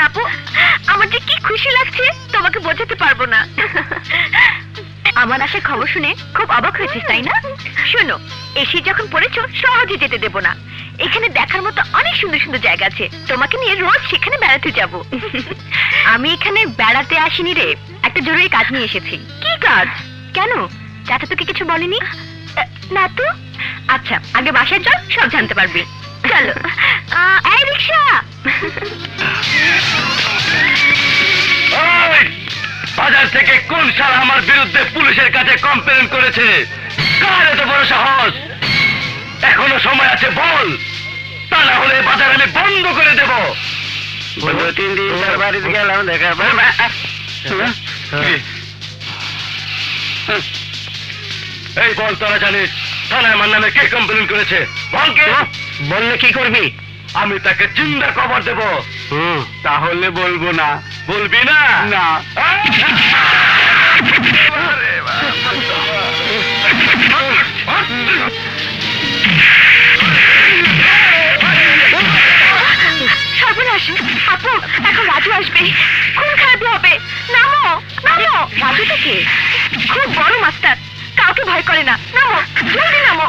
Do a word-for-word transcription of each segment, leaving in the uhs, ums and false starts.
আপু, আমার যে কি খুশি লাগছে তোমাকে বোঝাতে পারবো না। আমার আসার খবর শুনে খুব অবাক হয়েছিস তাই না? শোনো, এসে যখন পড়েছো সহজে যেতে দেবো না। এখানে দেখার মতো অনেক সুন্দর সুন্দর জায়গা আছে, তোমাকে নিয়ে রোজ সেখানে বেড়াতে যাব। আমি এখানে বেড়াতে আসিনি রে, একটা জরুরি কাজ নিয়ে এসেছি। কি কাজ? কেন, চাচা তোকে কিছু বলেনি? না তো। আচ্ছা, আগে বাসায় চল, সব জানতে পারবি। চলো। এই রিক্সা, বাজার থেকে কোন সাল আমার বিরুদ্ধে পুলিশের কাছে কমপ্লেন করেছে? কার এত বড় সাহস? এখনো সময় আছে, বল, তা না হলে বাজার আমি বন্ধ করে দেব। তিন দিন তার বাড়িতে গেলাম দেখা। এই বল, তোরা জানিস থানায় আমার নামে কে কমপ্লেন করেছে? বল কে? বললে কি করবি? আমি তাকে জিন্দা কবর দেব। হুম, তাহলে বলবো না। বলবি না? না। সর্বনাশ! আপু, এখন রাজু আসবে, খুন খারাপ হবে। নামো নামো। রাজু থেকে খুব বড় মাস্টার, কাউকে ভয় করে না। নামো, জলদি নামো।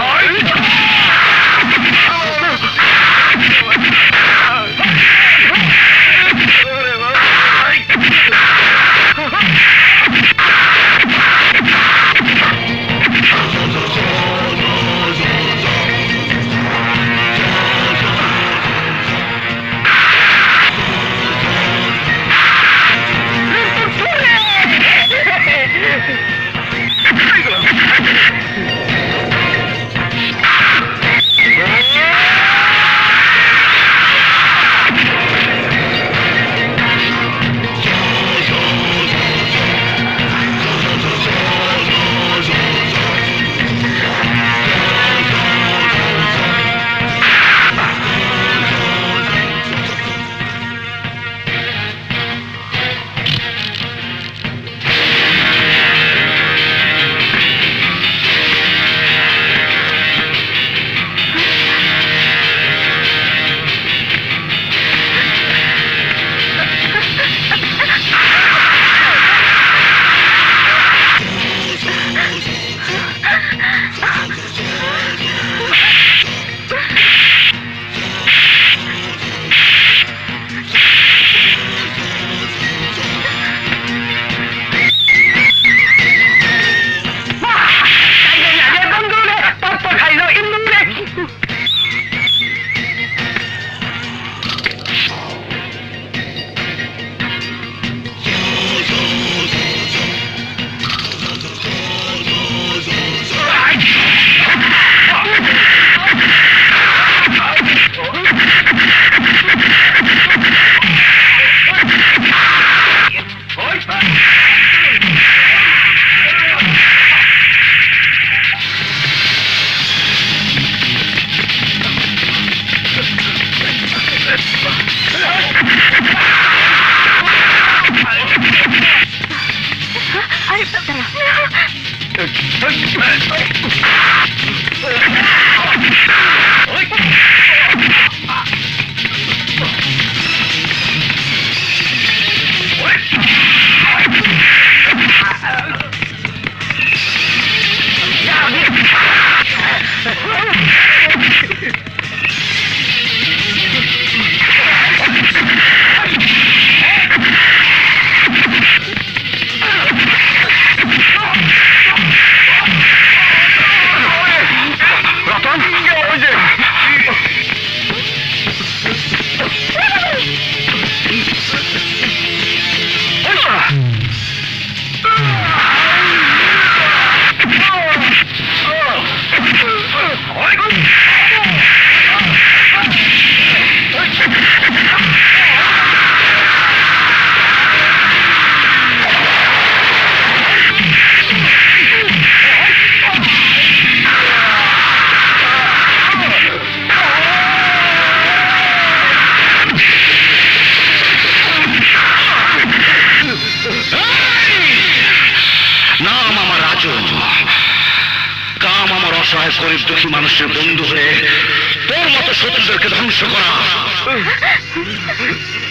গরিব দুঃখী মানুষের বন্ধু হয়ে তোর মতো শত্রুদেরকে ধ্বংস করা।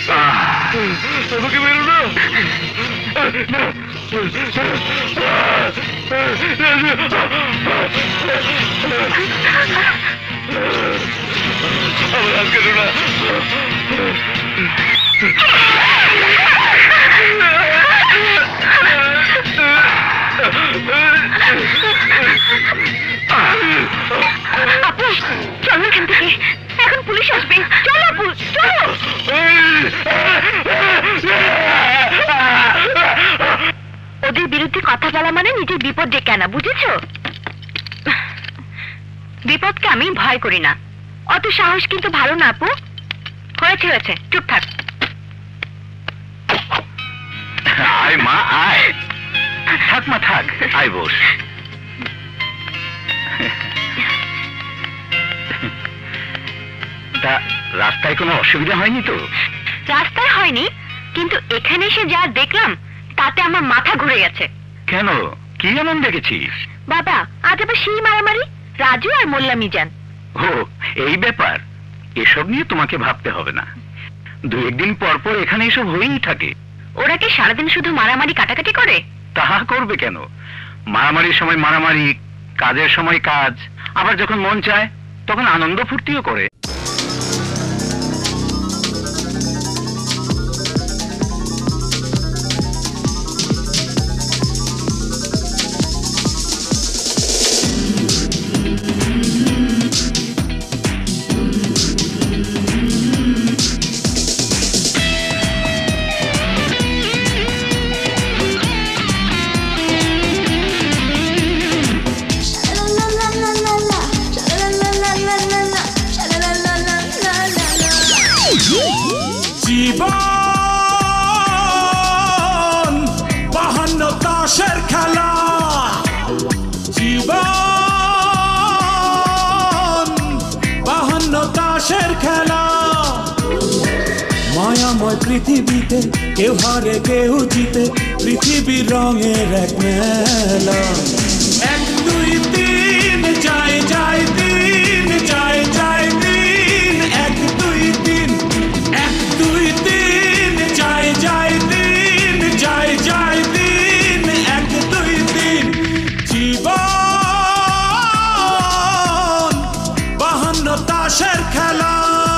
আমাকে মেরো না। আমার হাত কেন না। আপু চলো এখান থেকে, এখন পুলিশ আসবে। চলো আপু চলো। ওদের বিরুদ্ধে কথা বলা মানে নিজের বিপদ ডেকে আনা, বুঝেছো? বিপদকে আমি ভয় করি না। অত সাহস কিন্তু ভালো না আপু। হয়েছে হয়েছে, চুপ থাক। আয় মা আয়, থাক মা থাক, আয় বস। তা রাস্তায় কোনো অসুবিধা হয়নি তো? রাস্তায় হয়নি, কিন্তু এখানে এসে যা দেখলাম তাতে আমার মাথা ঘুরে গেছে। কেন, কি এমন দেখেছিস? বাবা, আজ আবার সেই মারামারি, রাজু আর মোল্লা মিজান। ও এই ব্যাপার, এসব নিয়ে তোমাকে ভাবতে হবে না। দু একদিন পর পর এখানে এসব হয়েই থাকে। ওরা কি সারাদিন শুধু মারামারি কাটাকাটি করে? তাহা করবে কেন, মারামারির সময় মারামারি, কাজের সময় কাজ, আবার যখন মন চায় তখন আনন্দ ফুর্তিও করে। জীবন বাহান্ন তাসের খেলা, জীবন বাহান্ন তাসের খেলা। মায়াময় পৃথিবীতে কেউ হারে কেউ জিতে, পৃথিবীর রঙের এক মেলা। এক দুই তিন যায় যায় দিন, যায় যায় দিন, এক দুই তিন, এক দুই তিন, যায় যায় দিন, যায় যায় দিন, এক দুই তিন। জীবন বাহান্ন তাসের খেলা।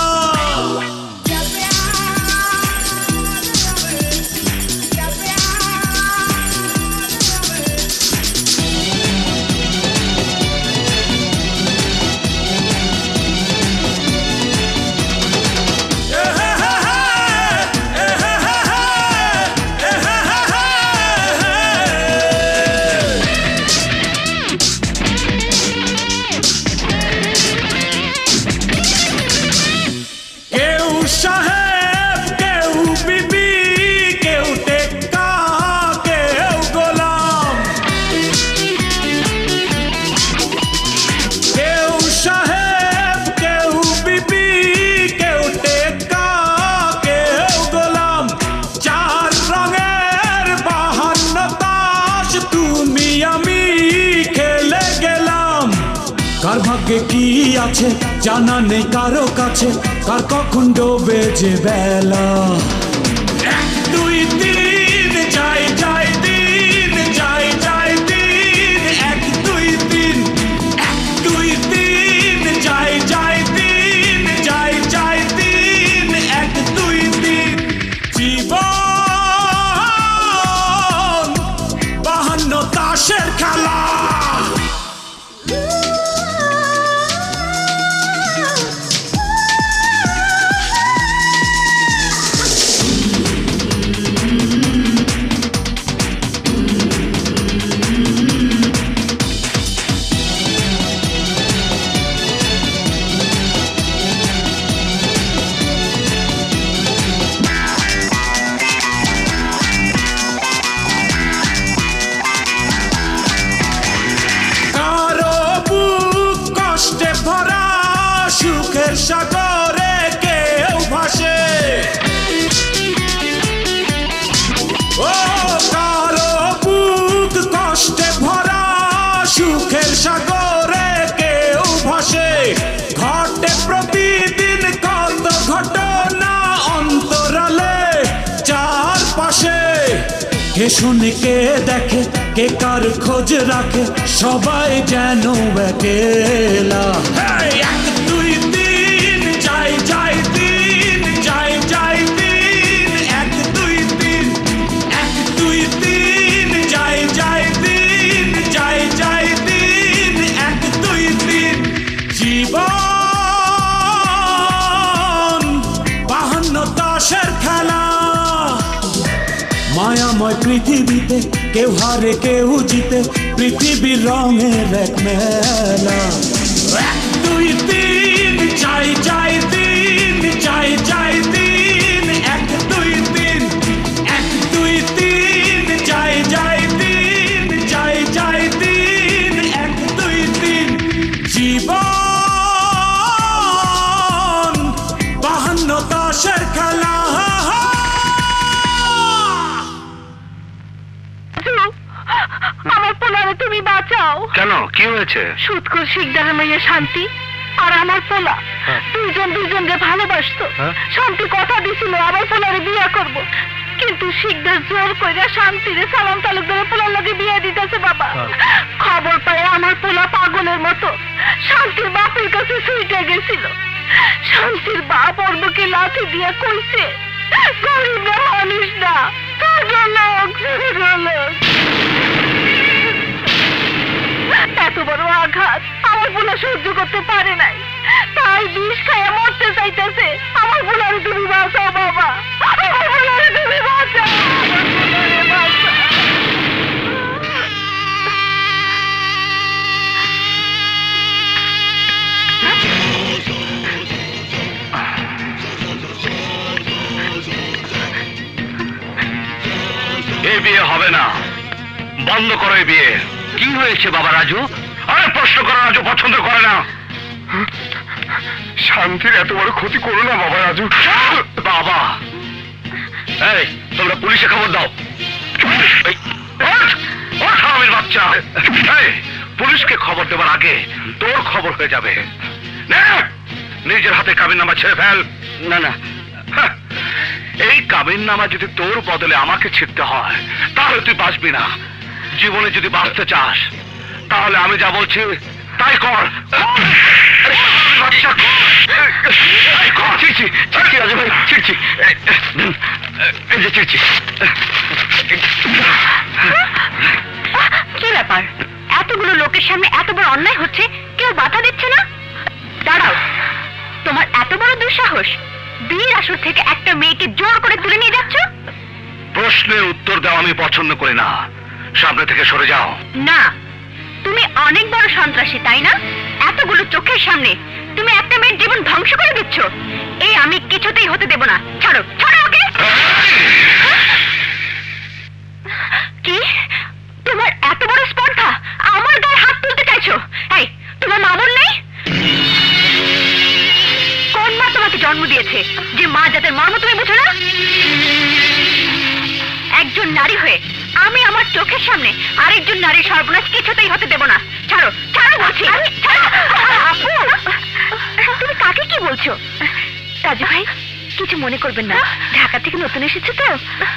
সাহেব কেউ বিবি, কেউ টেক্কা, কেউ গোলাম। কেউ সাহেব কেউ বিবি, কেউ টেক্কা, কেউ গোলাম। চার রঙের বাহান্ন তাস তুমি আমি খেলে গেলাম। কার ভাগ্যে কি আছে জানা নেই কারো কাছে, কার কখন ডোবে যে বেলা। এক দুই তিন যায় যায় দিন, যায় যায় দিন, এক দুই তিন, এক দুই তিন, যায় যায় দিন, যায় যায় দিন, এক দুই তিন। জীবন বাহান্ন তাসের খেলা। সুখের সাগরে কেউ ভাসে, ও কারো বুক কষ্টে ভরা, সুখের সাগরে কেউ ভাসে। ঘটে প্রতিদিন কত ঘটনা অন্তরালে, শুনে কে দেখে, কে কার খোঁজ রাখে, সবাই যেন একলা। Hey! এক দুই তিন যাই যাই তিন যাই যাই তিন, এক দুই তিন, এক দুই তিন যাই যাই তিন যাই যাই তিন, এক দুই তিন। জীবন বাহান্ন দশের খেলা, মায়াময় পৃথিবীতে কেউ হারে কেউ জিতে, পৃথিবীর রঙের এক মেলা। এক দুই তিন চাই চাই তিন চাই চাই তিন, এক দুই তিন, এক দুই তিন চাই চাই তিন চাই চাই তিন, এক দুই তিন। জীবন বাহান্ন দশের খেলা। আমার পোলারে তুমি বাঁচাও। কেন, কি হয়েছে? সুৎখোর শিকদারের মেয়ে শান্তি আর আমার পোলা দুইজন দুইজনকে ভালোবাসতো। শান্তি কথা দিছিল আমার পোলারে বিয়ে করব, কিন্তু শিকদার জোর কইরা শান্তিরে সালাম তালুকদারের পোলার লগে বিয়ে দিতেছে বাবা। খবর পাই আমার পোলা পাগলের মতো শান্তির বাপের কাছে ছুটে গেছিল। শান্তির বাপ ওর বুকে লাথি দিয়ে কইছে, গরিব না মানুষ না, ছোট লোক ছোট লোক। এত বড় আঘাত আমার পোলা সহ্য করতে পারে নাই, তাই বিষ খাইয়া মরতে চাইতেছে। আমার পোলারে তুমি বাঁচাও বাবা, আমার পোলারে তুমি বাঁচাও, আমার পোলারে বাঁচাও। এই বিয়ে হবে না, বন্ধ করো এই বিয়ে। কি হয়েছে বাবা রাজু? আরে প্রশ্ন করো, রাজু পছন্দ করে না। শান্তির এত বড় ক্ষতি করো না বাবা রাজু। বাবা, এই তোমরা পুলিশে খবর দাও। এই, ওঠ, ওঠ হারামির বাচ্চা। এই পুলিশকে খবর দেওয়ার আগে তোর খবর হয়ে যাবে। নে, নিজের হাতে কাবিননামা ছেড়ে ফেল। না না, এই কাবিননামা যদি তোর বদলে আমাকে ছিঁড়তে হয় তাহলে তুই বাঁচবি না। জীবনে যদি বাঁচতে চাস তাহলে আমি যা বলছি তাই কর। চিরছি চিরছি রাজু ভাই, চিরছি, এই যে চিরছি। কি ব্যাপার, এতগুলো লোকের সামনে এত বড় অন্যায় হচ্ছে, কেউ বাধা দিচ্ছে না? দাঁড়াও, তোমার এত বড় দুঃসাহস, বিয়ের আসর থেকে একটা মেয়েকে জোর করে তুলে নিয়ে যাচ্ছ? প্রশ্নের উত্তর দাও, আমি পছন্দ করি না। সামনে থেকে সরে যাও। না, তুমি অনেক বড় সন্ত্রাসী, তাই না? এতগুলো চোখের সামনে তুমি একটা মেয়ের জীবন ধ্বংস করে দিচ্ছ। এই আমি কিছুতেই হতে দেব না। ছাড়ো, ছাড়ো ওকে। কি, তোমার এত বড় স্পর্ধা, আমার গায়ে হাত তুলতে চাইছো? এই, তোমার মা বোন নেই? কোন মা তোমাকে জন্ম দিয়েছে যে মা যাদের মর্ম তুমি বুঝো না? একজন নারী হয়ে আমি আমার চোখের সামনে আরেকজন নারীর সর্বনাশ কিছুতেই হতে দেব না। ছাড়ো, ছাড়ো বলছি। আপু, তুমি কাকে কি বলছো? রাজু ভাই, কিছু মনে করবেন না, ঢাকা থেকে নতুন এসেছে তো।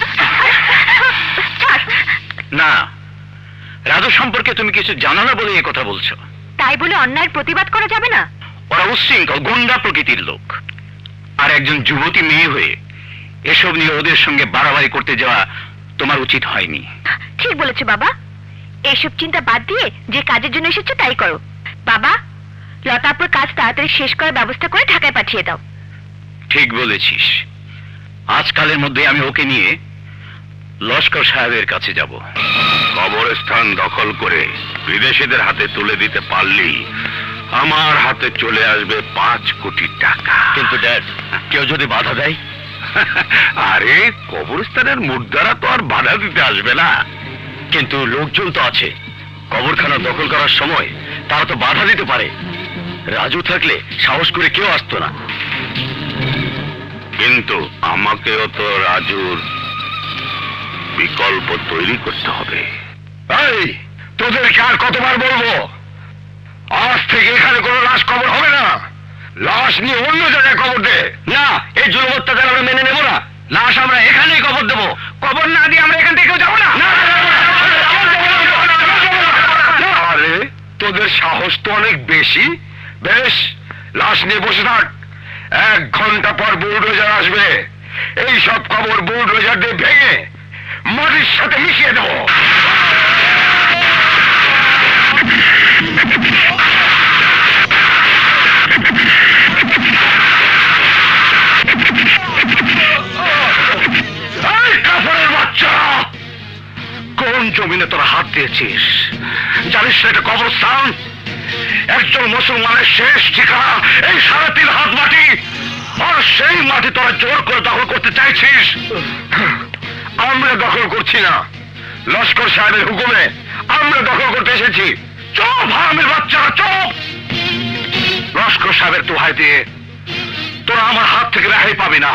না, রাজু সম্পর্কে তুমি কিছু জানো না বলে এই কথা বলছো। তাই বলে অন্যায়ের প্রতিবাদ করা যাবে না। ওরা উচ্ছৃঙ্খল গুন্ডা প্রকৃতির লোক, আর একজন যুবতী মেয়ে হয়ে এসব নিয়ে ওদের সঙ্গে বাড়াবাড়ি করতে যাওয়া তোমার উচিত হয়নি। ঠিক বলেছো বাবা, এসব চিন্তা বাদ দিয়ে যে কাজের জন্য এসেছো তাই করো। বাবা, লতাপুর কাজ তাড়াতাড়ি শেষ করার ব্যবস্থা করে ঢাকায় পাঠিয়ে দাও। ঠিক বলেছিস, আজকালের মধ্যে আমি ওকে নিয়ে লস্কর সাহেবের কাছে যাব। কবরস্থান দখল করে বিদেশিদের হাতে তুলে দিতে পারলি আমার হাতে চলে আসবে পাঁচ কোটি টাকা। কিন্তু ড্যাড, কেউ যদি বাধা দেয়? আরে কবরস্থানের মুর্দারা তো আর বাধা দিতে আসবে না। কিন্তু লোকজন তো আছে, কবরখানা দখল করার সময় তারা তো বাধা দিতে পারে। রাজু থাকলে সাহস করে কেউ আসতো না। কিন্তু আমাকেও তো রাজুর বিকল্প তৈরি করতে হবে। এই, তোদেরকে আর কতবার বলবো, আজ থেকে এখানে কোনো লাশ কবর হবে না। লাশ নিয়ে অন্য জায়গায় কবর দে। না, এই জুলুম অত্যাচার আমরা মেনে নেব না। লাশ আমরা এখানেই কবর দেবো। কবর না দিয়ে আমরা এখান থেকে যাবো না। আরে তোদের সাহস তো অনেক বেশি। বেশ, লাশ নিয়ে বসে থাক। এক ঘন্টা পর বুলডোজার আসবে, এই সব কবর বুলডোজার দিয়ে ভেঙে মাটির সাথে মিশিয়ে দেবো। কাফেরের বাচ্চারা, কোন জমিনে তোরা হাত দিয়েছিস? জানিস না এটা কবরস্থান? একজন মুসলমানের শেষ ঠিকানা এই সাড়ে তিন হাত মাটি, আর সেই মাটি তোরা জোর করে দখল করতে চাইছিস। আমরা দখল করছি না, লস্কর সাহেবের হুকুমে আমরা দখল করতে এসেছি। চুপ হারামের বাচ্চারা, চুপ! লস্কর সাহেবের দোহাই দিয়ে তোরা আমার হাত থেকে রেহাই পাবি না।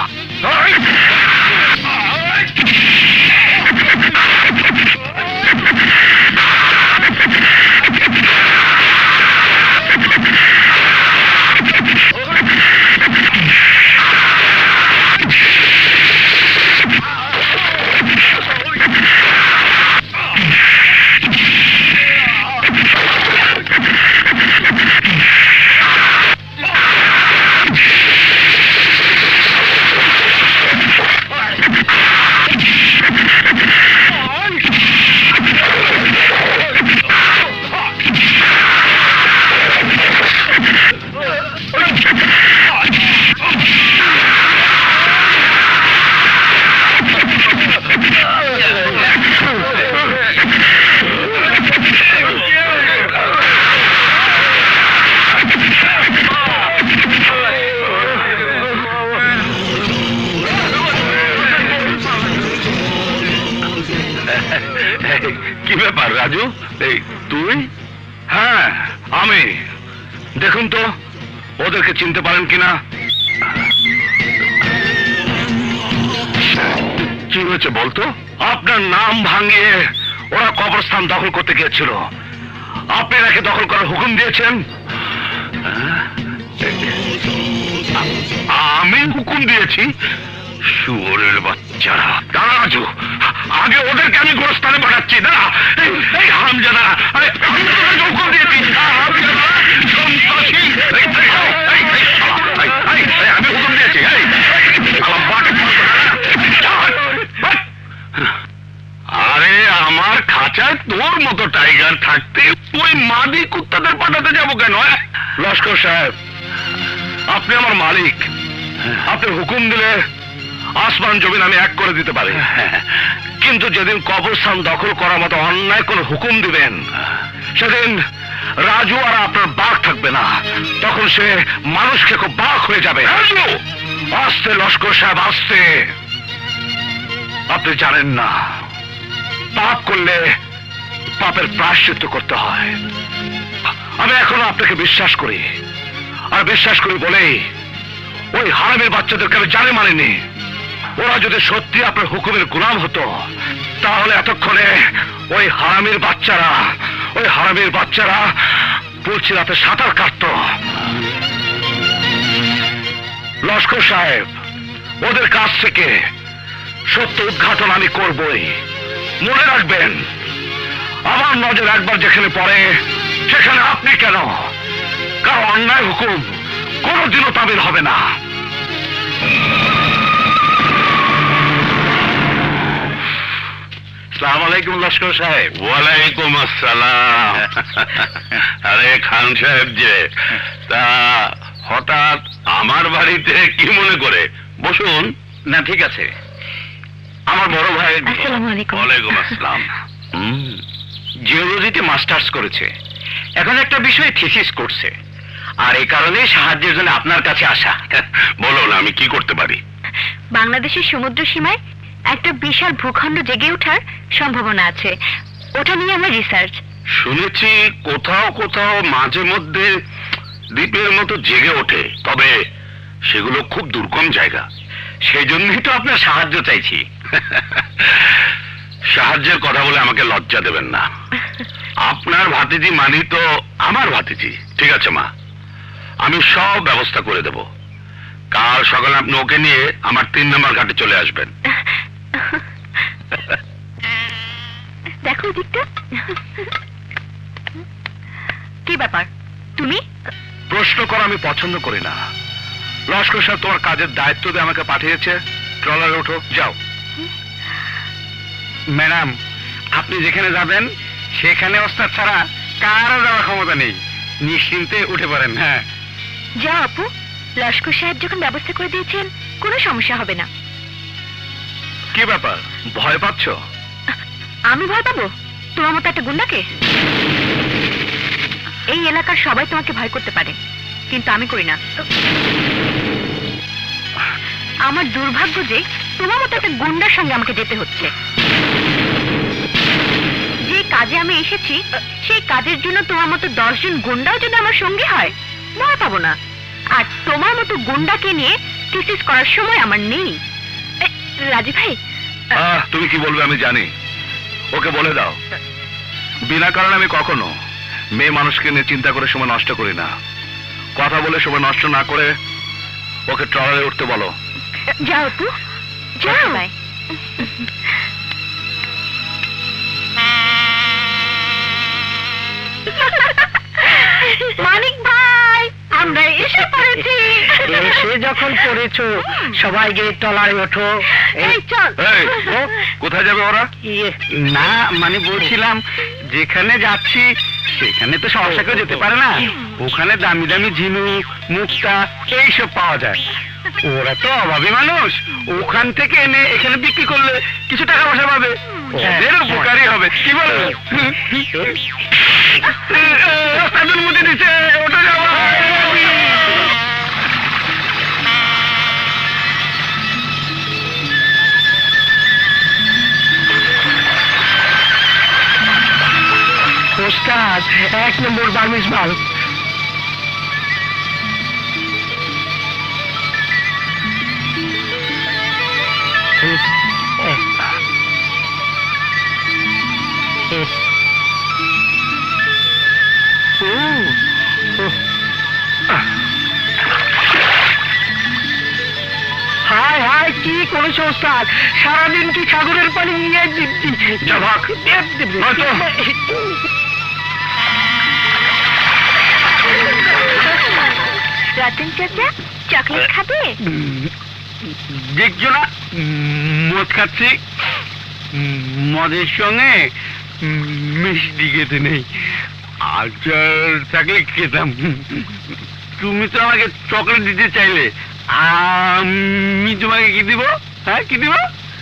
কি ব্যাপার রাজু, এই তুই? হ্যাঁ আমি। দেখুন তো ওদেরকে চিনতে পারেন কিনা। কি হয়েছে বলতো? আপনার নাম ভাঙিয়ে ওরা কবরস্থান দখল করতে গিয়েছিল, আপনি এনাকে দখল করার হুকুম দিয়েছেন। আমি হুকুম দিয়েছি? শুয়োরের বাচ্চারা, দাঁড়া রাজু, আগে ওদেরকে আমি গোরস্থানে পাঠাচ্ছি। দাঁড়া, এই হারামজাদা, আমি হুকুম দিয়েছি। আমি হুকুম দিয়েছি। আরে আমার খাঁচায় তোর মতো টাইগার থাকতে ওই মাদি কুত্তাদের পাঠাতে যাবো কেন? লস্কর সাহেব, আপনি আমার মালিক, আপনি হুকুম দিলে আসমান জমিন আমি এক করে দিতে পারি, কিন্তু যেদিন কবরস্থান দখল করার মতো অন্যায় কোন হুকুম দিবেন সেদিন রাজু আর আপনার বাঘ থাকবে না, তখন সে মানুষকে খুব বাঘ হয়ে যাবে। আস্তে লস্কর সাহেব, আস্তে। আপনি জানেন না পাপ করলে পাপের প্রায়শ্চিত্ত করতে হয়। আমি এখনো আপনাকে বিশ্বাস করি, আর বিশ্বাস করি বলেই ওই হারামের বাচ্চাদেরকে আমি জানে মানিনি। ওরা যদি সত্যি আপনার হুকুমের গোলাম হতো তাহলে এতক্ষণে ওই হারামের বাচ্চারা ওই হারামের বাচ্চারা বলছি রাতে সাঁতার কাটত। লস্কর সাহেব, ওদের কাছ থেকে সত্য উদ্ঘাটন আমি করবই। মনে রাখবেন, আমার নজর একবার যেখানে পড়ে সেখানে আপনি কেন, কারণ অন্যায় হুকুম কোনদিনও তামিল হবে না। আসসালামু আলাইকুম লস্কর সাহেব। ওয়ালাইকুম আসসালাম। আরে খান সাহেব যে, তা হঠাৎ আমার বাড়িতে কি মনে করে? বসুন না। ঠিক আছে। আমার বড় ভাই। আসসালামু আলাইকুম। ওয়ালাইকুম আসসালাম। জিওলজিতে মাস্টার্স করেছে, এখন একটা বিষয়ে থিসিস করছে, আর এই কারণে সাহায্যের জন্য আপনার কাছে আসা। বলুন, আমি কি করতে পারি? বাংলাদেশের সমুদ্র সীমায় একটা বিশাল ভূখণ্ড জেগে ওঠার সম্ভাবনা আছে, ওটা নিয়ে আমার রিসার্চ। শুনেছি কোথাও কোথাও মাঝে মধ্যে দ্বীপের মতো জেগে ওঠে, তবে সেগুলো খুব দুর্গম জায়গা। সেই জন্যই তো আপনার সাহায্য চাইছি। সাহায্যের কথা বলে আমাকে লজ্জা দেবেন না। আপনার ভাতিজি মানি তো আমার ভাতিজি। ঠিক আছে মা, আমি সব ব্যবস্থা করে দেব। কাল সকালে আপনি ওকে নিয়ে আমার তিন নম্বর ঘাটে চলে আসবেন। দেখো দিকটা। কি ব্যাপার তুমি? প্রশ্ন করা আমি পছন্দ করি না। লস্কর সাহেব তোমার কাজের দায়িত্ব দিয়ে আমাকে পাঠিয়েছে, ট্রলারে ওঠো, যাও। ম্যাডাম, আপনি যেখানে যাবেন সেখানে ওস্তাদ ছাড়া কারো যাওয়ার ক্ষমতা নেই, নিশ্চিন্তে উঠে পড়েন। হ্যাঁ যাও আপু, লস্কর সাহেব যখন ব্যবস্থা করে দিয়েছেন কোনো সমস্যা হবে না। কি ব্যাপার, ভয় পাচ্ছ? আমি ভয় পাবো তোমার মতো একটা গুন্ডাকে? এই এলাকার সবাই তোমাকে ভয় করতে পারে, কিন্তু আমি করি না। আমার দুর্ভাগ্য যে তোমার মতো একটা গুন্ডার সঙ্গে আমাকে যেতে হচ্ছে। যে কাজে আমি এসেছি সেই কাজের জন্য তোমার মতো দশজন গুন্ডাও যদি আমার সঙ্গী হয়, ভয় পাবো না। আর তোমার মতো গুন্ডাকে নিয়ে থিসিস করার সময় আমার নেই। এ, রাজীব ভাই, আহ, তুমি কি বলবে আমি জানি, ওকে বলে দাও বিনা কারণে আমি কখনো মেয়ে মানুষকে নিয়ে চিন্তা করে সময় নষ্ট করি না। কথা বলে সময় নষ্ট না করে ওকে ট্রলারে উঠতে বলো। যাও তু, যাও ভাই। মানিক ভাই, আমরা এসে পড়েছি। এসে যখন পড়েছো সবাই গিয়ে ট্রলারে ওঠো। এই চল। এই, কোথায় যাবে ওরা? ইয়ে, না মানে বলছিলাম যেখানে যাচ্ছি সেখানে তো সহসা কেউ যেতে পারে না। ওখানে দামি দামি ঝিনুক, মুক্তা এইসব পাওয়া যায়। ওরা তো অভাবী মানুষ, ওখান থেকে এনে এখানে বিক্রি করলে কিছু টাকা পয়সা পাবে, ওদের উপকারী হবে। কি বলো? তাদের মধ্যে দিচ্ছে ওটা যাওয়া। ওস্তাদ, এক নম্বর বার্মিস মাল। হায় হায়, কি করেছো ওস্তাদ? সারাদিন কি সাগরের পানি নিয়ে দিচ্ছি। রতন চাচা, চকলেট খাবে? দেখছো না মদ খাচ্ছি, মদের সঙ্গে মিষ্টি খেতে নেই। আচার থাকলে খেতাম। তুমি তো আমাকে চকলেট দিতে চাইলে, আমি তোমাকে কি দিব? হ্যাঁ, কি দিব?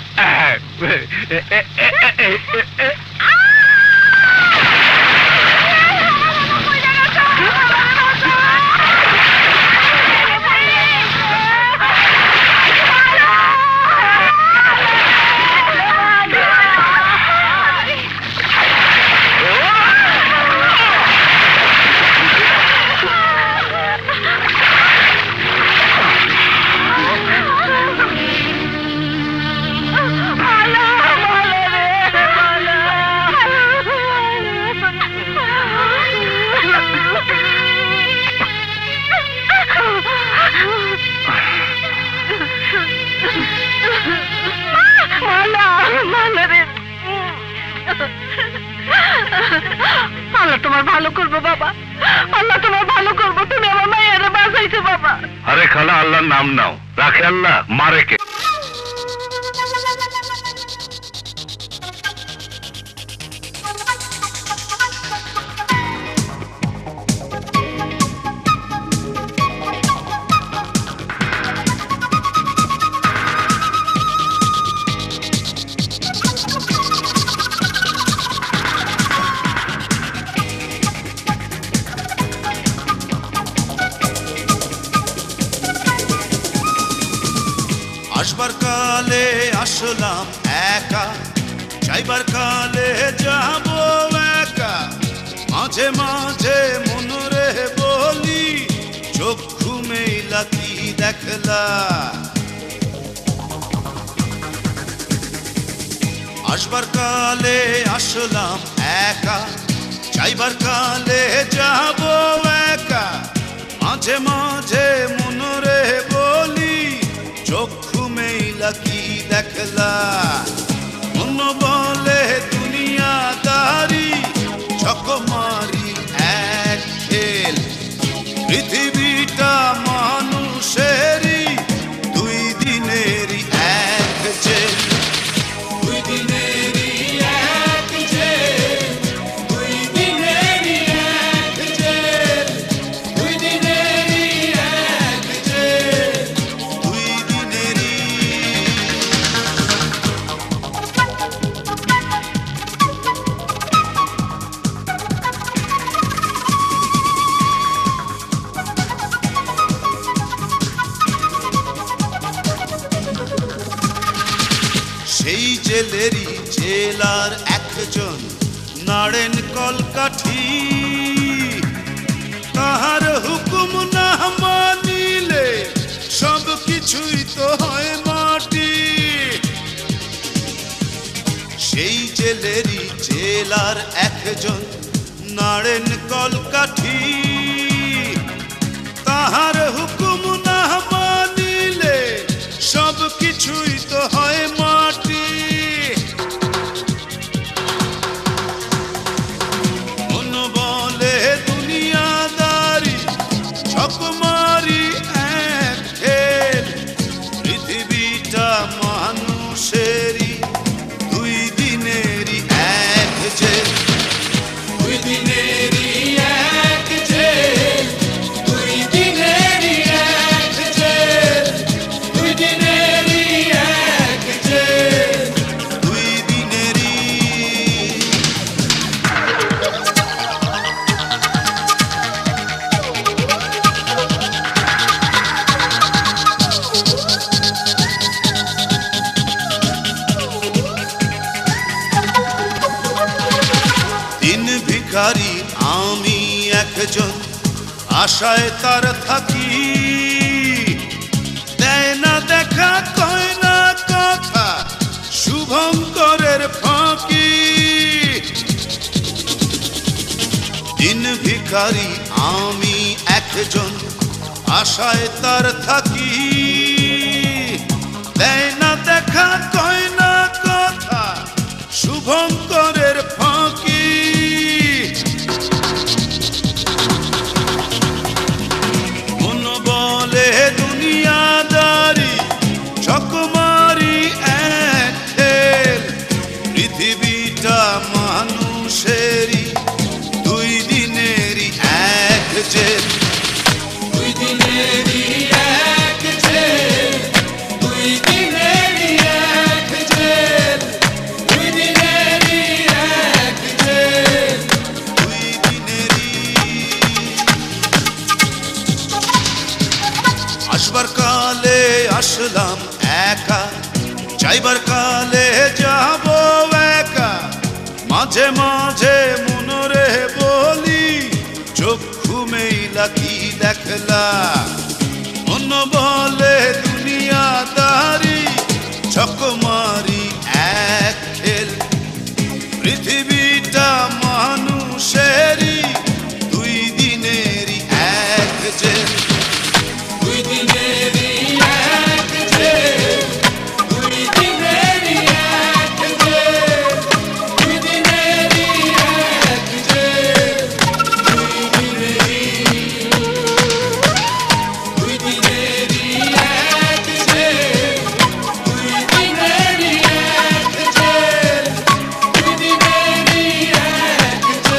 আল্লাহ তোমার ভালো করবো বাবা, আল্লাহ তোমার ভালো করবো। তুমি আমার মায়েরা বাঁচাইছো বাবা। আরে খালা, আল্লাহর নাম নাও, রাখে আল্লাহ, মারে কে? আসবার কালে আসলাম একা, যাইবার কালে যাব একা। মাঝে মাঝে মনরে বলি, চক্ষু মেলা কি দেখলা। আসবার কালে আসলাম একা, যাইবার কালে যাব একা। মাঝে মাঝে মনরে বলি, চক্ষু মেলা কি দেখলা। অন্য পৃথিবীটা মানুষেরই দুই দিনেরই এক জেল দুই দিনেরই এক জেল দুই দিনেরই এক জেল দুই দিনেরই এক জেল দুই দিনেরই সেই জেলেরই জেলার একজন নাড়েন কলকাঠি তাহার হুকুম না মানিলে সব কিছুই তো হয় মাটি সেই জেলেরই জেলার একজন নাড়েন কলকাঠি তাহার হুকুম না মানিলে সব কিছুই তো হয় মাটি মন বলে দুনিয়াদারি ছকমারি এক খেল পৃথিবীটা মানুষেরই দুই দিনেরই এক জেল দুই দিনেরই এক জেল দুই দিনেরই এক জেল দুই দিনেরই এক জেল দুই দিনেরই দিন ভিখারি আমি একজন আশায় তার থাকি দেয় না দেখা কয় না কথা শুভঙ্করের ফাঁকি দিন ভিখারি আমি একজন আশায় তার থাকি দেয় না দেখা কয় না কথা শুভঙ্করের ফাঁকি মন বলে দুনিয়াদারি ছকমারি এক খেল পৃথিবীটা মানুষেরই দুই দিনেরই এক জেল দুই দিনেরই এক জেল দুই দিনেরই এক জেল দুই দিনেরই এক জেল দুই দিনেরই আসবার কালে আসলাম একা যাইবার কালে যাব একা মাঝে মাঝে মনরে বলি চক্ষু মেইলা কি দেখলা মন বলে দুনিয়াদারি ছকমারি এক খেল পৃথিবীটা মানুষেরই দুই দিনেরই এক জেল দুই দিনেরই এক জেল দুই দিনেরই এক জেল দুই দিনেরই এক জেল দুই দিনেরই দুই দিনেরই এক জেল দুই দিনেরই এক জেল দুই দিনেরই এক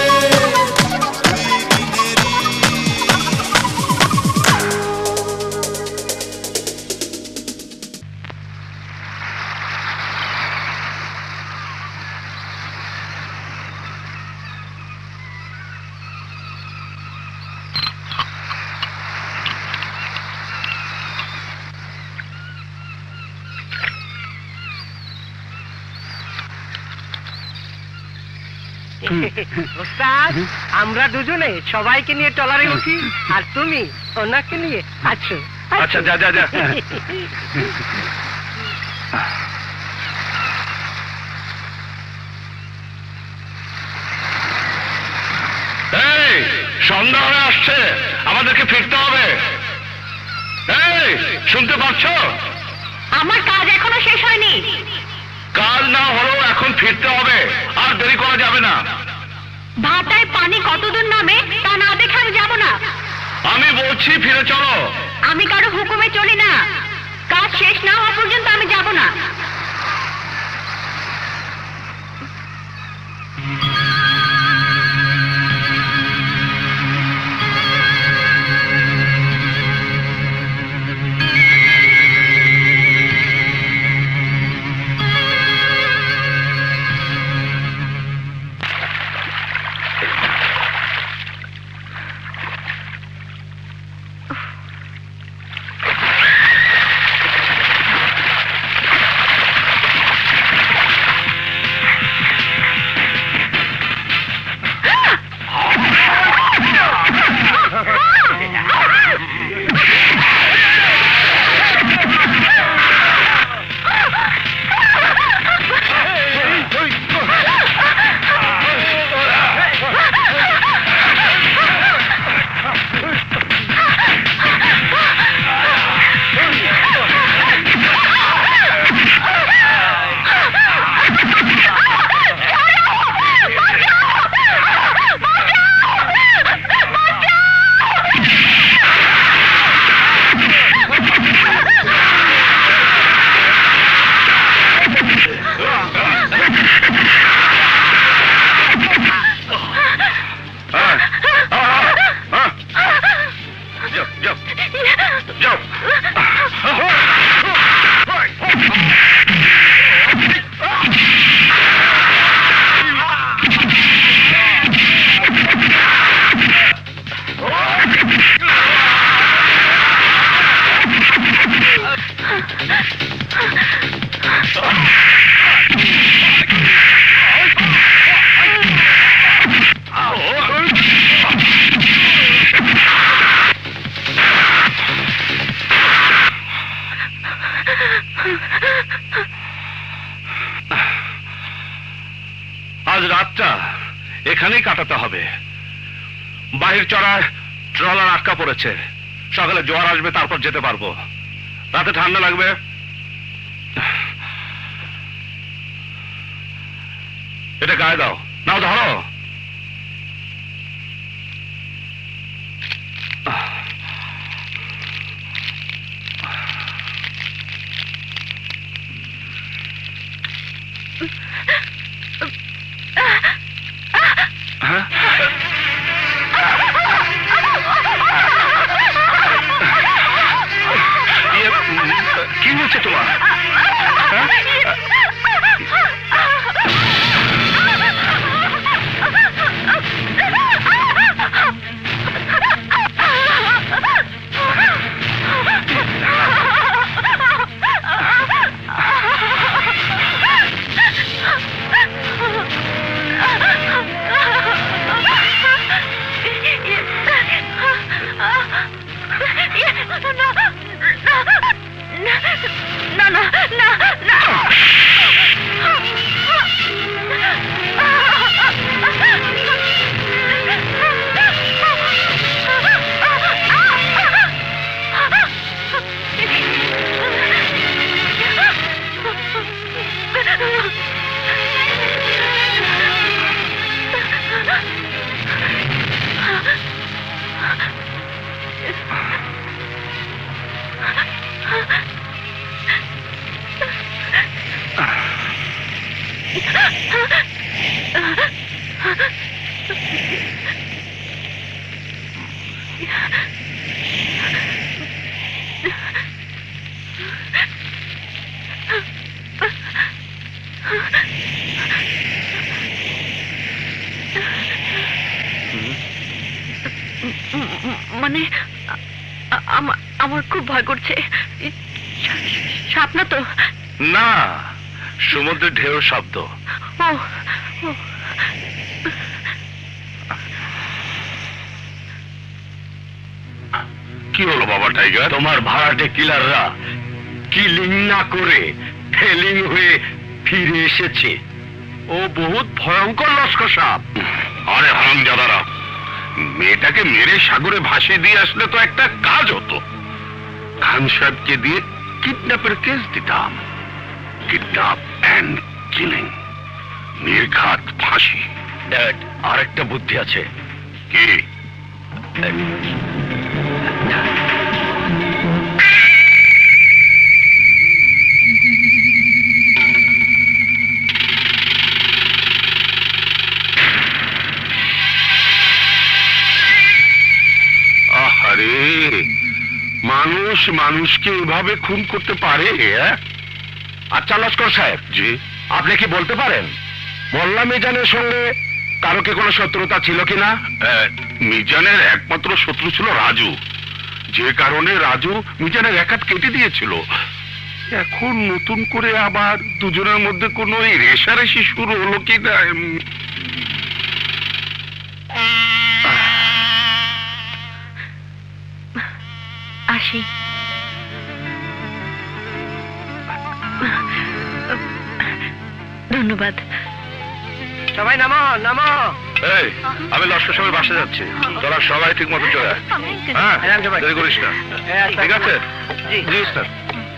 ওস্তাদ আমরা দুজনে সবাইকে নিয়ে ট্রলারে উঠি আর তুমি ওনাকে নিয়ে আছো আচ্ছা যা যা যা এই সন্ধ্যা হয়ে আসছে আমাদেরকে ফিরতে হবে এই শুনতে পাচ্ছ আমার কাজ এখনো শেষ হয়নি কাল না হলেও এখন ফিরতে হবে আর দেরি করা যাবে না ভাটায় পানি কতদূর নামে তা না দেখে আমি যাবো না আমি বলছি ফিরে চলো। আমি কারো হুকুমে চলি না, কাজ শেষ না হওয়া পর্যন্ত আমি যাব না। আজ রাতটা এখানেই কাটাতে হবে। বাহির চড়ায় ট্রলার আটকা পড়েছে, সকালে জোয়ার আসবে, তারপর যেতে পারবো। রাতে ঠান্ডা লাগবে। এটা গায়ে দাও, নাও ধরো। কি হচ্ছে তোমার? না না না না মানে আমার খুব ভয় করছে। সাপ না তো? না, সমুদ্রের ঢেউ শব্দ। ও কি হলো বাবা টাইগার? তোমার ভাড়াটে কিলাররা কিলিং না করে ফেলিং হয়ে ফিরে এসেছে। ও বহুত ভয়ঙ্কর লস্কর সাপ। আরে হারামজাদারা, মেয়েটাকে মেরে সাগরে ভাসিয়ে দিয়ে আসলে তো একটা কাজ হতো। খান সাহেবকে দিয়ে কিডন্যাপের কেস দিতাম। কিডন্যাপ অ্যান্ড কিলিং, নির্ঘাত ফাঁসি। ড্যাড, আরেকটা বুদ্ধি আছে। কি? আরে মানুষ মানুষকে এভাবে খুন করতে পারে? আচ্ছা লস্কর সাহেব, জি আপনি কি বলতে পারেন মোল্লা মিজানের সঙ্গে কারো কি কোনো শত্রুতা ছিল কিনা? মিজানের একমাত্র শত্রু ছিল রাজু, যে কারণে রাজু মিজানের এক হাত কেটে দিয়েছিল। এখন নতুন করে আবার দুজনের মধ্যে কোনো এই রেশারেশি শুরু হলো কিনা। আসি। ধন্যবাদ। সবাই নামো নামো। এই আমি লস্কর সাহেবের বাসা যাচ্ছি, তোরা সবাই ঠিক মতো চলে আয়। হ্যাঁ দেরি করিস না, ঠিক আছে? জি জি স্যার।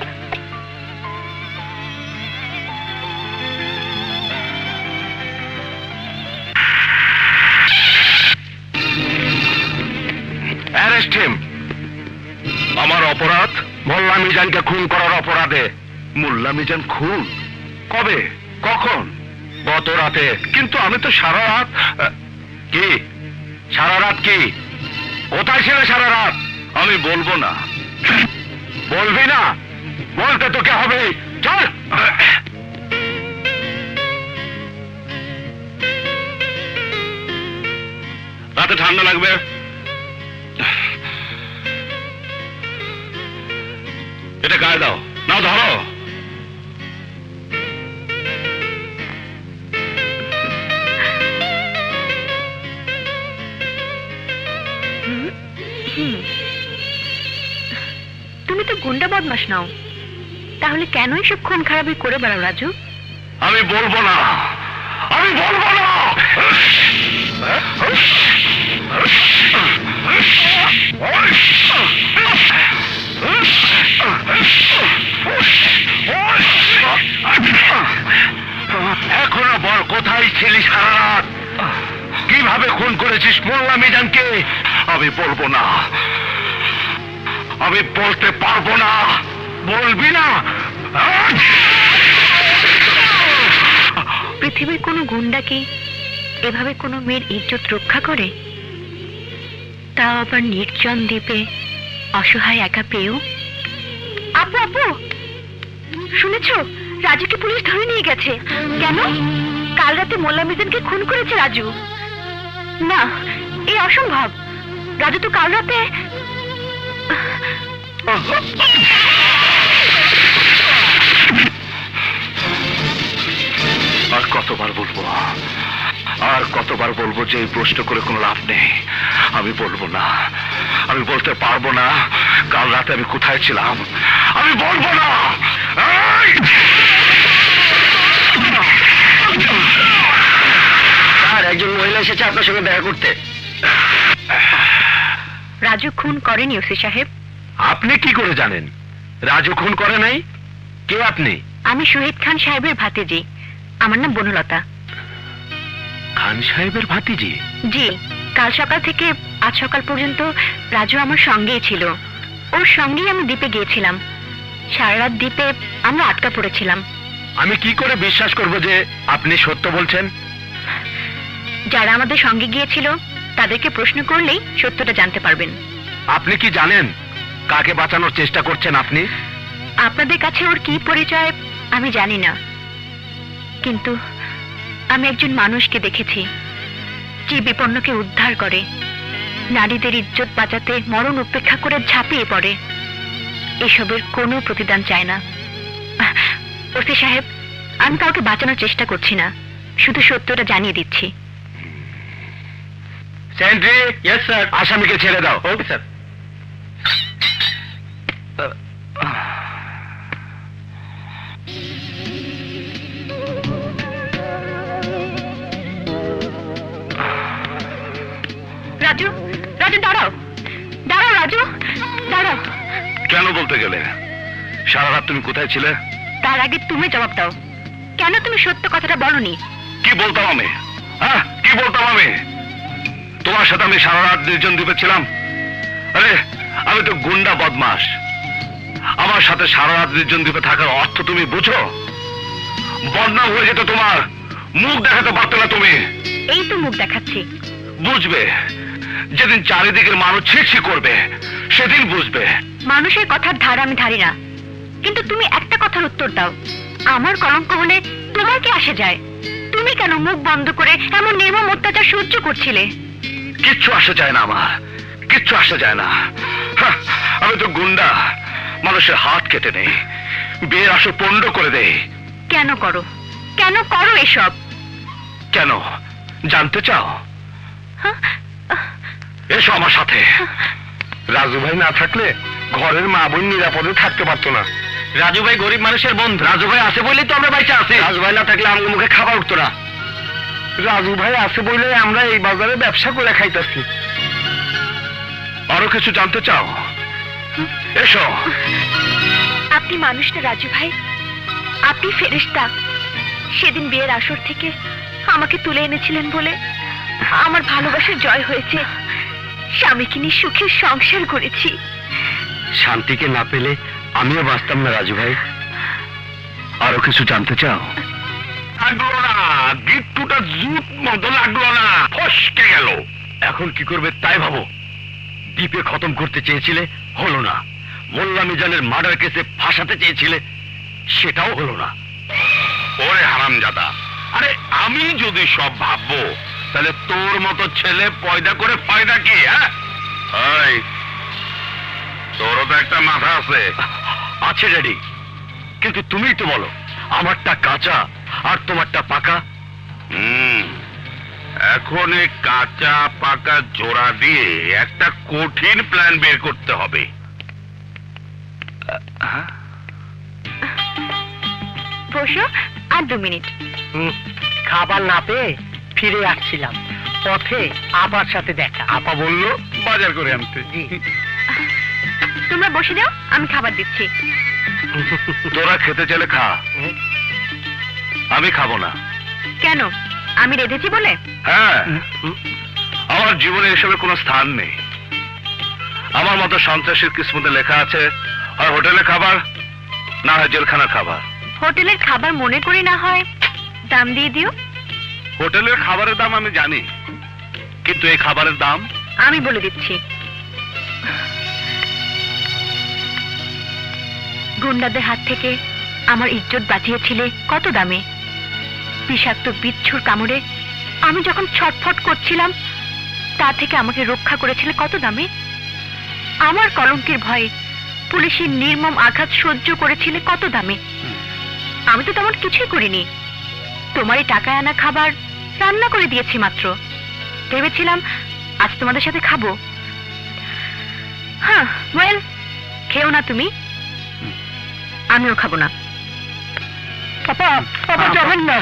Arrest him. আমার অপরাধ মোল্লা মিজানকে খুন করার অপরাধে। মোল্লা মিজান খুন? কবে, কখন? গত রাতে। কিন্তু আমি তো সারা রাত। কি সারা রাত? কি কোথায় ছিল সারা রাত? আমি বলবো না। বলবি না? বলতে তোকে হবে। চল। রাতে ঠান্ডা লাগবে। এটা গায়ে দাও। না ধরো। তুমি তো গুন্ডা বদমাশ নাও, তাহলে কেন এসব খুন খারাপি করে বেড়াও রাজু? আমি বলবো না, আমি বলবো না। এখনো বল, কোথায় ছিলি সারা রাত? কিভাবে খুন করেছিস মোল্লা মিজানকে? আমি বলবো না, আমি বলতে পারবো না। বলবি না? পৃথিবীর কোনো গুন্ডা কি এভাবে কোনো মেয়ের ইজ্জত রক্ষা করে? তাও আবার নির্জন দ্বীপে অসহায় একা পেয়েও। আপু আপু শুনেছ, রাজুকে পুলিশ ধরে নিয়ে গেছে। কেন? কাল রাতে মোল্লা মিজানকে খুন করেছে রাজু। না, এই অসম্ভব। রাজু তো কাল রাতে। আর কতবার বলবো, আর কতবার বলবো যে এই প্রশ্ন করে কোনো লাভ নেই। আমি বলবো না, আমি বলতে পারবো না কাল রাতে আমি কোথায় ছিলাম। আমি বলবো না। আর একজন মহিলা এসেছে আপনার সঙ্গে দেখা করতে। রাজু খুন করেনি ওসি সাহেব। আপনি কি করে জানেন রাজু খুন করে নাই? কে আপনি? আমি শহীদ খান সাহেবের ভাতিজি, আমার নাম বনলতা। খান সাহেবের ভাতিজি? জি, কাল সকাল থেকে আজ সকাল পর্যন্ত রাজু আমার সঙ্গেই ছিল। ওর সঙ্গেই আমি দ্বীপে গিয়েছিলাম। সারা রাত দ্বীপে আমরা আটকা পড়েছিলাম। আমি কি করে বিশ্বাস করব যে আপনি সত্য বলছেন? যারা আমাদের সঙ্গে গিয়েছিল তাদেরকে প্রশ্ন করলেই সত্যটা জানতে পারবেন। আপনি কি জানেন কাকে বাঁচানোর চেষ্টা করছেন আপনি? আপনাদের কাছে ওর কি পরিচয় আমি জানি না, কিন্তু আমি একজন মানুষকে দেখেছি যে বিপন্নকে উদ্ধার করে, নারীদের ইজ্জত বাঁচাতে মরণ উপেক্ষা করে ঝাঁপিয়ে পড়ে। এসবের কোনো প্রতিদান চায় না। ওসি সাহেব, আমি কাউকে বাঁচানোর চেষ্টা করছি না, শুধু সত্যটা জানিয়ে দিচ্ছি। Sentry, yes sir. আসামিকে ছেড়ে দাও। Okay sir. রাজু, রাজু দাঁড়াও, দাঁড়াও রাজু, দাঁড়াও। কেন বলতে গেলে? সারা রাত তুমি কোথায় ছিলে? তার আগে তুমি জবাব দাও, কেন তুমি সত্য কথাটা বলনি? কি বলতাম আমি? হ্যাঁ, কি বলতাম আমি? তোমার সাথে আমি সারা রাত নির্জন দ্বীপে ছিলাম? আরে আমি তো গুন্ডা বদমাস। আমার সাথে সারা রাত নির্জন দ্বীপে থাকার অর্থ তুমি বুঝো? বদনাম হয়ে যেত তোমার, মুখ দেখাতে পারতো না তুমি। এই তো মুখ দেখাচ্ছি। বুঝবে, যেদিন চারিদিকের মানুষ ছিছি করবে সেদিন বুঝবে। মানুষের কথার ধার আমি ধারি না, কিন্তু তুমি একটা কথার উত্তর দাও, আমার কলঙ্ক হলে তোমার কি আসে যায়? তুমি কেন মুখ বন্ধ করে এমন নির্মম অত্যাচার সহ্য করছিলে? কিচ্ছু আসে যায় না আমার, কিচ্ছু আসে যায় না। হাহ, আমি তো গুন্ডা, মানুষের হাত কেটে নেই, বিয়ের আসর পণ্ড করে দেই। কেন করো, কেন করো এসব? কেন জানতে চাও? হ্যাঁ? এসো আমার সাথে। রাজু ভাই না থাকলে ঘরের মা বোন নিরাপদে থাকতে পারতো না। রাজু ভাই গরিব মানুষের বন্ধু, রাজু ভাই আছে বলেই তো আমরা বাইচে আছি। রাজু ভাই না থাকলে আমাদের মুখে খাবার উঠতো না। রাজু ভাই আছে বলে আমরা এই বাজারে ব্যবসা করে খাইতেছি। আরো কিছু জানতে চাও? এসো। আপনি মানুষ না রাজু ভাই, আপনি ফেরেশতা। সেদিন বিয়ের আসর থেকে আমাকে তুলে এনেছিলেন বলে আমার ভালোবাসার জয় হয়েছে। স্বামীকে নিয়ে সুখের সংসার করেছি। শান্তিকে না পেলে আমিও বাঁচতাম না রাজু ভাই। আরো কিছু জানতে চাও? লাগলো না, গিট্টুটা জুত মতো লাগলো না, ফসকে গেল। এখন কি করবে তাই ভাবো। দ্বীপে খতম করতে চেয়েছিলে, হলো না। মোল্লা মিজানের মার্ডার কেসে ফাঁসাতে চেয়েছিলে, সেটাও হলো না। ওরে হারামজাদা, আরে আমি যদি সব ভাববো তাহলে তোর মতো ছেলে পয়দা করে ফায়দা কি? হ্যাঁ, তোরও তো একটা মাথা আছে। আছে ড্যাডি, কিন্তু তুমিই তো বলো আমারটা কাঁচা আর তোমারটা পাকা। হুম, এখন এই কাঁচা পাকা জোড়া দিয়ে একটা কঠিন প্ল্যান বের করতে হবে। বসো, আর দু মিনিট। হুম, খাবার না পেয়ে ফিরে আসছিলাম, পথে আপার সাথে দেখা। আপা বললো বাজার করে আনতে। জি। তোমরা বসে যাও, আমি খাবার দিচ্ছি। তোরা খেতে চাইলে খা, আমি খাবো না। কেন? আমি রেঁধেছি বলে? হ্যাঁ, আমার জীবনে এসবের কোনো স্থান নেই। আমার মতো সন্ত্রাসীর কিসমতে লেখা আছে আর হোটেলে খাবার, না হয় জেলখানার খাবার। হোটেলের খাবার মনে করে না হয় দাম দিয়ে দিও। হোটেলের খাবারের দাম আমি জানি, কিন্তু এই খাবারের দাম আমি বলে দিচ্ছি। গুন্ডাদের হাত থেকে আমার ইজ্জত বাঁচিয়েছিলে কত দামে। বিষাক্ত বিচ্ছুর কামড়ে আমি যখন ছটফট করছিলাম, তা থেকে আমাকে রক্ষা করেছিলে কত দামে। আমার কলঙ্কের ভয়ে পুলিশের নির্মম আঘাত সহ্য করেছিলে কত দামে। আমি তো তেমন কিছুই করিনি, তোমারই টাকায় আনা খাবার রান্না করে দিয়েছি মাত্র। ভেবেছিলাম আজ তোমাদের সাথে খাবো। হ্যাঁ, ওয়েল, খেও না তুমি, আমিও খাবো না। পাপা, পাপা যাবেন না।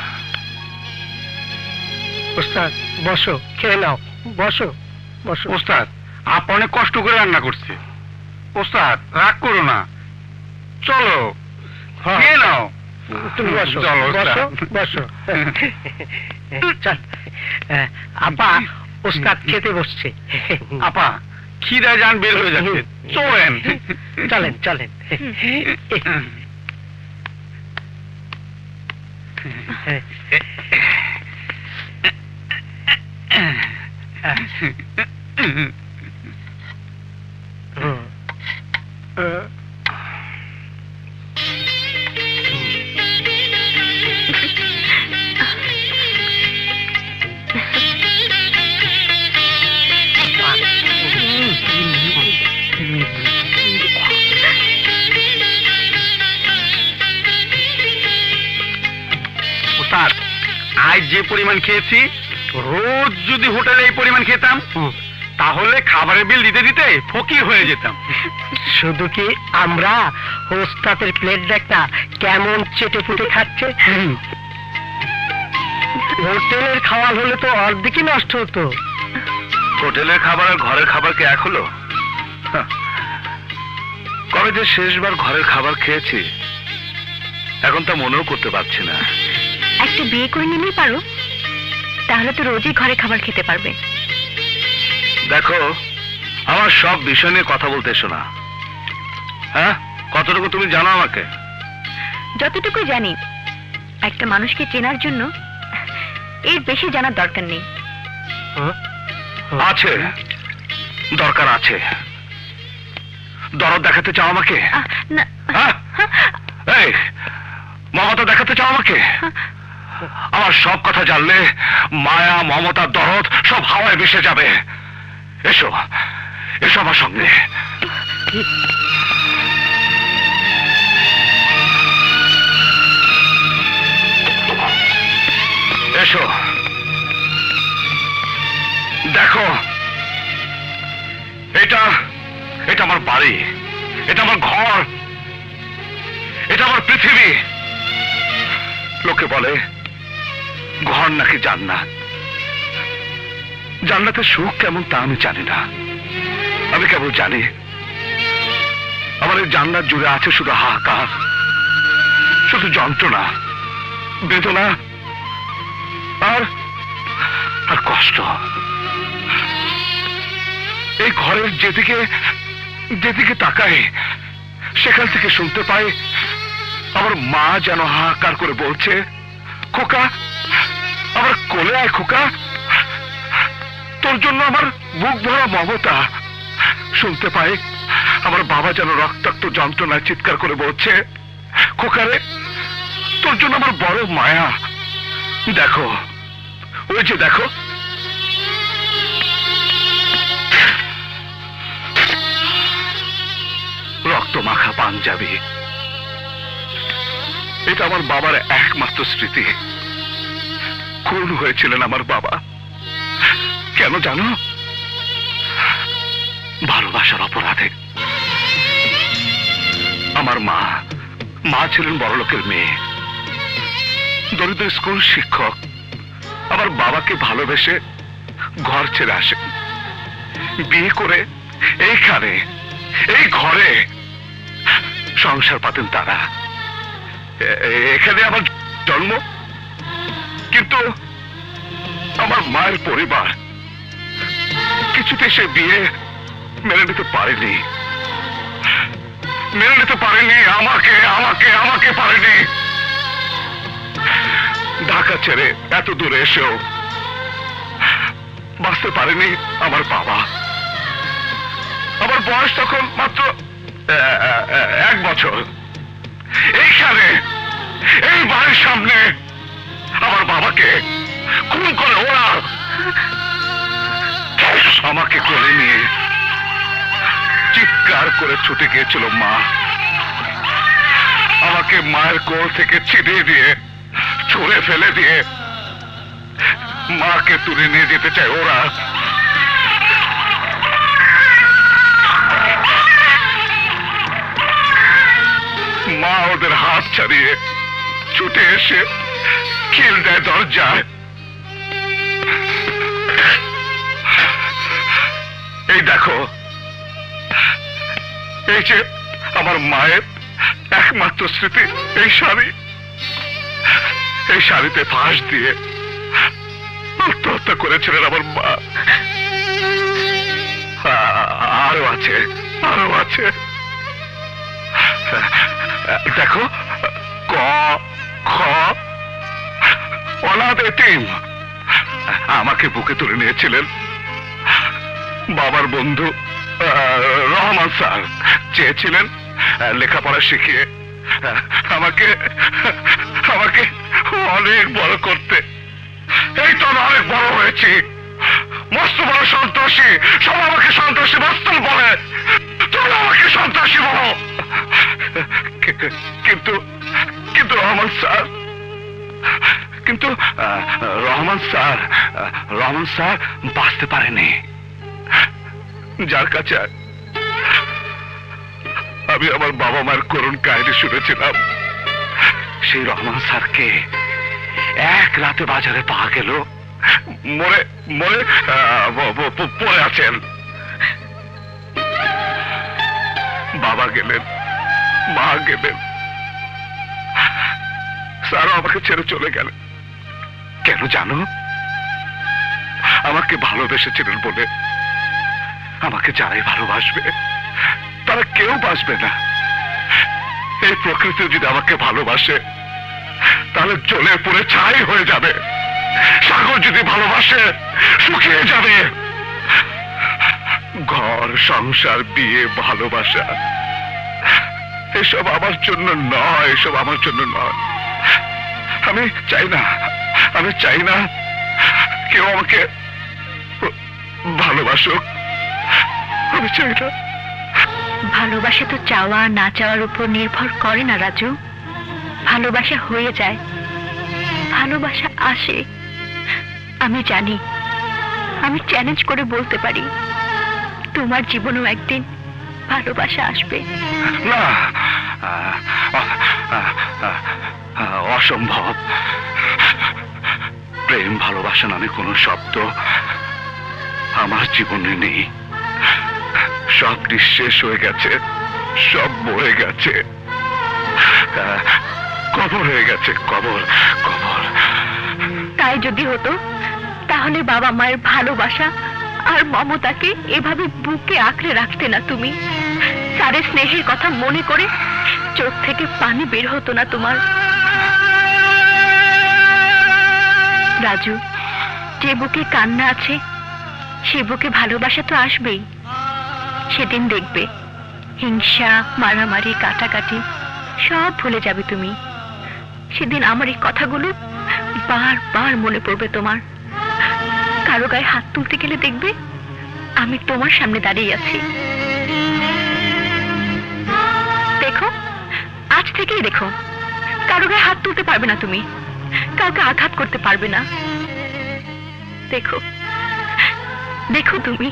ওস্তাদ বসো, খেয়ে নাও, বসো বসো। ওস্তাদ, আপা অনেক কষ্ট করে রান্না করছে। ওস্তাদ রাগ করো না, চলো খেয়ে নাও। তুমি বসো, চলো, বসো ওস্তাদ। বসো। চল, আহ, আপা ওস্তাদ খেতে বসছে। আপা খিদায় যান বের হয়ে যাচ্ছে, চলেন। চলেন চলেন। ওস্তাদ, আজ যে পরিমাণ খেয়েছি, রোজ যদি হোটেলে এই পরিমাণ খেতাম তাহলে খাবারের বিল দিতে দিতে ফকির হয়ে যেতাম। শুধু কি আমরা, ওস্তাদের প্লেট দেখটা কেমন চেটে ফুটে খাচ্ছে। হোটেলের খাওয়া হলে তো অর্ধেকই নষ্ট হতো। হোটেলের খাবার আর ঘরের খাবার কি এক হলো? হাহ। কবে যে শেষবার ঘরের খাবার খেয়েছি এখন তা মনেও করতে পারছি না। একটা বিয়ে করে নিলেই পারো, তাহলে তো রোজই ঘরে খাবার খেতে পারবে। দেখো, আমার সব বিষয় নিয়ে কথা বলতে এসো না। হ্যাঁ, কতটুকু তুমি জানো আমাকে? যতটুকু জানি, একটা মানুষকে চেনার জন্য এর বেশি জানার দরকার নেই। আছে, দরকার আছে। দরদ দেখাতে চাও আমাকে? আহ, না হ্যাঁ? এই মমতা দেখাতে চাও আমাকে? আমার সব কথা জানলে মায়া, মমতা, দরদ সব হাওয়ায় ভেসে যাবে। এসো, এসো আমার সঙ্গে। এসো, দেখো, এটা এটা আমার বাড়ি, এটা আমার ঘর, এটা আমার পৃথিবী। লোকে বলে ঘর নাকি জান্নাত। জান্নাতের সুখ কেমন তা আমি জানি না। আমি কেবল জানি আমার এই জান্নাত জুড়ে আছে শুধু হাহাকার, শুধু যন্ত্রণা, বেদনা আর আর কষ্ট। এই ঘরের যেদিকে যেদিকে তাকাই সেখান থেকে শুনতে পাই আমার মা যেন হাহাকার করে বলছে, খোকা আমার কোলে আয়, খোকা তোর জন্য আমার বুক ভরা মমতা। শুনতে পাই আমার বাবা যেন রক্তাক্ত যন্ত্রণায় চিৎকার করে বলছে, খোকারে তোর জন্য আমার বড় মায়া। দেখো, ওই যে দেখো, রক্ত মাখা পাঞ্জাবি। এটা আমার বাবার একমাত্র স্মৃতি। খুন হয়েছিলেন আমার বাবা। কেন জানো? ভালোবাসার অপরাধে। আমার মা মা ছিলেন বড়লোকের মেয়ে, দরিদ্র স্কুল শিক্ষক। আমার বাবাকে ভালোবেসে ঘর ছেড়ে আসেন, বিয়ে করে এইখানে এই ঘরে সংসার পাতেন তারা। এখানে আমার জন্ম, কিন্তু আমার মায়ের পরিবার কিছুতে সে বিয়ে মেনে নিতে পারেনি, মেনে নিতে পারেনি আমাকে আমাকে আমাকে পারেনি। ঢাকা ছেড়ে এত দূরে এসেও বাঁচতে পারেনি আমার বাবা। আমার বয়স তখন মাত্র এক বছর। এইখানে এই বাড়ির সামনে আমার বাবাকে খুন করে ওরা। আমাকে কোলে নিয়ে চিৎকার করে ছুটে গিয়েছিল মা। আমাকে মায়ের কোল থেকে ছিনিয়ে দিয়ে ছুঁড়ে ফেলে দিয়ে মাকে তুলে নিয়ে যেতে চায় ওরা। মা ওদের হাত ছাড়িয়ে ছুটে এসে খিল দেয় দরজায়। এই দেখো, এই যে আমার মায়ের একমাত্র স্মৃতি, এই শাড়ি। এই শাড়িতে ফাঁস দিয়ে আত্মহত্যা করেছিলেন আমার মা। আরো আছে, আরো আছে। দেখো, ক খ অনাথ এতিম। আমাকে বুকে তুলে নিয়েছিলেন বাবার বন্ধু রহমান স্যার। চেয়েছিলেন লেখাপড়া শিখিয়ে আমাকে আমাকে অনেক বড় করতে। এই তো অনেক বড় হয়েছি, মস্ত বড় সন্ত্রাসী। সব আমাকে সন্ত্রাসী মাস্টার বলে, তুমি আমাকে সন্ত্রাসী বলো। কিন্তু কিন্তু রহমান স্যার কিন্তু রহমান স্যার রহমান স্যার বাঁচতে পারেনি। যার কাছে আমি আমার বাবা মায়ের করুণ কাহিনী শুনেছিলাম, সেই রহমান স্যারকে এক রাতে বাজারে পাওয়া গেল মরে মরে পড়ে আছেন। বাবা গেলেন, মা গেলেন, স্যারও আমাকে ছেড়ে চলে গেলেন। কেন জানো? আমাকে ভালোবেসেছিলেন বলে। আমাকে যারাই ভালোবাসবে তারা কেউ বাঁচবে না। এই প্রকৃতি যদি আমাকে ভালোবাসে তাহলে জ্বলে পুড়ে ছাই হয়ে যাবে। সাগর যদি ভালোবাসে শুকিয়ে যাবে। ঘর সংসার বিয়ে ভালোবাসা এসব আমার জন্য নয়, এসব আমার জন্য নয়। আমি চাই না, আমি চাই না কেউ আমাকে ভালোবাসুক, আমি চাই না। ভালোবাসা তো চাওয়া না চাওয়ার উপর নির্ভর করে না রাজু। ভালোবাসা হয়ে যায়, ভালোবাসা আসে। আমি জানি, আমি চ্যালেঞ্জ করে বলতে পারি তোমার জীবনেও একদিন ভালোবাসা আসবে। না, অসম্ভব। প্রেম ভালোবাসা নামে কোনো শব্দ আমার জীবনে নেই। সব নিঃশেষ হয়ে গেছে, সব মরে গেছে, কবর হয়ে গেছে, কবর কবর। তাই যদি হতো তাহলে বাবা মায়ের ভালোবাসা আর মমতাকে এভাবে বুকে আঁকড়ে রাখতে না তুমি। স্যারের স্নেহের কথা মনে করে চোখ থেকে পানি বের হতো না তোমার। রাজু, যে বুকে কান্না আছে সে বুকে ভালোবাসা তো আসবেই। সেদিন দেখবে হিংসা, মারামারি, কাটাকাটি সব ভুলে যাবে তুমি। সেদিন আমার এই কথাগুলো বারবার মনে পড়বে তোমার। কারো গায়ে হাত তুলতে গেলে দেখবে আমি তোমার সামনে দাঁড়িয়ে আছি। দেখো, আজ থেকেই দেখো, কারো গায়ে হাত তুলতে পারবে না তুমি, কাউকে আঘাত করতে পারবে না। দেখো দেখো তুমি।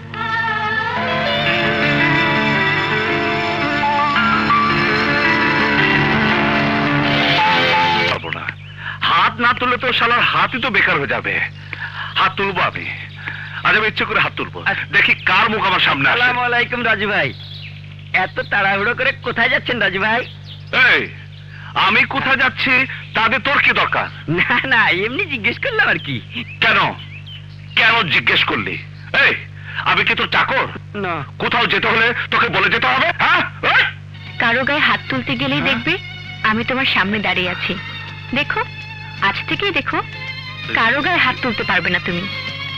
হাত না তুললে তো শালার হাতই তো বেকার হয়ে যাবে। হাত তুলবো আমি, আজ আমি ইচ্ছে করে হাত তুলবো, দেখি কার মুখ আমার সামনে আসে। আসসালামু আলাইকুম রাজু ভাই। এত তাড়াহুড়ো করে কোথায় যাচ্ছেন রাজু ভাই? এই, আমি কোথায় যাচ্ছি তাদের তোর কি দরকার? না না, এমনি জিজ্ঞেস করলাম আর কি। কেন কেন জিজ্ঞেস করলি? এই, আমি কি তোর চাকর? না। কোথাও যেতে হলে তোকে বলে যেতে হবে? হ্যাঁ, এই! কারো গায়ে হাত তুলতে গেলেই দেখবে আমি তোমার সামনে দাঁড়িয়ে আছি। দেখো, আজ থেকেই দেখো, কারো গায়ে হাত তুলতে পারবে না তুমি।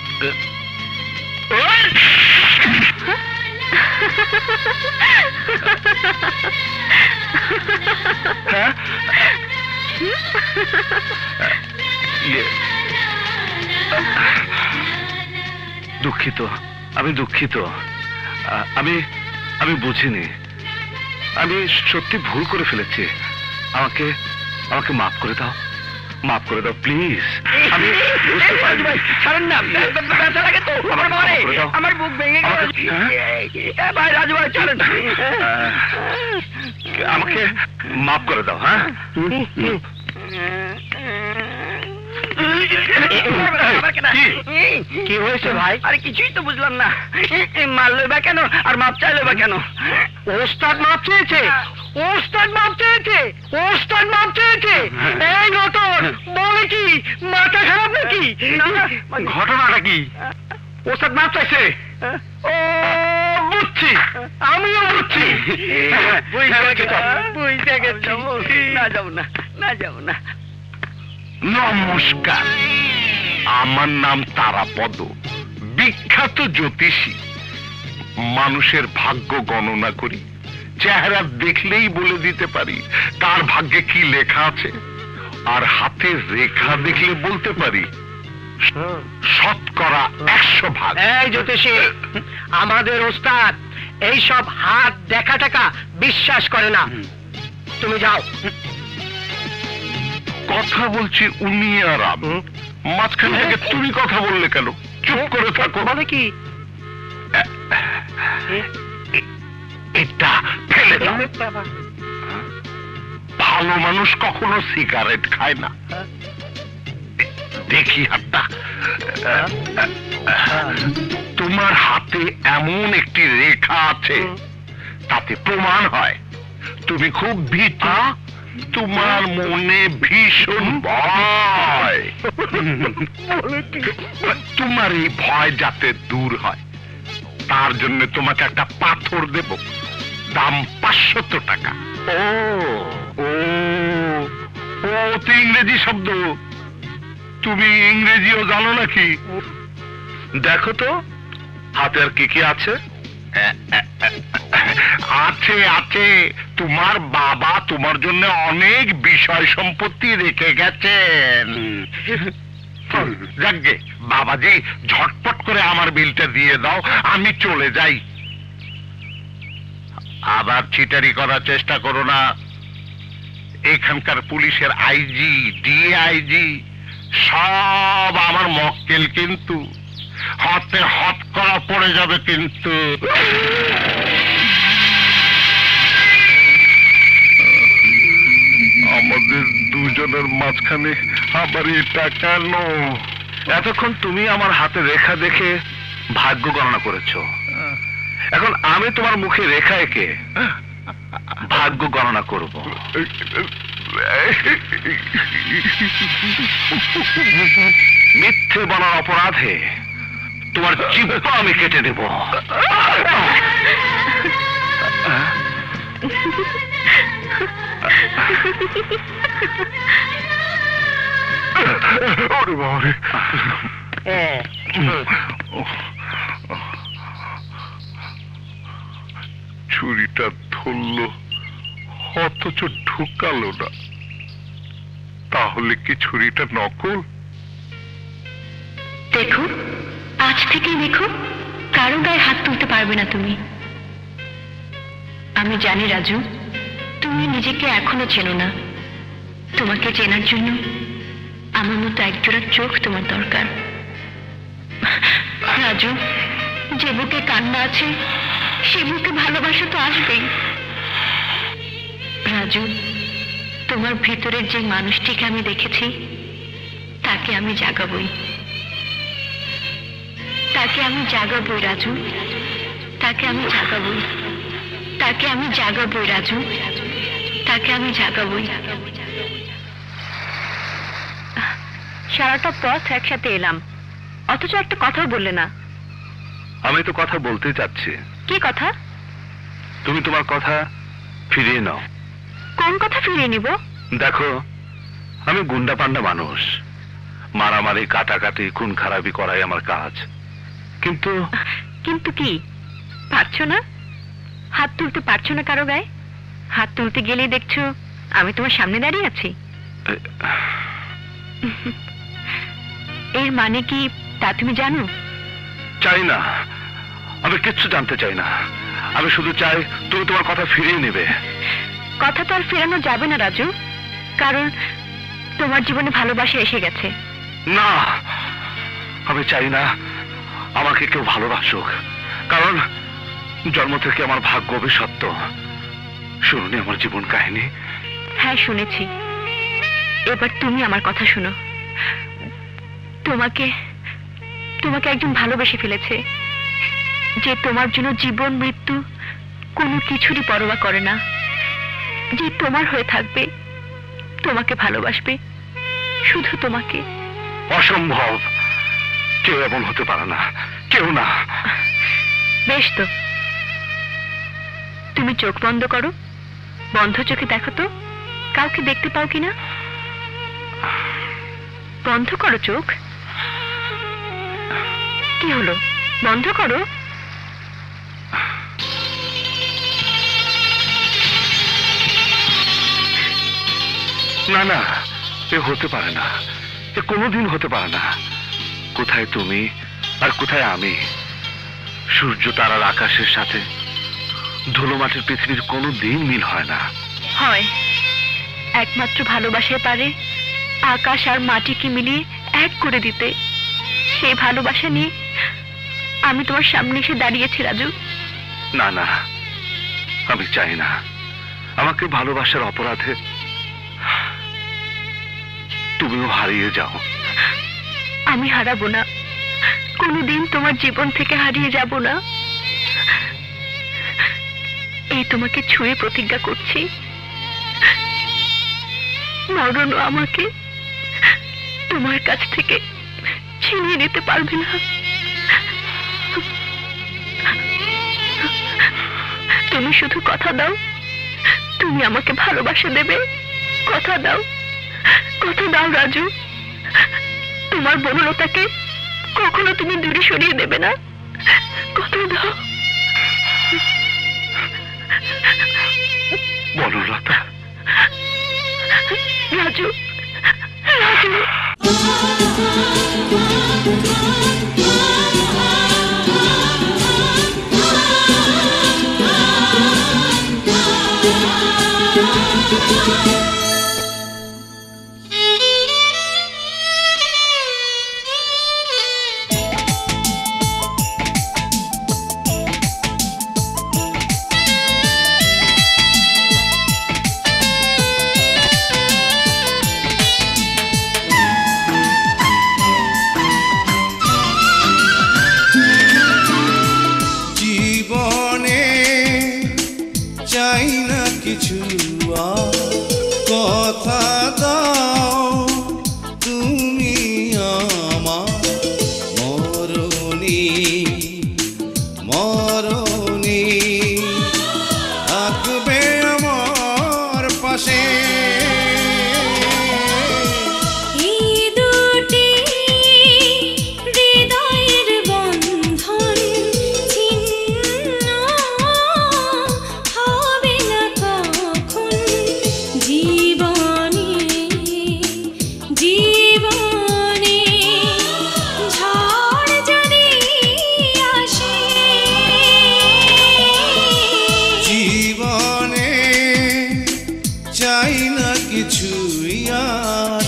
হ্যাঁ? ইয়ে, দুঃখিত, আমি দুঃখিত। আ- আমি আমি বুঝিনি, আমি সত্যি ভুল করে ফেলেছি। আমাকে আমাকে মাফ করে দাও, মাফ করে দাও প্লিজ। আমি বুঝতে পারিনি। ছাড়েন না, ব্যথা লাগে তো আমার আমাকে মারে, মাফ করে দাও। আমার বুক ভেঙে গেল। আমাকে- হ্যাঁ? ভাই রাজু ভাই চলেন। আহ, আমাকে মাফ করে দাও। হ্যাঁ, কি হয়েছে ভাই? আরে কিছুই তো বুঝলাম না। মারলো বা কেন আর মাপ চাইলো বা কেন? ওস্তাদ মাপ চেয়েছে, ওস্তাদ মাপ চেয়েছে, ওস্তাদ মাপ চেয়েছে। এই নতুন বলে কি মাথা খারাপ নাকি? ঘটনাটা কি? ওস্তাদ মাপ চাইছে? ও বুঝছি, আমিও বুঝছি। বুঝতে গেছি, বুঝতে গেছি। না যাবো না, না যাবো না। নমস্কার, আমার নাম তারাপদ, বিখ্যাত জ্যোতিষী। মানুষের ভাগ্য গণনা করি, চেহারা দেখলেই বলে দিতে পারি তার ভাগ্যে কি লেখা আছে, আর হাতের রেখা দেখলে বলতে পারি শতকরা একশো ভাগ। এই জ্যোতিষী, আমাদের ওস্তাদ এইসব হাত দেখা টাকা বিশ্বাস করে না। তুমি যাও। কথা বলছি উনি আর আমি, মাঝখান থেকে তুমি কথা বললে কেন? চুপ করে থাকো। বলে কি? এটা ফেলে দাও। ভালো মানুষ কখনো সিগারেট খায় না। দেখি হাতটা। তোমার হাতে এমন একটি রেখা আছে, তাতে প্রমাণ হয় তুমি খুব ভীত, তোমার মনে ভীষণ ভয়। তোমার এই ভয় যাতে দূর হয় তার জন্য তোমাকে একটা পাথর দেব, দাম পাঁচশত টাকা। ও ও ও তো ইংরেজি শব্দ, তুমি ইংরেজিও জানো নাকি? দেখো তো হাতে আর কি কি আছে? আছে আছে তোমার বাবা তোমার জন্য অনেক বিষয় সম্পত্তি রেখে গেছেন। যাকগে বাবাজি, ঝটপট করে আমার বিলটা দিয়ে দাও, আমি চলে যাই। আবার চিটারি করার চেষ্টা করো না। এখানকার পুলিশের আইজি, ডিআইজি সব আমার মক্কেল, কিন্তু হাতে হাত করা পড়ে যাবে কিন্তু। আমাদের দুজনের মাঝখানে আবার এটা কেন? এতক্ষণ তুমি আমার হাতে রেখা দেখে ভাগ্য গণনা করেছো, এখন আমি তোমার মুখে রেখা এঁকে ভাগ্য গণনা করব। মিথ্যে বলার অপরাধে তোমার জিহ্বা আমি কেটে দেব। ওরে বাবারে, ছুরিটা ধরলো অথচ ঢুকালো না, তাহলে কি ছুরিটা নকল? দেখো, আজ থেকে দেখো, কারো গায়ে হাত তুলতে পারবে না তুমি। আমি জানি রাজু, তুমি নিজেকে এখনো চেনো না। তোমাকে চেনার জন্য আমার মতো একজোড়া চোখ তোমার দরকার। রাজু, যে বুকে কান্না আছে সে বুকে ভালোবাসা তো আসবেই। রাজু, তোমার ভেতরের যে মানুষটিকে আমি দেখেছি তাকে আমি জাগাবই, তাকে আমি জাগাবই রাজু, তাকে আমি জাগাবই, তাকে আমি জাগাবই রাজু, তাকে আমি জাগাবই। সারাটা পথ একসাথে এলাম, অথচ একটা কথাও বললে না। আমি তো কথা বলতে চাচ্ছি। কি কথা? তুমি তোমার কথা ফিরিয়ে নাও। কোন কথা ফিরিয়ে নিব? দেখো, আমি গুন্ডা পান্ডা মানুষ, মারামারি কাটাকাটি খুন খারাপি করাই আমার কাজ। কিন্তু কিন্তু কি? পারছো না? হাত তুলতে পারছো না কারো গায়ে? হাত তুলতে গেলেই দেখছো আমি তোমার সামনে দাঁড়িয়ে আছি। এর মানে কি তা তুমি জানো? চাই না, আমি কিচ্ছু জানতে চাই না। আমি শুধু চাই তুমি তোমার কথা ফিরিয়ে নেবে। কথা তো আর ফেরানো যাবে না রাজু, কারণ তোমার জীবনে ভালোবাসা এসে গেছে। না, আমি চাই না আমাকে কেউ ভালোবাসুক, কারণ জন্ম থেকে আমার ভাগ্য অভিশপ্ত। শুনুনি আমার জীবন কাহিনী? হ্যাঁ শুনেছি। এবার তুমি আমার কথা শুনো। তোমাকে তোমাকে একজন ভালোবেসে ফেলেছে, যে তোমার জন্য জীবন মৃত্যু কোনো কিছুরই পরোয়া করে না, যে তোমার হয়ে থাকবে, তোমাকে ভালোবাসবে, শুধু তোমাকে। অসম্ভব, কেউ এমন হতে পারে না, কেউ না। বেশ তো, তুমি চোখ বন্ধ করো, বন্ধ চোখে দেখো তো কাউকে দেখতে পাও কিনা। বন্ধ করো চোখ। কি হলো, বন্ধ করো। না না, এ হতে পারে না, এ কোনোদিন হতে পারে না। কোথায় তুমি আর কোথায় আমি? সূর্য তারার আকাশের সাথে ধুলো মাটির পৃথিবীর কোনো দিন মিল হয় না। হয়, একমাত্র ভালোবাসায় পারে আকাশ আর মাটিকে মিলিয়ে এক করে দিতে। সেই ভালোবাসা নিয়ে আমি তোমার সামনে এসে দাঁড়িয়েছি রাজু। না না, আমি চাই না আমাকে ভালোবাসার অপরাধে তুমিও হারিয়ে যাও। আমি হারাবো না, কোনোদিন তোমার জীবন থেকে হারিয়ে যাব না। এই তোমাকে ছুঁয়ে প্রতিজ্ঞা করছি, মরণও আমাকে তোমার কাছ থেকে ছিনিয়ে নিতে পারবে না। তুমি শুধু কথা দাও, তুমি আমাকে ভালোবাসা দেবে। কথা দাও, কথা দাও রাজু। তোমার বনলতাকে কখনো তুমি দূরে সরিয়ে দেবে না। কথা দাও। বনলতা, রাজু, রাজু, জীবনে চাই না কিছু আর, কথা দাও তুমি আমার মরণী মরণী, থাকবে আমার পাশে। জীবনে চাই না কিছু আর,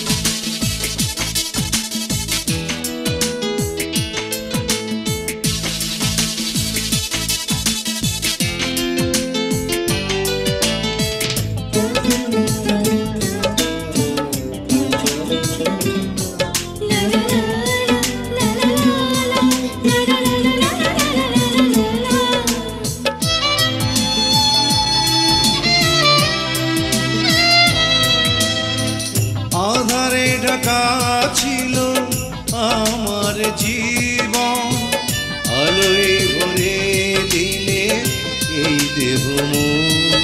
আধারে ঢাকা ছিল আমার জীবন, আলোয় ভরে দিলে এই দেহ মন।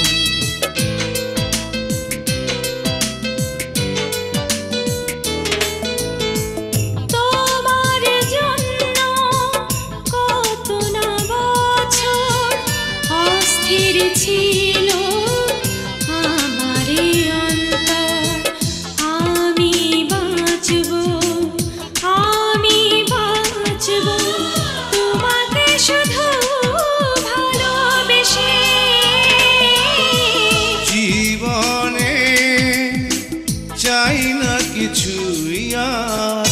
তোমার জন্য কত না বছর অস্থির ছিল আমার অন্তর। আমি বাঁচব, আমি বাঁচব তোমাকে শুধু ভালোবেসে। জীবনে চাই না কিছু আর,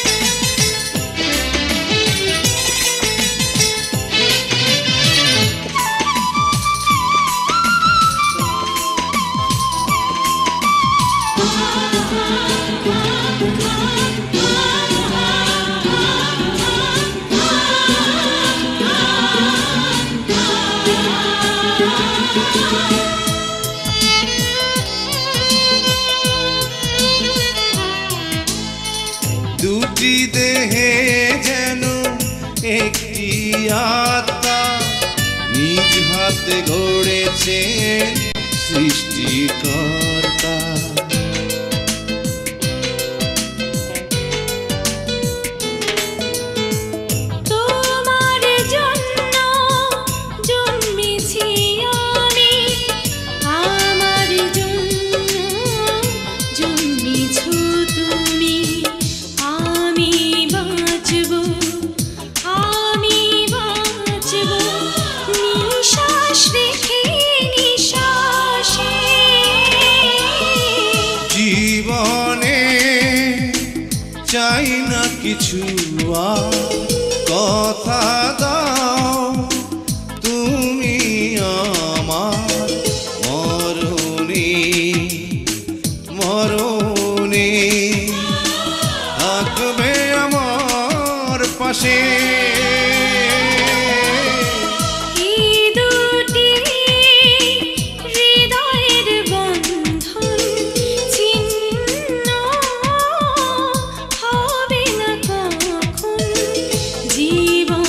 দুটি দেহে যেন একটি আত্মা, নিজ হাতে গড়েছে সৃষ্টিকর্তা। তোমার জন্য জন্মেছি আমি, আমার জন্য জন্মেছ তুমি। আমি বাঁচব, আমি বাঁচব নিঃশ্বাস রেখে নিঃশ্বাসে। জীবনে চাই না কিছু আর, কথা দাও তুমি আমার মরণী মরণী, থাকবে আমার পাশে। এই দুটি হৃদয়ের বন্ধন ছিন্ন হবে না কখন। জীবন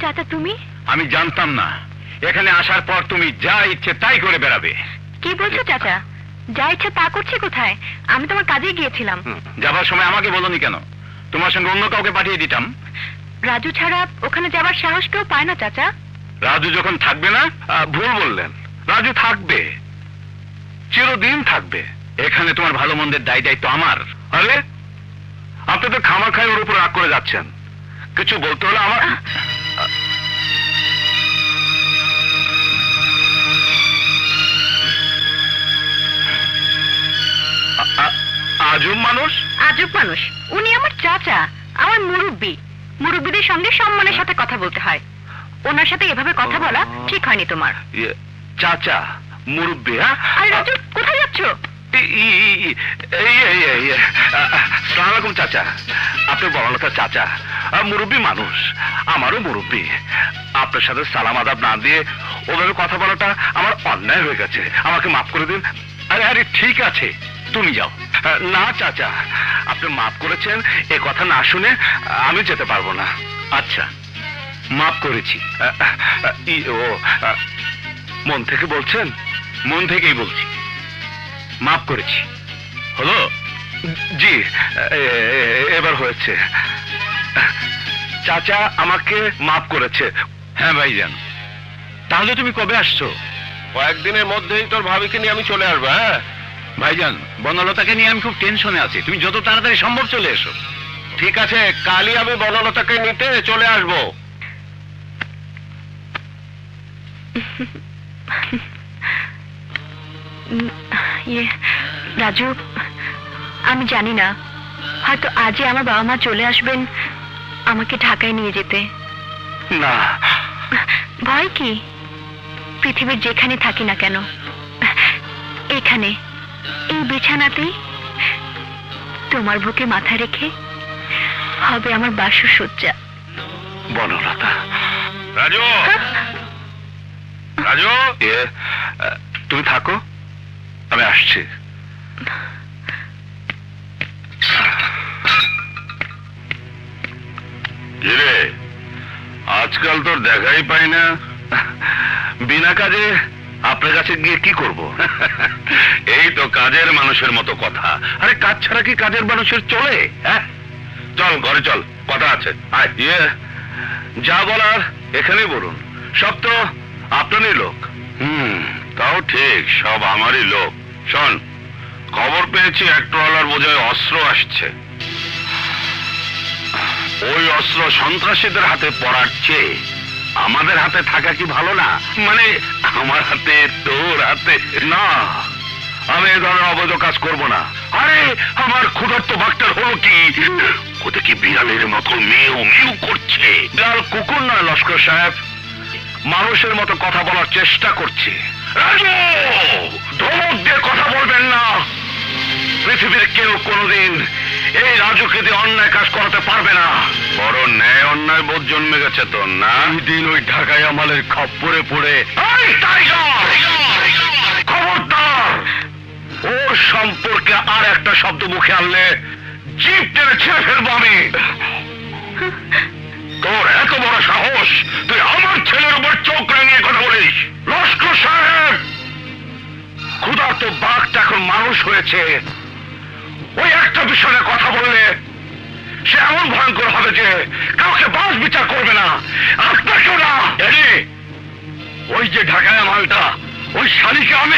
চাচা তুমি? আমি জানতাম না এখানে আসার পর তুমি যা ইচ্ছে তাই করে বেড়াবে। কি বলছো চাচা? যা ইচ্ছা তা করছি কোথায়? আমি তোমার কাজে গিয়েছিলাম। যাবার সময় আমাকে বলোনি কেন? তোমার সঙ্গে অন্য কাউকে পাঠিয়ে দিতাম। রাজু ছাড়া ওখানে যাবার সাহস কেউ পায় না চাচা। রাজু যখন থাকবে না, আহ, ভুল বললেন। রাজু থাকবে, চিরদিন থাকবে। এখানে তোমার ভালো মন্দের দায় দায়িত্ব আমার। আরে আপনি তো খামাখাই ওর উপর রাগ করে যাচ্ছেন। কিছু বলতে হলে আমার আজব মানুষ। আজব মানুষ? উনি আমার চাচা, আমার মুরব্বী। মুরব্বীদের সঙ্গে সম্মানের সাথে কথা বলতে হয়। ওনার সাথে এভাবে কথা বলা ঠিক হয়নি তোমার। ইয়ে, চাচা মুরব্বী? হ্যাঁ। আর রাজু কোথায় যাচ্ছ? সালাম আলাইকুম চাচা। আপনি বড়লতা চাচা, মুরব্বী মানুষ, আমারও মুরব্বী। আপনার সাথে সালাম আদাব না দিয়ে ওভাবে কথা বলাটা আমার অন্যায় হয়ে গেছে, আমাকে মাফ করে দিন। আরে আরে ঠিক আছে, তুমি যাও। না চাচা, আপনি মাফ করেছেন এ কথা না শুনে আমি যেতে পারবো না। আচ্ছা মাফ করেছি। ও মন থেকে বলছেন? মন থেকেই বলছি, মাফ করেছি। হলো? জি, এবার হয়েছে। চাচা আমাকে মাফ করেছে। হ্যাঁ ভাইজান। তাহলে তুমি কবে আসছো? কয়েকদিনের মধ্যেই তোর ভাবিকে নিয়ে আমি চলে আসবো। হ্যাঁ ভাইজান, বনলতাকে নিয়ে আমি খুব টেনশনে আছি, তুমি যত তাড়াতাড়ি সম্ভব চলে এসো। ঠিক আছে, কালই আমি বনলতাকে নিতে চলে আসবো। ইয়ে রাজু, আমি জানি না, হয়তো আজই আমার বাবা মা চলে আসবেন আমাকে ঢাকায় নিয়ে যেতে। না। ভয় কি? পৃথিবীর যেখানে থাকি না কেন, এখানে এই বিছানাতেই তোমার বুকে মাথা রেখে হবে আমার বাসসজ্জা। বনলতা। রাজু, রাজু, এ, তুমি থাকো, আমি আসছি। রে আজকাল তোর দেখাই পাই না, বিনা কাজে আপনার কাছে গিয়ে কি করব? এই তো কাজের মানুষের মতো কথা। আরে কাজ ছাড়া কি কাজের মানুষের চলে? হ্যাঁ চল ঘরে চল, কথা আছে। আয়, ইয়ে যা বলার এখানেই বলুন, সব তো আপনারই লোক। হুম, তাও ঠিক, সব আমারই লোক। শোন, খবর পেয়েছি এক ট্রলার বোঝায় অস্ত্র আসছে। ওই অস্ত্র সন্ত্রাসীদের হাতে পড়ার চেয়ে আমাদের হাতে থাকা কি ভালো না? মানে আমার হাতে, তোর হাতে না। আমি এ ধরনের অবৈধ কাজ করব না। আরে আমার ক্ষুধার্ত বাঘটার হলো কি? ওতে কি বিড়ালের মতো মেয়েও মেউ করছে। বিড়াল কুকুর নয় লস্কর সাহেব, মানুষের মতো কথা বলার চেষ্টা করছে। রাজু, ধমক দিয়ে কথা বলবেন না। পৃথিবীর কেউ কোনোদিন এই রাজুকে দিয়ে অন্যায় কাজ করাতে পারবে না। বড় ন্যায় অন্যায় বোধ জন্মে গেছে তোর না? দিন ওই ঢাকায় আমাদের খপ্পরে পড়ে। খবরদার, ওর সম্পর্কে আর একটা শব্দ মুখে আনলে জিভ টেনে ছেড়ে ফেলবো আমি। তোর এত বড় সাহস, তুই আমার ছেলের উপর চোখ রাঙিয়ে কথা বলিস? লস্কর সাহেব, ক্ষুধার্ত বাঘটা এখন মানুষ হয়েছে। ওই একটা বিষয়ে কথা বললে সে এমন ভয়ঙ্কর হবে যে কাউকে বাস বিচার করবে না, আপনাকেও না। ওই যে ঢাকায় মালটা, ওই শালিকে আমি।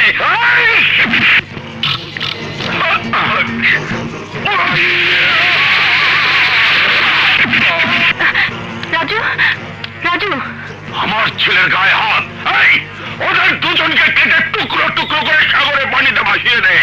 রাজু, রাজু, আমার ছেলের গায়ে হাত। এই, ওদের দুজনকে কেটে টুকরো টুকরো করে সাগরে পানিতে ভাসিয়ে দে।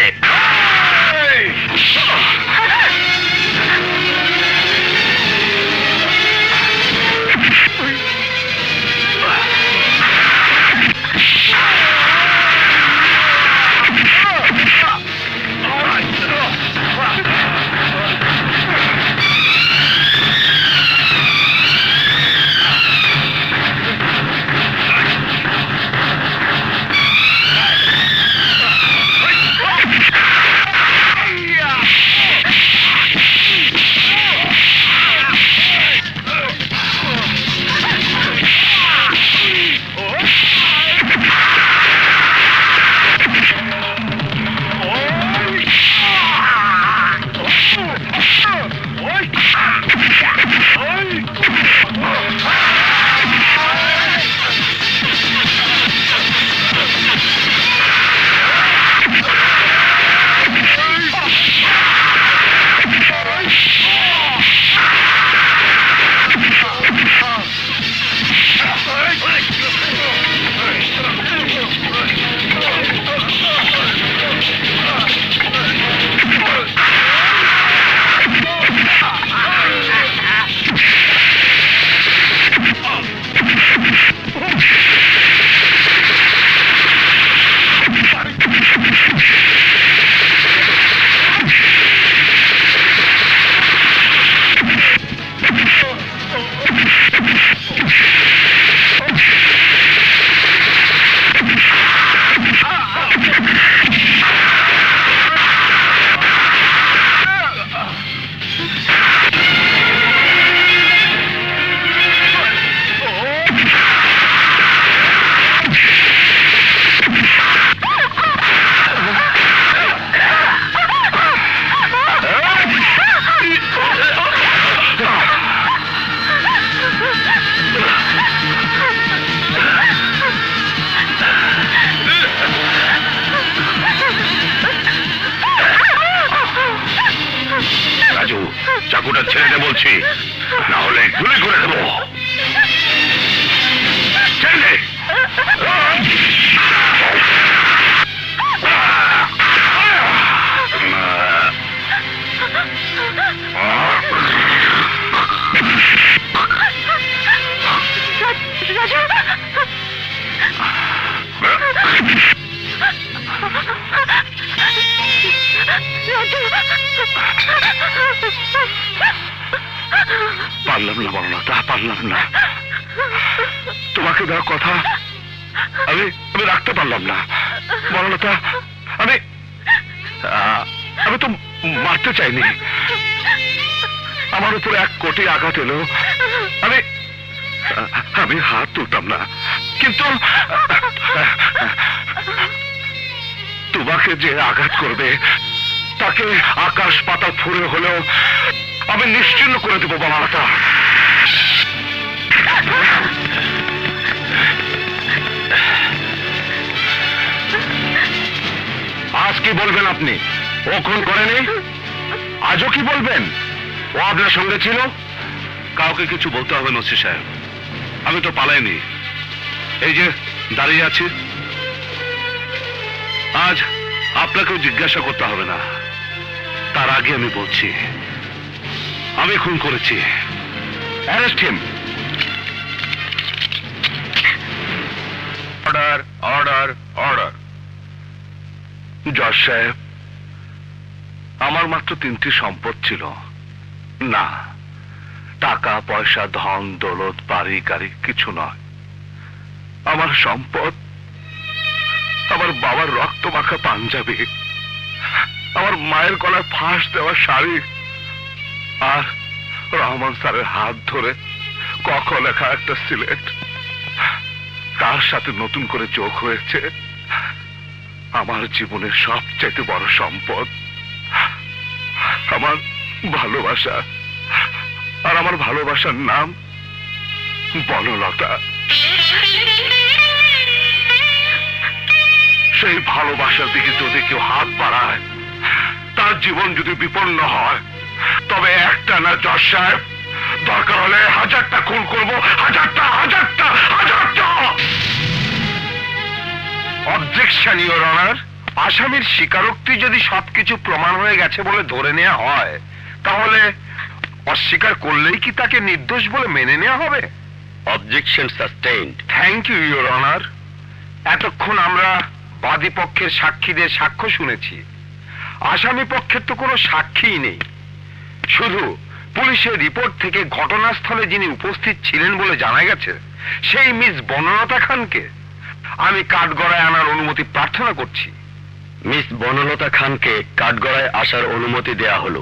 বলছি, না হলে গুলি করে দেবো। ছেলে রাজু, রাজু, পারলাম না বনলতা, পারলাম না। তোমাকে দেওয়া কথা আমি আমি রাখতে পারলাম না বনলতা। আমি আহ, আমি তো মারতে চাইনি। আমার উপরে এক কোটি আঘাত এলো, আমি আমি হাত তুলতাম না, কিন্তু তোমাকে যে আঘাত করবে তাকে আকাশ পাতাল ফুরে হলেও আমি নিশ্চিন্ন করে দেবো বনলতা। আজ কি বলবেন আপনি? ও খুন করেনি, আজও কি বলবেন? ও আপনার সঙ্গে ছিল? কাউকে কিছু বলতে হবে না ওসি সাহেব, আমি তো পালাইনি, এই যে দাঁড়িয়ে আছি। আজ আপনাকেও জিজ্ঞাসা করতে হবে না। তার আগে আমি বলছি, আমি খুন করেছি। Arrest him. Order, order, order. জজ সাহেব, আমার মাত্র তিনটি সম্পদ ছিল। না, টাকা পয়সা, ধন দৌলত, বাড়ি গাড়ি কিছু নয়। আমার সম্পদ আমার বাবার রক্ত মাখা পাঞ্জাবি, আমার মায়ের গলায় ফাঁস দেওয়া শাড়ি, আর রহমান স্যারের হাত ধরে ক লেখা একটা সিলেট। তার সাথে নতুন করে যোগ হয়েছে আমার জীবনের সবচাইতে বড় সম্পদ, আমার ভালোবাসা। আর আমার ভালোবাসার নাম বনলতা। সেই ভালোবাসার দিকে যদি কেউ হাত বাড়ায়, তার জীবন যদি বিপন্ন হয়, তবে একটা না জজ সাহেব, দরকার হলে হাজারটা খুন করবো, হাজারটা হাজারটা হাজারটা। Objection your honour. আসামির স্বীকারোক্তি যদি সবকিছু প্রমাণ হয়ে গেছে বলে ধরে নেওয়া হয়, তাহলে অস্বীকার করলেই কি তাকে নির্দোষ বলে মেনে নেওয়া হবে? Objection sustained. Thank you your honour. এতক্ষণ আমরা বাদী পক্ষের সাক্ষীদের সাক্ষ্য শুনেছি। আসামি পক্ষের তো কোনো সাক্ষীই নেই, শুধু পুলিশের রিপোর্ট থেকে ঘটনাস্থলে যিনি উপস্থিত ছিলেন বলে জানা গেছে সেই মিস বনলতা খানকে আমি কাঠগড়ায় আনার অনুমতি প্রার্থনা করছি। মিস বনলতা খানকে কাঠগড়ায় আসার অনুমতি দেয়া হলো।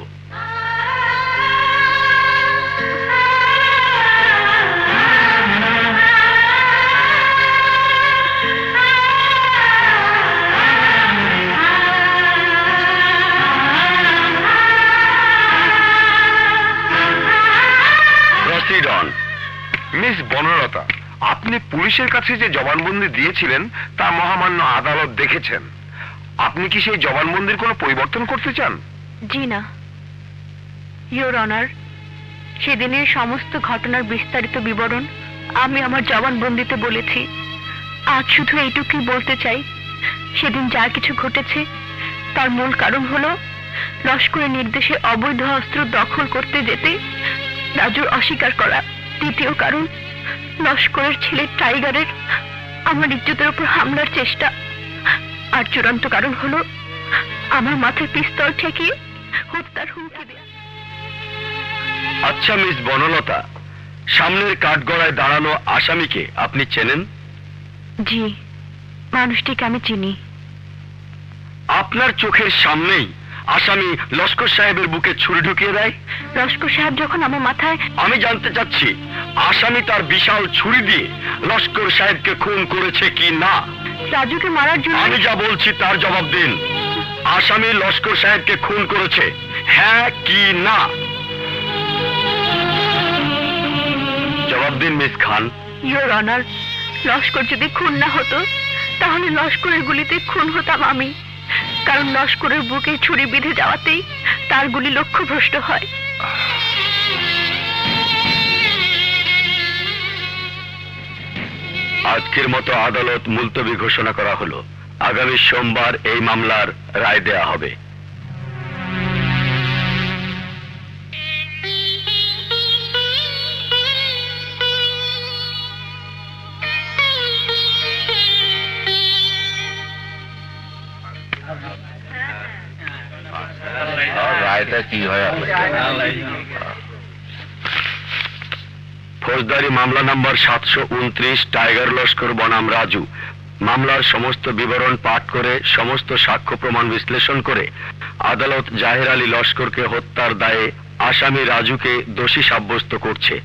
Proceed on. মিস বনলতা, আপনি পুলিশের কাছে যে জবানবন্দি দিয়েছিলেন তা মহামান্য আদালত দেখেছেন। আপনি কি সেই জবানবন্দির কোনো পরিবর্তন করতে চান? জি না, ইওর অনার, সেদিনের সমস্ত ঘটনার বিস্তারিত বিবরণ আমি আমার জবানবন্দিতে বলেছি। আজ শুধু এইটুকুই বলতে চাই, সেদিন যা কিছু ঘটেছে তার মূল কারণ হলো লস্করের নির্দেশে অবৈধ অস্ত্র দখল করতে যেতে রাজুর অস্বীকার করা। দ্বিতীয় কারণ লস্করের ছেলে টাইগারের আমার ইজ্জতের উপর হামলার চেষ্টা। আর চূড়ান্ত কারণ হলো আমার মাথায় পিস্তল ঠেকিয়ে হত্যার হুমকি দেয়া। আচ্ছা মিস বনলতা, সামনের কাঠগড়ায় দাঁড়ানো আসামিকে আপনি চেনেন? জি, মানুষটিকে আমি চিনি। আপনার চোখের সামনেই আসামি লস্কর সাহেবের বুকে ছুরি ঢুকিয়ে দেয়? লস্কর সাহেব যখন আমার মাথায়... আমি জানতে চাচ্ছি, আসামি তার বিশাল ছুরি দিয়ে লস্কর সাহেবকে খুন করেছে কি না? রাজুকে মারার জন্য... আমি যা বলছি তার জবাব দিন। আসামি লস্কর সাহেবকে খুন করেছে, হ্যাঁ কি না? জবাব দিন miss Khan. Your honour, Laskar যদি খুন না হতো তাহলে লস্করের গুলিতে খুন হতাম আমি। কারণ লস্করের বুকে ছুরি বিঁধে যাওয়াতেই তার গুলি লক্ষ্যভ্রষ্ট হয়। আজকের মতো আদালত মুলতবি ঘোষণা করা হলো। আগামী সোমবার এই মামলার রায় দেয়া হবে। রায়টা কি হয়? ফৌজদারি মামলা নাম্বার সাতশো উনত্রিশ, টাইগার লস্কর বনাম রাজু। মামলার সমস্ত বিবরণ পাঠ করে সমস্ত সাক্ষ্য প্রমাণ বিশ্লেষণ করে আদালত জাহের আলী লস্করকে হত্যার দায়ে আসামি রাজুকে দোষী সাব্যস্ত করছে।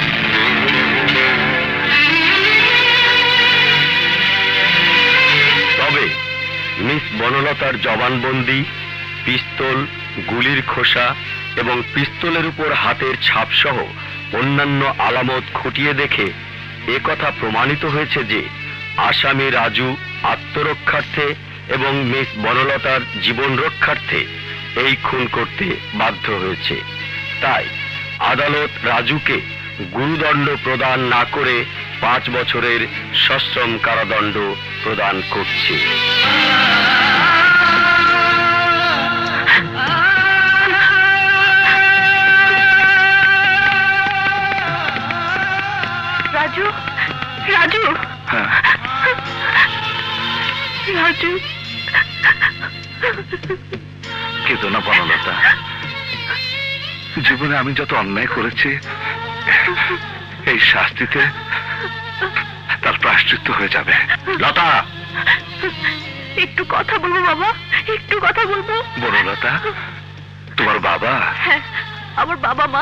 তবে মিস বনলতার জবানবন্দি, পিস্তল, গুলির খোসা এবং পিস্তলের উপর হাতের ছাপসহ অন্যান্য আলামত খুঁটিয়ে দেখে একথা প্রমাণিত হয়েছে যে আসামি রাজু আত্মরক্ষার্থে এবং মিস বনলতার জীবন রক্ষার্থে এই খুন করতে বাধ্য হয়েছে। তাই আদালত রাজুকে গুরুদণ্ড প্রদান না করে পাঁচ বছরের সশ্রম কারাদণ্ড প্রদান করছে। রাজু, রাজু, রাজু, কেঁদো না বনলতা। জীবনে আমি যত অন্যায় করেছি এই শাস্তিতে তার প্রায়শ্চিত্ত হয়ে যাবে। লতা, একটু কথা বলবো বাবা, একটু কথা বলবো। বনলতা, তোমার বাবা? হ্যাঁ, আমার বাবা মা।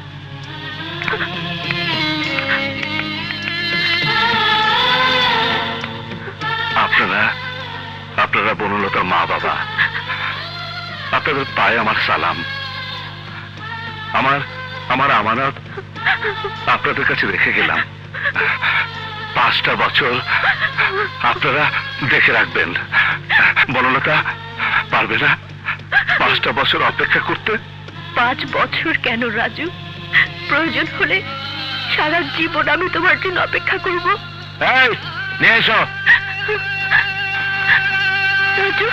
আপনারা আপনারা বনলতার মা বাবা, আপনাদের পায়ে আমার সালাম। আমার আমার আমানত আপনাদের কাছে রেখে গেলাম। পাঁচটা বছর আপনারা দেখে রাখবেন। বনলতা, পারবে না পাঁচটা বছর অপেক্ষা করতে? পাঁচ বছর কেন রাজু? প্রয়োজন হলে সারা জীবন আমি তোমার জন্য অপেক্ষা করব। এই, নিয়ে এসো। রাজু,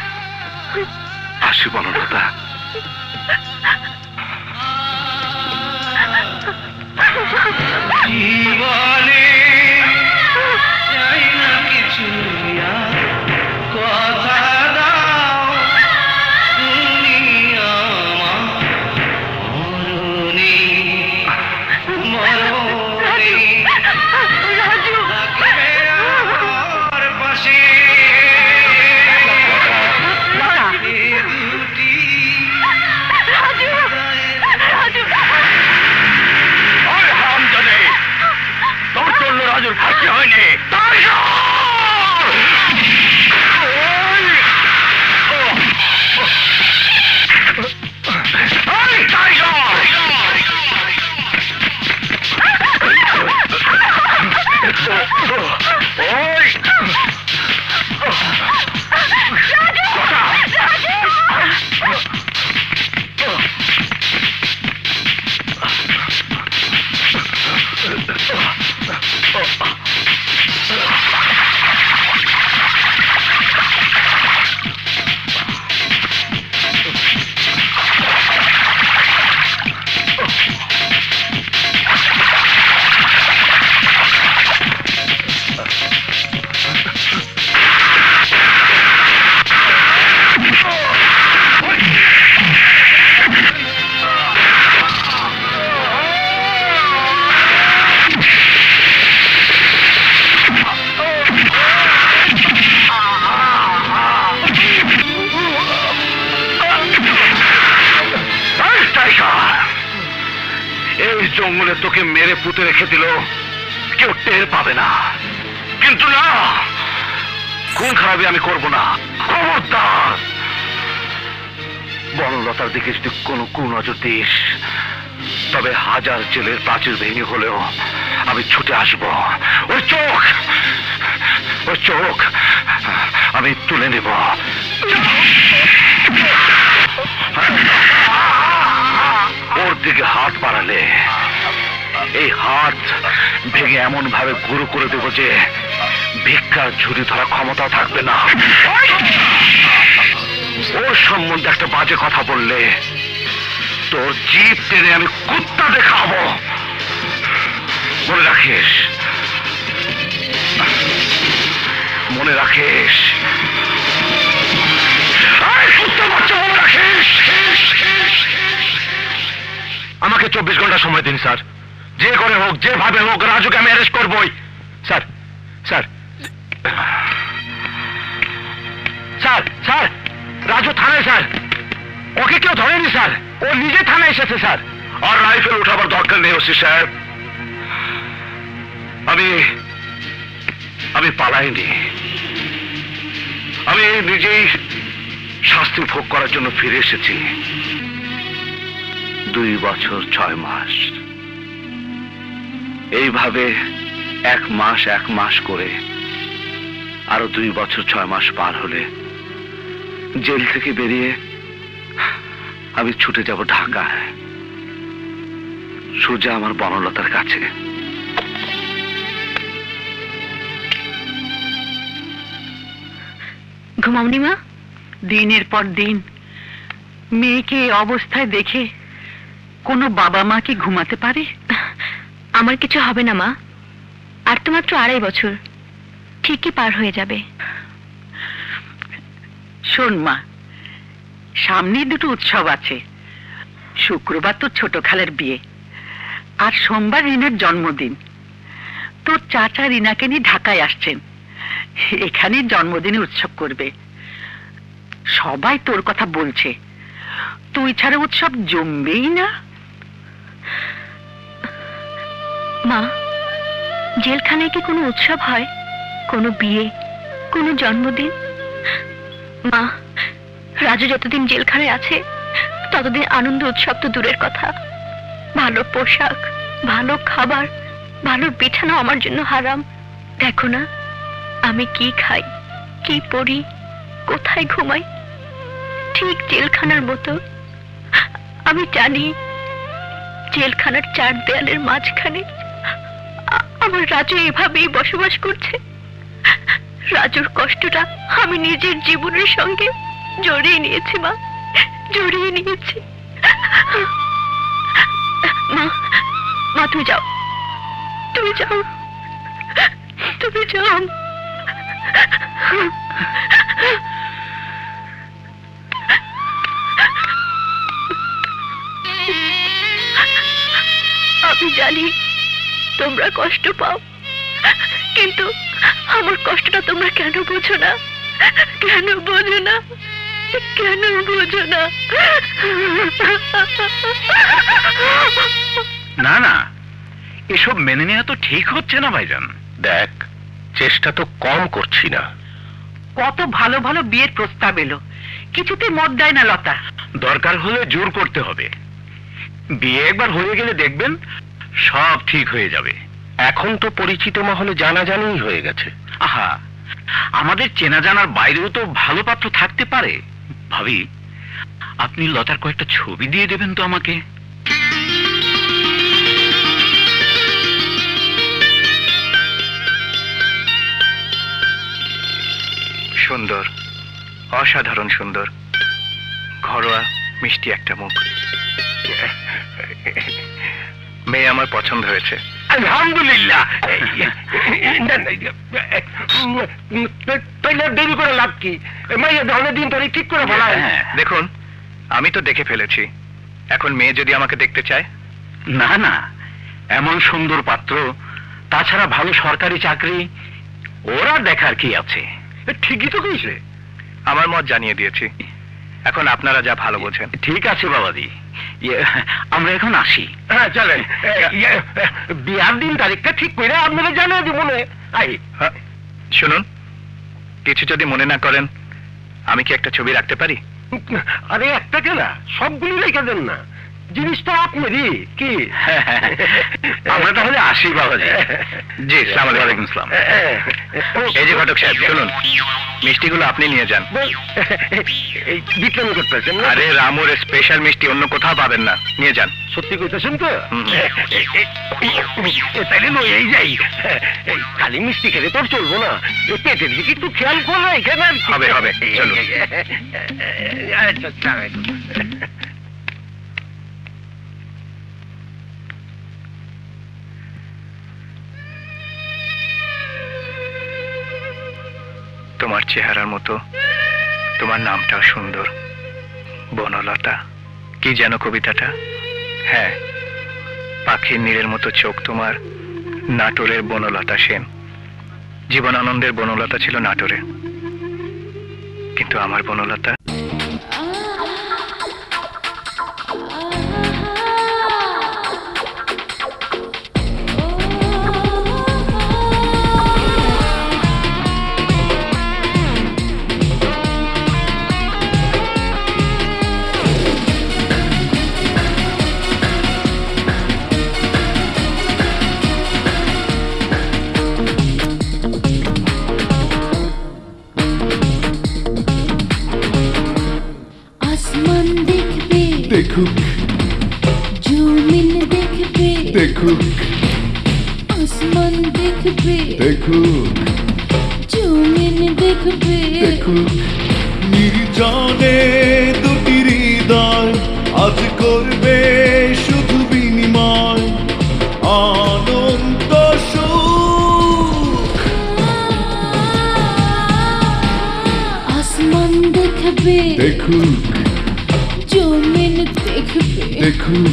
আসি বনলতা। জীবনে চাই না কিছু কথা দাও, তুমি আমার মরণে মরণে রাজু, থাকবে আমার পাশে। লতা, এ দুটি রাজু, রাজু, ওই হারামজাদে, তোর জন্য রাজুর ফাঁসি হয়নি। এই জঙ্গলে তোকে মেরে পুঁতে রেখে দিল, কেউ টের পাবে না। কিন্তু না, খুন খারাপি আমি করব না। খবরদার, বনলতার দিকে যদি কোনো কুনজর দিস তবে হাজার জেলের প্রাচীর ভেঙে হলেও আমি ছুটে আসব। ওই চোখ ওই চোখ আমি তুলে নেব। ওর দিকে হাত বাড়ালে এই হাত ভেঙে এমন ভাবে গুরু করে দেবো যে ভিক্ষার ঝুড়ি ধরা ক্ষমতা থাকবে না। ওর সম্বন্ধে একটা বাজে কথা বললে তোর জিভ টেনে আমি কুত্তা দেখাবো, মনে রাখিস, মনে রাখিস, কুত্তা বাচ্চা মনে রাখিস। আমাকে চব্বিশ ঘন্টা সময় দিন স্যার, যে করে হোক যেভাবে হোক রাজুকে আমি অ্যারেস্ট করবই। Sir sir sir sir Raju থানায় স্যার, ওকে কেউ ধরেনি স্যার, ও নিজে থানায় এসেছে স্যার। আর রাইফেল উঠাবার দরকার নেই ওসি সাহেব, আমি আমি পালাইনি, আমি নিজেই শাস্তি ভোগ করার জন্য ফিরে এসেছি। দুই বছর ছয় মাস এইভাবে এক মাস এক মাস করে আরো দুই বছর ছয় মাস পার হলে জেল থেকে বেরিয়ে আমি ছুটে যাব ঢাকায়, সোজা আমার বনলতার কাছে। ঘুমাওনি মা? দিনের পর দিন মেয়েকে এই অবস্থায় দেখে কোনো বাবা মা কি ঘুমাতে পারে? আমার কিছু হবে না মা, আর তো মাত্র আড়াই বছর, ঠিকই পার হয়ে যাবে। শোন মা, সামনে দুটো উৎসব আছে। শুক্রবার তোর ছোট খালের বিয়ে, আর সোমবার রিনার জন্মদিন। তোর চাচা রিনাকে নিয়ে ঢাকায় আসছেন, এখানে জন্মদিনে উৎসব করবে। সবাই তোর কথা বলছে, তুই ছাড়া উৎসব জমবেই না। মা, জেলখানায় কি কোনো উৎসব হয়? কোনো বিয়ে, কোনো জন্মদিন? মা, রাজু যতদিন জেলখানায় আছে ততদিন আনন্দ উৎসব তো দূরের কথা, ভালো পোশাক, ভালো খাবার, ভালো বিছানা আমার জন্য হারাম। দেখো না আমি কি খাই, কি পড়ি, কোথায় ঘুমাই, ঠিক জেলখানার মতো। আমি জানি জেলখানার চার দেয়ালের মাঝখানে আমার রাজু এভাবেই বসবাস করছে। রাজুর কষ্টটা আমি নিজের জীবনের সঙ্গে জড়িয়ে নিয়েছি মা, জড়িয়ে নিয়েছি। মা, মা তুমি যাও, তুমি যাও, তুমি যাও। আমি জানি তোমরা কষ্ট পাও, কিন্তু আমার কষ্টটা তোমরা কেন বোঝো না? কেন বোঝো না? কেন বোঝো না? না না, এসব মেনে নেওয়া তো ঠিক হচ্ছে না ভাইজান। দেখ, চেষ্টা তো কম করছি না। কত ভালো ভালো বিয়ের প্রস্তাব এলো, কিছুতে মত দেয় না লতা। দরকার হলে জোর করতে হবে। বিয়ে একবার হয়ে গেলে দেখবেন সব ঠিক হয়ে যাবে। এখন তো পরিচিত মহলে জানাজানিই হয়ে গেছে। আহা, আমাদের চেনা জানার বাইরেও তো ভালো পাত্র থাকতে পারে। ভাবি, আপনি লতার কয়েকটা ছবি দিয়ে দেবেন তো আমাকে। সুন্দর, অসাধারণ সুন্দর, ঘরোয়া মিষ্টি একটা মুখ। মেয়ে আমার পছন্দ হয়েছে। আলহামদুলিল্লাহ। দেরি করে লাভ কি? মেয়ে ধরনের দিন ধরে ঠিক করে বলা। দেখুন, আমি তো দেখে ফেলেছি, এখন মেয়ে যদি আমাকে দেখতে চায়। না না, এমন সুন্দর পাত্র, তাছাড়া ভালো সরকারি চাকরি, ওরা দেখার কি আছে? ঠিকই তো কইছে। আমার মত জানিয়ে দিয়েছি, এখন আপনারা যা ভালো বোঝেন। ঠিক আছে বাবাজি, আমরা এখন আসি। হ্যাঁ চলেন, বিয়ার দিন তারিখটা ঠিক করে আপনারা জানিয়ে দিব। শুনুন, কিছু যদি মনে না করেন, আমি কি একটা ছবি রাখতে পারি? আরে একটা কেনা, সবগুলি রেখে দেন না, জিনিস তো আপনারই কি? আমরা তাহলে আসি বাবাজি। জি, সালাম আলাইকুম। সালাম। এই যে ঘটক সাহেব, শুনুন, মিষ্টিগুলো আপনি নিয়ে যান। এই বিক্রম করতেছেন? আরে রামুর স্পেশাল মিষ্টি অন্য কোথাও পাবেন না, নিয়ে যান। সত্যি কইতেছেন তো? হুম। তাইলে লইয়াই যাই। এই খালি মিষ্টি খেলে তোর চলবো না, এই পেটের দিকে একটু খেয়াল করো এখানে। আর কি? হবে, হবে, চলুন। আচ্ছা, আসসালামু আলাইকুম। তোমার চেহারার মতো তোমার নামটাও সুন্দর, বনলতা। কি যেন কবিতাটা? হ্যাঁ, পাখির নীড়ের মতো চোখ তোমার, নাটোরের বনলতা সেন। জীবনানন্দের বনলতা ছিল নাটোরে, কিন্তু আমার বনলতা আসমান দেখবে, দেখুক জমিন দেখবে, দেখুক আসমান দেখবে, দেখুক জমিন দেখবে, দেখুক নির্জনে দুটি হৃদয় আজ করবে শুধু বিনিময় অনন্ত সুখ। আসমান দেখবে, দেখুক জমিন দেখবে, দেখুক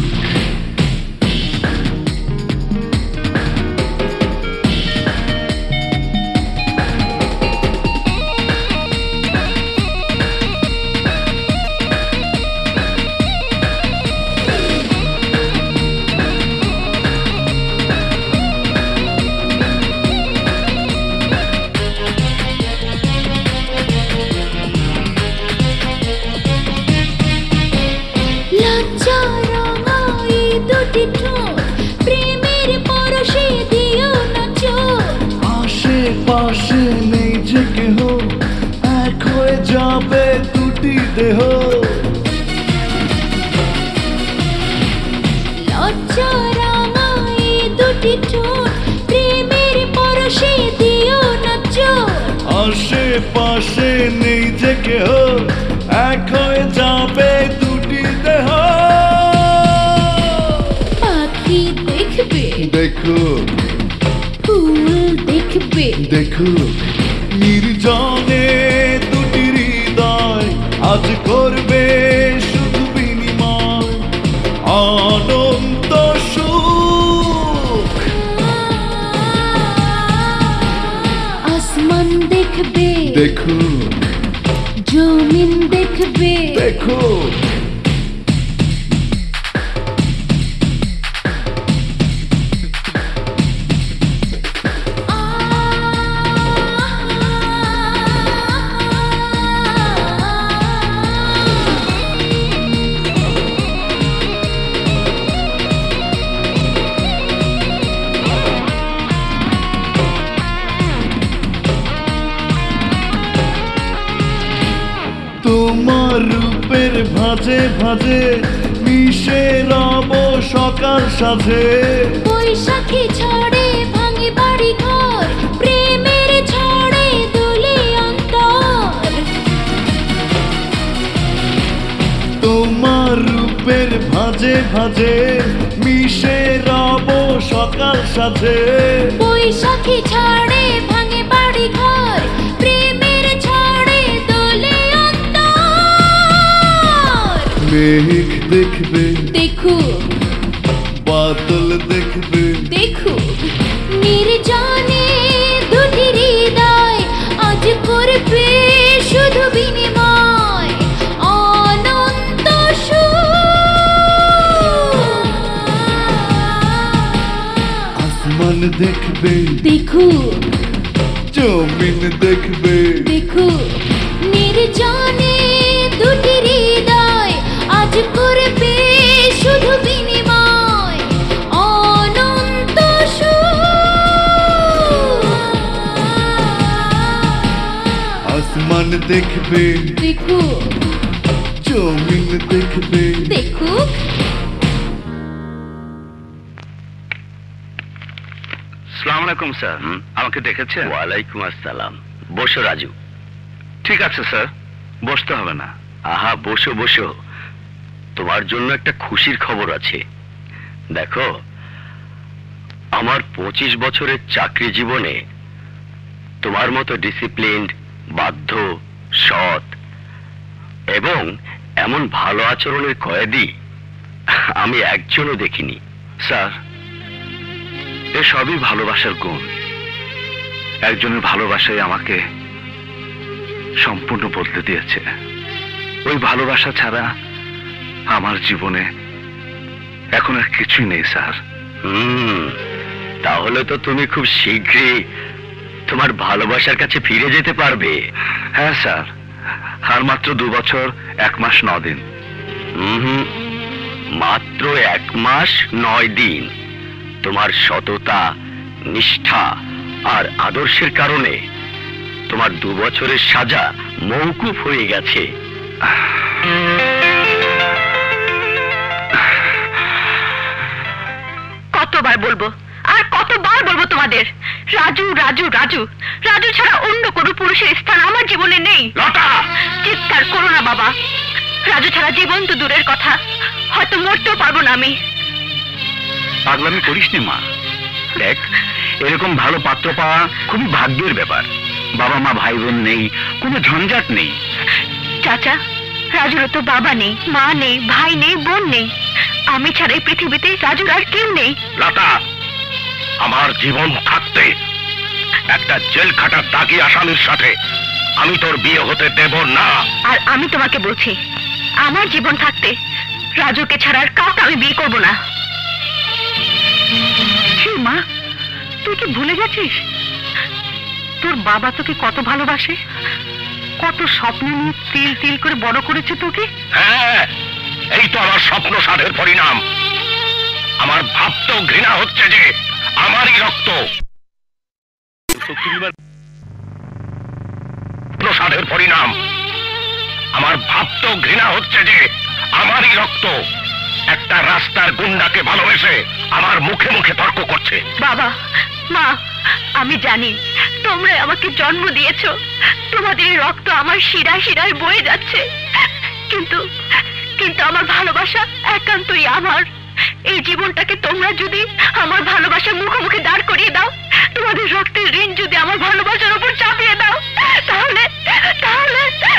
লজ্জা রাঙাই দুটি ঠোঁট, প্রেমের পরশে দিও না চোট। আশেপাশে নেই যে কেহ, এক হয়ে যাবে দুটি দেহ। লজ্জা রাঙাই দুটি ঠোঁট, প্রেমের পরশে দিও না চোট। আশেপাশে নেই যে কেহ, এক হয়ে যাবে দুটি দেহ। পাখি দেখবে, দেখুক ফুল দেখবে, দেখুক নির্জনে দুটি হৃদয় আজ করবে শুধু বিনিময় অনন্ত সুখ। আসমান দেখবে, দেখুক জমিন দেখবে, দেখুক তোমার রূপের ভাজে ভাজে মিশে রব সকাল সাজে। বৈশাখী ঝড়ে ভাঙে বাড়ি ঘর, প্রেমের ঝড়ে দোলে অন্তর। তোমার রূপের ভাজে ভাজে মিশে রব সকাল সাজে। বৈশাখী ঝড়ে ভাঙে বাড়ি ঘর, প্রেমের ঝড়ে দোলে অন্তর। মেঘ দেখবে, দেখুক বাদল দেখবে, দেখুক নির্জনে দুটি হৃদয় আজ করবে শুধু বিনিময় অনন্ত সুখ। আসমান দেখবে, দেখুক জমিন দেখবে, দেখুক নির্জনে দুটি হৃদয় আজ করবে শুধু দেখবে দেখুক জমিন দেখবে দেখুক আসসালামু আলাইকুম স্যার, আমাকে ডেকেছেন? ওয়ালাইকুম আসসালাম। বসো রাজু। ঠিক আছে স্যার, বসতে হবে না। আহা, বসো বসো। তোমার জন্য একটা খুশির খবর আছে। দেখো, আমার পঁচিশ বছরের চাকরি জীবনে তোমার মতো ডিসিপ্লিনড, বাধ্য, সৎ এবং এমন ভালো আচরণের কয়েদি আমি একজনও দেখিনি। স্যার, এ সবই ভালোবাসার গুণ। একজনের ভালোবাসাই আমাকে সম্পূর্ণ বদলে দিয়েছে। ওই ভালোবাসা ছাড়া আমার জীবনে এখন আর কিছুই নেই স্যার। হুম, তাহলে তো তুমি খুব শীঘ্রই তোমার ভালোবাসার কাছে ফিরে যেতে পারবে। হ্যাঁ স্যার, আর মাত্র দু বছর এক মাস ন দিন। হুম, মাত্র এক মাস নয় দিন। তোমার সততা, নিষ্ঠা আর আদর্শের কারণে তোমার দু বছরের সাজা মওকুফ হয়ে গেছে। কতবার বলবো আর কতবার বলবো তোমাদের, রাজু রাজু রাজু রাজু ছাড়া অন্য কোনো পুরুষের স্থান আমার জীবনে নেই। লতা! চিৎকার করো না বাবা, রাজু ছাড়া জীবন তো দূরের কথা, হয়তো মরতেও পারবো না আমি। পাগলামি করিস নি মা। দেখ, এরকম ভালো পাত্র পাওয়া খুবই ভাগ্যের ব্যাপার। বাবা মা ভাই বোন নেই, কোনো ঝঞ্ঝাট নেই। চাচা, রাজুর তো বাবা নেই, মা নেই, ভাই নেই, বোন নেই। আমি ছাড়া এই পৃথিবীতে রাজুর আর কেউ নেই। লতা, আমার জীবন থাকতে একটা জেল খাটার দাগি আসামির সাথে আমি তোর বিয়ে হতে দেব না। আর আমি তোমাকে বলছি, আমার জীবন থাকতে রাজুকে ছাড়া আর কাউকে আমি বিয়ে করবো না। মা, তুই কি ভুলে গেছিস তোর বাবা তোকে কত ভালোবাসে, কত স্বপ্ন নিয়ে তিল তিল করে বড় করেছে তোকে? হ্যাঁ, এই তো আমার স্বপ্ন সাধের পরিণাম। আমার ভাবতেও ঘৃণা হচ্ছে যে আমারই রক্ত সাধের পরিণাম। আমার ভাবতেও ঘৃণা হচ্ছে যে আমারই রক্ত একটা রাস্তার গুন্ডাকে ভালোবেসে আমার মুখে মুখে তর্ক করছে। বাবা, মা, আমি জানি তোমরা আমাকে জন্ম দিয়েছো, তোমাদের এই রক্ত আমার শিরায় শিরায় বয়ে যাচ্ছে, কিন্তু কিন্তু আমার ভালোবাসা একান্তই আমার। এই জীবনটাকে তোমরা যদি আমার ভালোবাসার মুখোমুখি দাঁড় করিয়ে দাও, তোমাদের রক্তের ঋণ যদি আমার ভালোবাসার উপর চাপিয়ে দাও, তাহলে তাহলে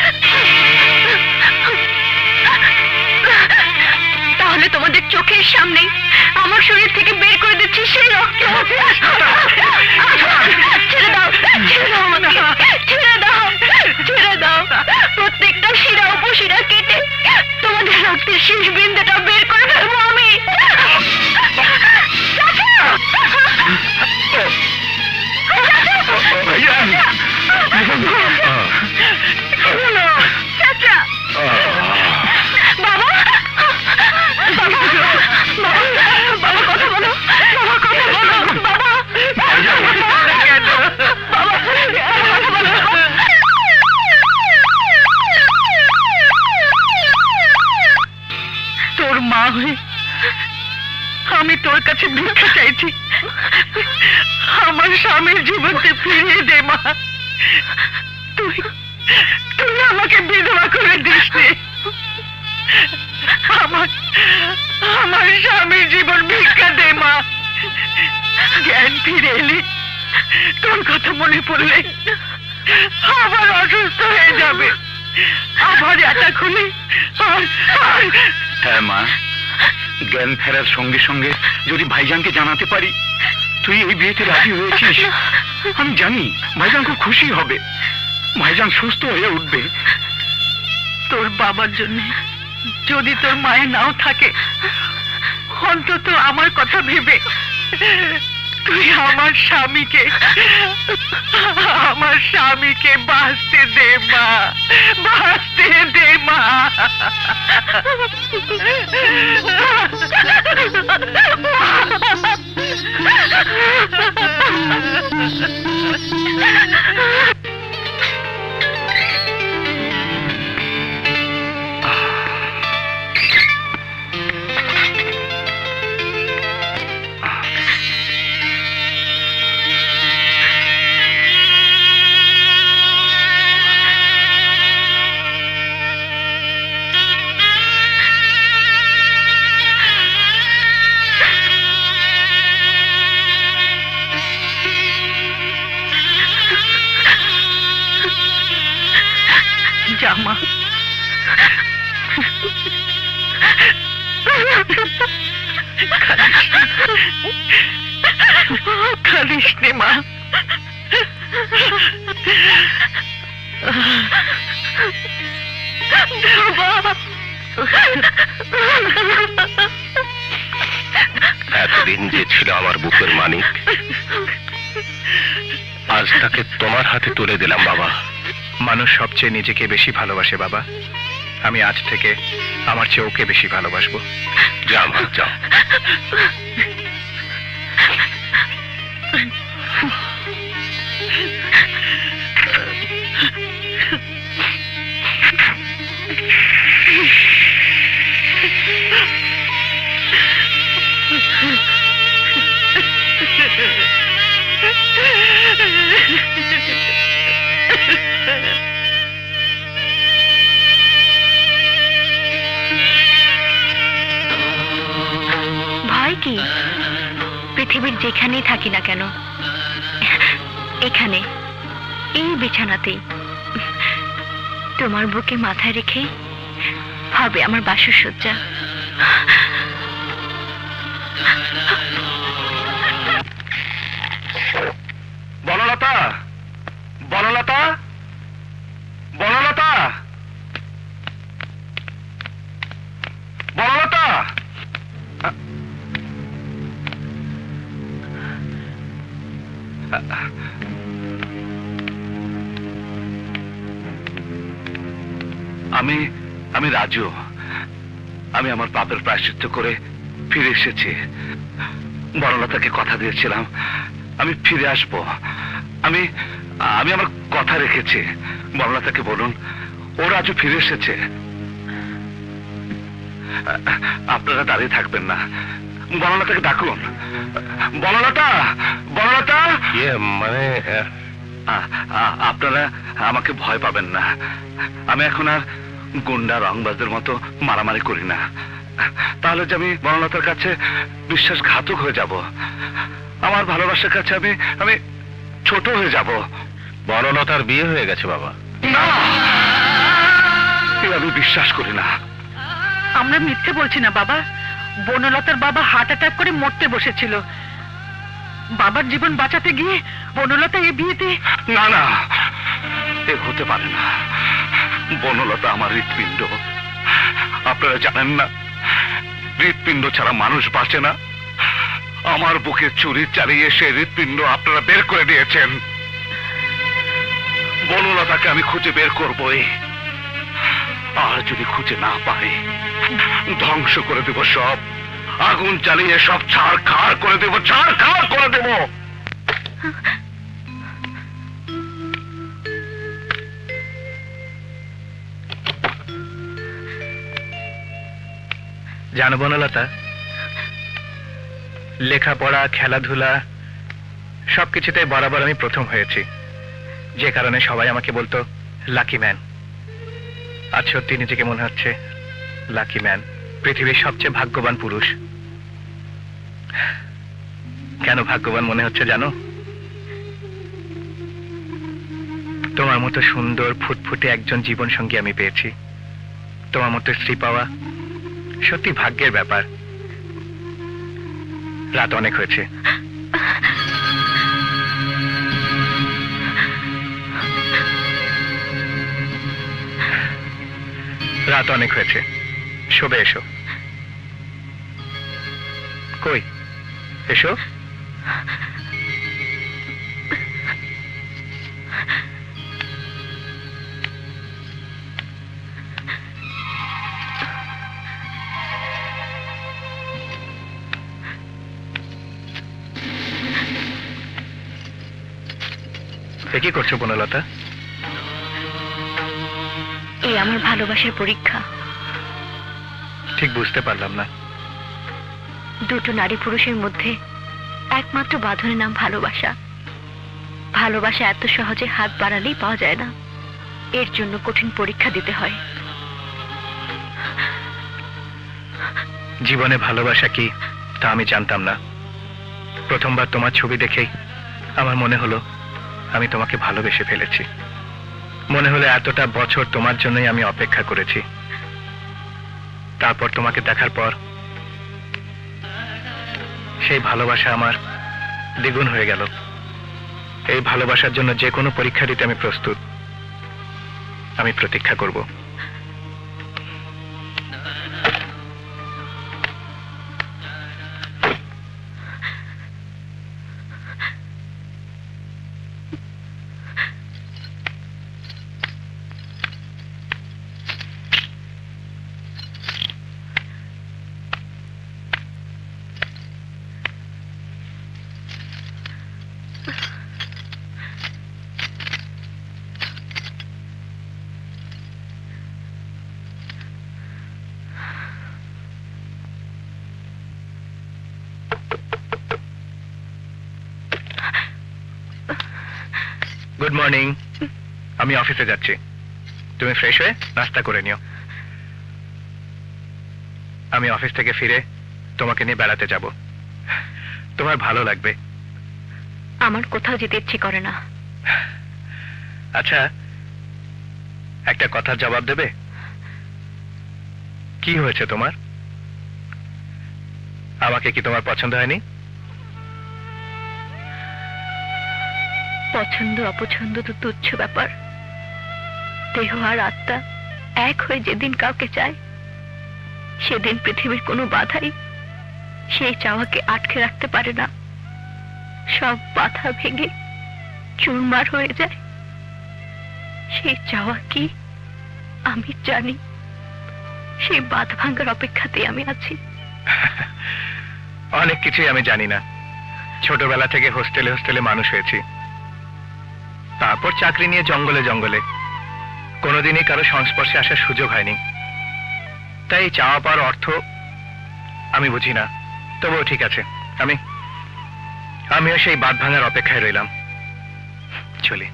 তাহলে তোমাদের চোখের সামনে আমার শরীর থেকে বের করে দিচ্ছি সেই রক্ত। ছেড়ে দাও, ছেড়ে দাও আমাকে, ছেড়ে দাও, ছেড়ে দাও। প্রত্যেকটা শিরা উপশিরা কেটে তোমাদের রক্তের শেষ বিন্দুটা বের করে ফেলবো আমি। চাচা! বাবা! বাবা! বাবা, কথা বলো, বাবা, কথা বলো, বাবা! বাবা, কথা বলো। তোর মা হয়ে আমি তোর কাছে ভিক্ষা চাইছি, আমার স্বামীর জীবনকে ফিরিয়ে দে মা। তুই তুই আমাকে বিধবা করে দিস নে। আমার আমার স্বামীর জীবন ভিক্ষা দে মা। জ্ঞান ফিরে এলে তোর কথা মনে পড়লে আবার অসুস্থ হয়ে যাবে, আবার এটা খুলে আর হ্যাঁ মা, জ্ঞান ফেরার সঙ্গে সঙ্গে যদি ভাইজানকে জানাতে পারি তুই এই বিয়েতে রাজি হয়েছিস, আমি জানি ভাইজান খুব খুশি হবে, ভাইজান সুস্থ হয়ে উঠবে। তোর বাবার জন্য যদি তোর মায়ের নাও থাকে, অন্তত আমার কথা ভেবে তুই আমার স্বামীকে আমার স্বামীকে বাঁচতে দে মা, বাঁচতে দে মা। মা। কাঁদিস নে মা। এতদিন যে ছিল আমার বুকের মানিক, আজ তাকে তোমার হাতে তুলে দিলাম বাবা। মানুষ সবচেয়ে নিজেকে বেশি ভালোবাসে বাবা। আমি আজ থেকে আমার চেয়ে ওকে বেশি ভালোবাসবো। যাও মা, যাও। ভয় কি? পৃথিবীর যেখানেই থাকি না কেন, এখানে এই বিছানাতেই তোমার বুকে মাথায় রেখে হবে আমার বাসসজ্জা। বনলতা, বনলতা, বনলতা, বনলতা। আমি আমি রাজু। আমি আমার পাপের প্রায়শ্চিত্ত করে ফিরে এসেছি। বনলতাকে কথা দিয়েছিলাম আমি ফিরে আসব। আমি আমি আমার কথা রেখেছি। বনলতাকে বলুন ও রাজু ফিরে এসেছে। আপনারা দাঁড়িয়ে থাকবেন না, বনলতাকে ডাকুন। বনলতা, বনলতা। ইয়ে মানে আ- আ- আপনারা আমাকে ভয় পাবেন না। আমি এখন আর গুন্ডা রংবাজদের মতো মারামারি করি না। তাহলে যে আমি বনলতার কাছে বিশ্বাসঘাতক হয়ে যাব। আমার ভালোবাসার কাছে আমি আমি ছোট হয়ে যাব। বনলতার বিয়ে হয়ে গেছে বাবা। না, এ আমি বিশ্বাস করি না। আমরা মিথ্যে বলছি না বাবা। বনলতার বাবা হার্ট অ্যাটাক করে মরতে বসেছিল। বাবার জীবন বাঁচাতে গিয়ে বনলতা এই বিয়েতে। না না, এ হতে পারে না। বনলতা আমার হৃৎপিণ্ড। আপনারা জানেন না, হৃৎপিণ্ড ছাড়া মানুষ বাঁচে না। আমার বুকে চুরি চালিয়ে সে হৃৎপিণ্ড আপনারা বের করে দিয়েছেন। বনলতাকে আমি খুঁজে বের করবই। আর যদি খুঁজে না পাই, ধ্বংস করে দেব সব। আগুন চালিয়ে সব ছাড় খাড় করে দেব, ছাড় খাড় করে দেব। জানো বনলতা, লেখাপড়া, খেলাধুলা সবকিছুতে বরাবর আমি প্রথম হয়েছি, যে কারণে সবাই আমাকে বলতো লাকি ম্যান। আজ সত্যি নিজেকে মনে হচ্ছে লাকি ম্যান, পৃথিবীর সবচেয়ে ভাগ্যবান পুরুষ। কেন ভাগ্যবান মনে হচ্ছে জানো? তোমার মতো সুন্দর ফুটফুটে একজন জীবন সঙ্গী আমি পেয়েছি। তোমার মতো স্ত্রী পাওয়া সত্যি ভাগ্যের ব্যাপার। রাত অনেক হয়েছে, রাত অনেক হয়েছে, শোবে এসো। কই এসো। কি করছো বনলতা? এই আমার ভালোবাসার পরীক্ষা। ঠিক বুঝতে পারলাম না। দুটো নারী পুরুষের মধ্যে একমাত্র বাঁধনের নাম ভালোবাসা। ভালোবাসা এত সহজে হাত বাড়ালেই পাওয়া যায় না, এর জন্য কঠিন পরীক্ষা দিতে হয়। জীবনে ভালোবাসা কি তা আমি জানতাম না। প্রথমবার তোমার ছবি দেখেই আমার মনে হলো আমি তোমাকে ভালোবেসে ফেলেছি। মনে হলো এতটা বছর তোমার জন্যই আমি অপেক্ষা করেছি। তারপর তোমাকে দেখার পর সেই ভালোবাসা আমার দ্বিগুণ হয়ে গেল। এই ভালোবাসার জন্য যে কোনো পরীক্ষা দিতে আমি প্রস্তুত। আমি প্রতীক্ষা করব। Good morning. আমি অফিসে যাচ্ছি, তুমি ফ্রেশ হয়ে নাস্তা করে নিও। আমি অফিস থেকে ফিরে তোমাকে নিয়ে বেড়াতে যাব, তোমার ভালো লাগবে। আমার কোথাও যেতে ইচ্ছে করে না। আচ্ছা, একটা কথার জবাব দেবে? কি হয়েছে তোমার? আমাকে কি তোমার পছন্দ হয়নি? পছন্দ অপছন্দ তো তুচ্ছ ব্যাপার। দেহ আর আত্মা এক হয়ে যেদিন কাউকে চায়, সেদিন পৃথিবীর কোনো বাধাই সেই চাওয়াকে আটকে রাখতে পারে না। সব বাধা ভেঙে চুরমার হয়ে যায়। সেই চাওয়া কি আমি জানি। সেই বাধা ভাঙার অপেক্ষাতে আমি আছি। অনেক কিছুই আমি জানি না। ছোটবেলা থেকে হোস্টেলে হোস্টেলে মানুষ হয়েছি, তারপর চাকরি নিয়ে জঙ্গলে জঙ্গলে, কোনোদিনই কারো সংস্পর্শে আসার সুযোগ হয়নি। তাই চাওয়া পাওয়ার অর্থ আমি বুঝি না। তবুও ঠিক আছে, আমি আমিও সেই বাঁধ ভাঙার অপেক্ষায় রইলাম। চলি।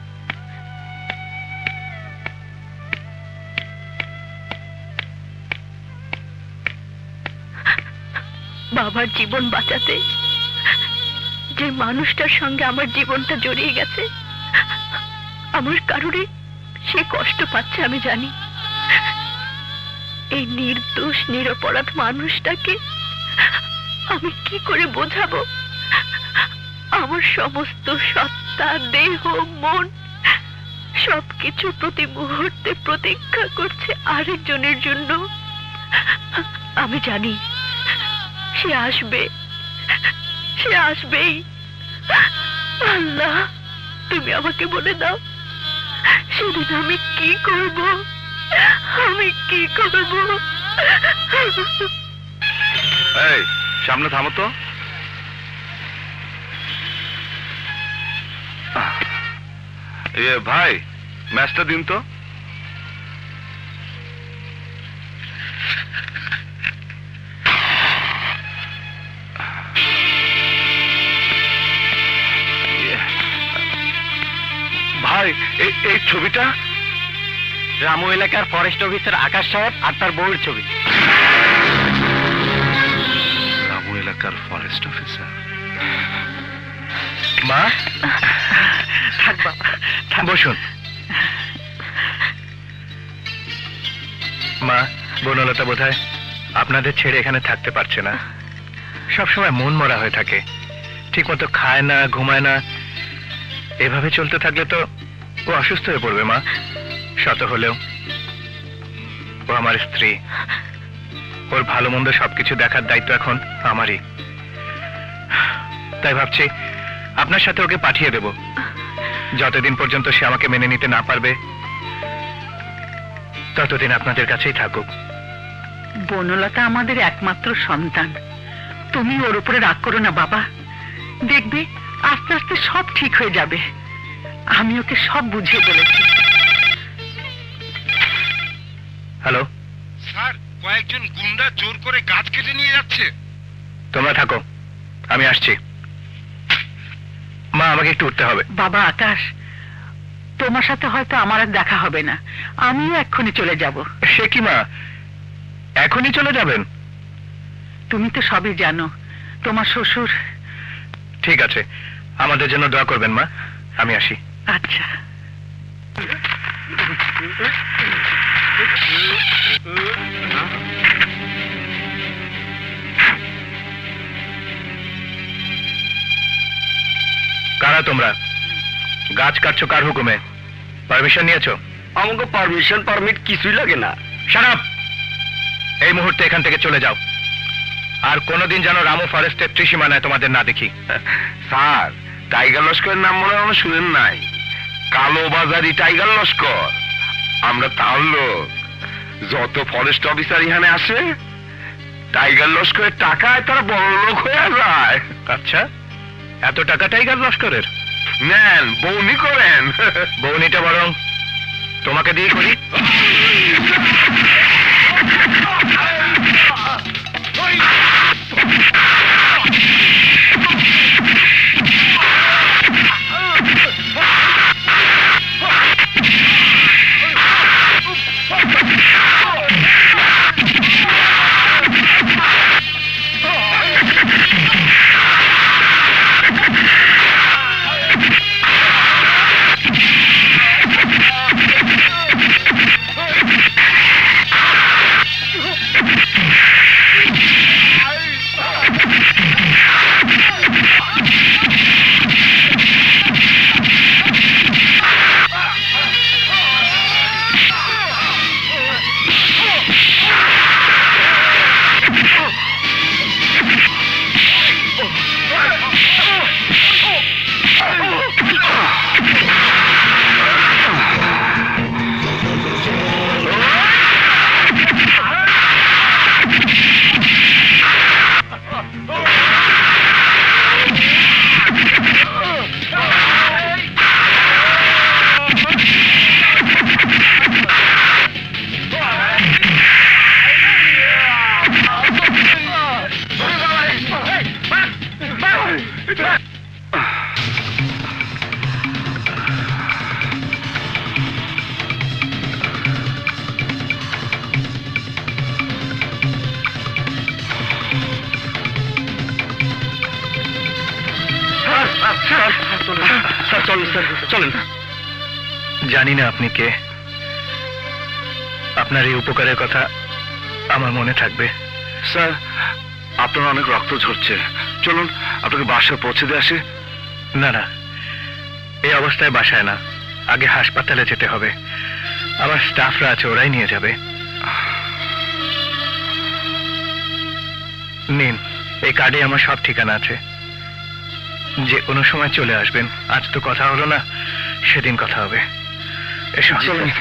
বাবার জীবন বাঁচাতে যে মানুষটার সঙ্গে আমার জীবনটা জড়িয়ে গেছে, আমার কারণে সে কষ্ট পাচ্ছে আমি জানি। এই নির্দোষ নিরপরাধ মানুষটাকে আমি কি করে বোঝাবো? আমার সমস্ত সত্তা, দেহ, মন সবকিছু প্রতি মুহূর্তে প্রতীক্ষা করছে আরেকজনের জন্য। আমি জানি সে আসবে, সে আসবেই। আল্লাহ, তুমি আমাকে বলে দাও, সেদিন আমি কি করব? আমি কি করব? এই সামনে থামো তো। এ ভাই, ম্যাচটা দিন তো। ভাই, এই এই ছবিটা রামু এলাকার ফরেস্ট অফিসার আকাশ সাহেব আর তার বউয়ের ছবি। রামু এলাকার ফরেস্ট অফিসার। মা, থাক বাবা, বসুন। মা, বনলতা বোধহয় আপনাদের ছেড়ে এখানে থাকতে পারছে না। সবসময় মন মরা হয়ে থাকে, ঠিক মতো খায় না, ঘুমায় না। এভাবে চলতে থাকলে তো ও অসুস্থ হয়ে পড়বে। মা, শত হলেও ও আমার স্ত্রী। ওর ভালো মন্দ সবকিছু দেখার দায়িত্ব এখন আমারই। তাই ভাবছি আপনার সাথে ওকে পাঠিয়ে দেব। যতদিন পর্যন্ত সে আমাকে মেনে নিতে না পারবে, ততদিন আপনাদের কাছেই থাকুক। বনলতা আমাদের একমাত্র সন্তান। তুমি ওর উপরে রাগ করো না বাবা। দেখবে আস্তে আস্তে সব ঠিক হয়ে যাবে। আমি ওকে সব বুঝিয়ে বলেছি। হ্যালো স্যার, কয়েকজন গুন্ডা জোর করে গাছ কেটে নিয়ে যাচ্ছে। তোমরা থাকো, আমি আসছি। মা, আমাকে একটু উঠতে হবে। বাবা আকাশ, তোমার সাথে হয়তো আমার আর দেখা হবে না। আমিও এক্ষুনি চলে যাব। সে কি মা, এখনই চলে যাবেন? তুমি তো সবই জানো। তোমার শ্বশুর। ঠিক আছে, আমাদের জন্য দোয়া করবেন মা। আমি আসি। আচ্ছা। কারা তোমরা? গাছ কাটছো কার হুকুমে? পারমিশন নিয়েছো? আমাকে পারমিশন পারমিট কিছুই লাগে না। Shut up! এই মুহূর্তে এখান থেকে চলে যাও, আর কোনোদিন যেন রামু ফরেস্টের ত্রিসীমানায় তোমাদের না দেখি। স্যার, টাইগার লস্করের নাম মনে হয় শুনেন নাই? কালো বাজারি টাইগার লস্কর। আমরা তার লোক। যত ফরেস্ট অফিসার এখানে আসে, টাইগার লস্করের টাকায় তারা বড় লোক হয়ে যায়। আচ্ছা, এত টাকা টাইগার লস্করের? নেন, বউনি করেন। বউনিটা বরং তোমাকে দিয়ে করি। জানি না আপনি কে, আপনার এই উপকারের কথা আমার মনে থাকবে। স্যার, আপনার অনেক রক্ত ঝরছে, চলুন আপনাকে বাসায় পৌঁছে দিয়ে আসে। না না, এই অবস্থায় বাসায় না, আগে হাসপাতালে যেতে হবে। আমার স্টাফরা আছে, ওরাই নিয়ে যাবে। নিন, এই কার্ডে আমার সব ঠিকানা আছে, যে কোনো সময় চলে আসবেন। আজ তো কথা হলো না, সেদিন কথা হবে। এসো।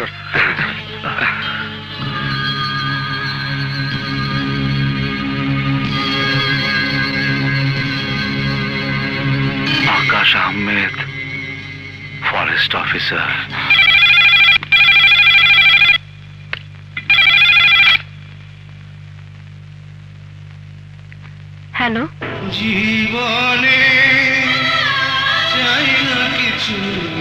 Akash Ahmed, forest officer. Hello. জীবনে চাই না কিছু,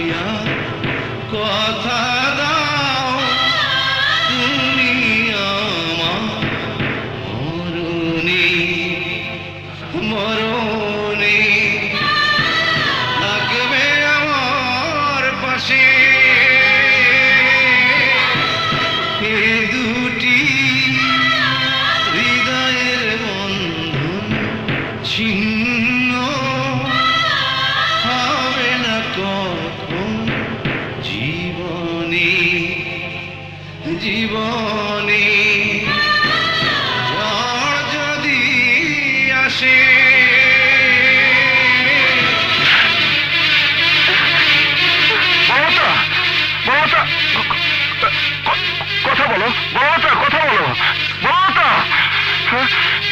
কথা দাও তুমি আমার মরণে মরণে থাকবে আমার পাশে। এ দুটি হৃদয়ের বন্ধন ছিন্ন হবে না কখন জীবনে জীবনে ঝড় যদি আসে। মমতা, মমতা, কথা বলো মমতা, কথা বলো মমতা। হ্যাঁ,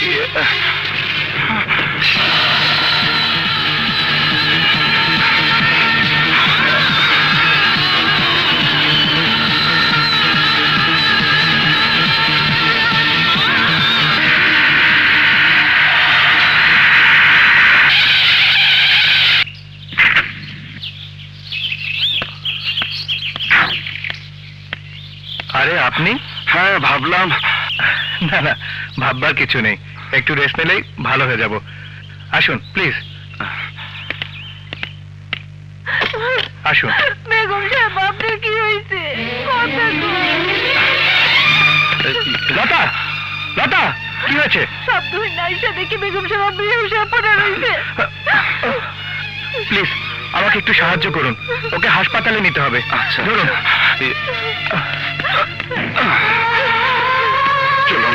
আরে আপনি? হ্যাঁ, ভাবলাম। না না, ভাববার কিছু নেই, একটু রেস্ট নিলেই ভালো হয়ে যাব। আসুন প্লিজ, আসুন। বেগম সাহেব, আপনার কি হয়েছে? লতা, লতা, কি হয়েছে? সব নাইসা দেখি বেগম সাহেব বেগম সাহেব পড়ে রয়েছে। প্লিজ আমাকে একটু সাহায্য করুন, ওকে হাসপাতালে নিতে হবে। আচ্ছা ধরুন। চলুন।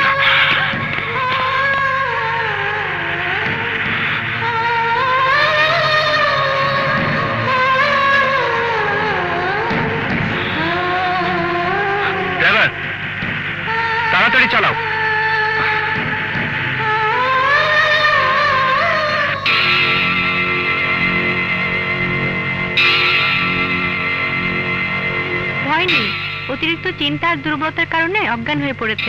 ড্রাইভার, তাড়াতাড়ি চালাও। ভয় নেই, অতিরিক্ত চিন্তা আর দুর্বলতার কারণে অজ্ঞান হয়ে পড়েছে।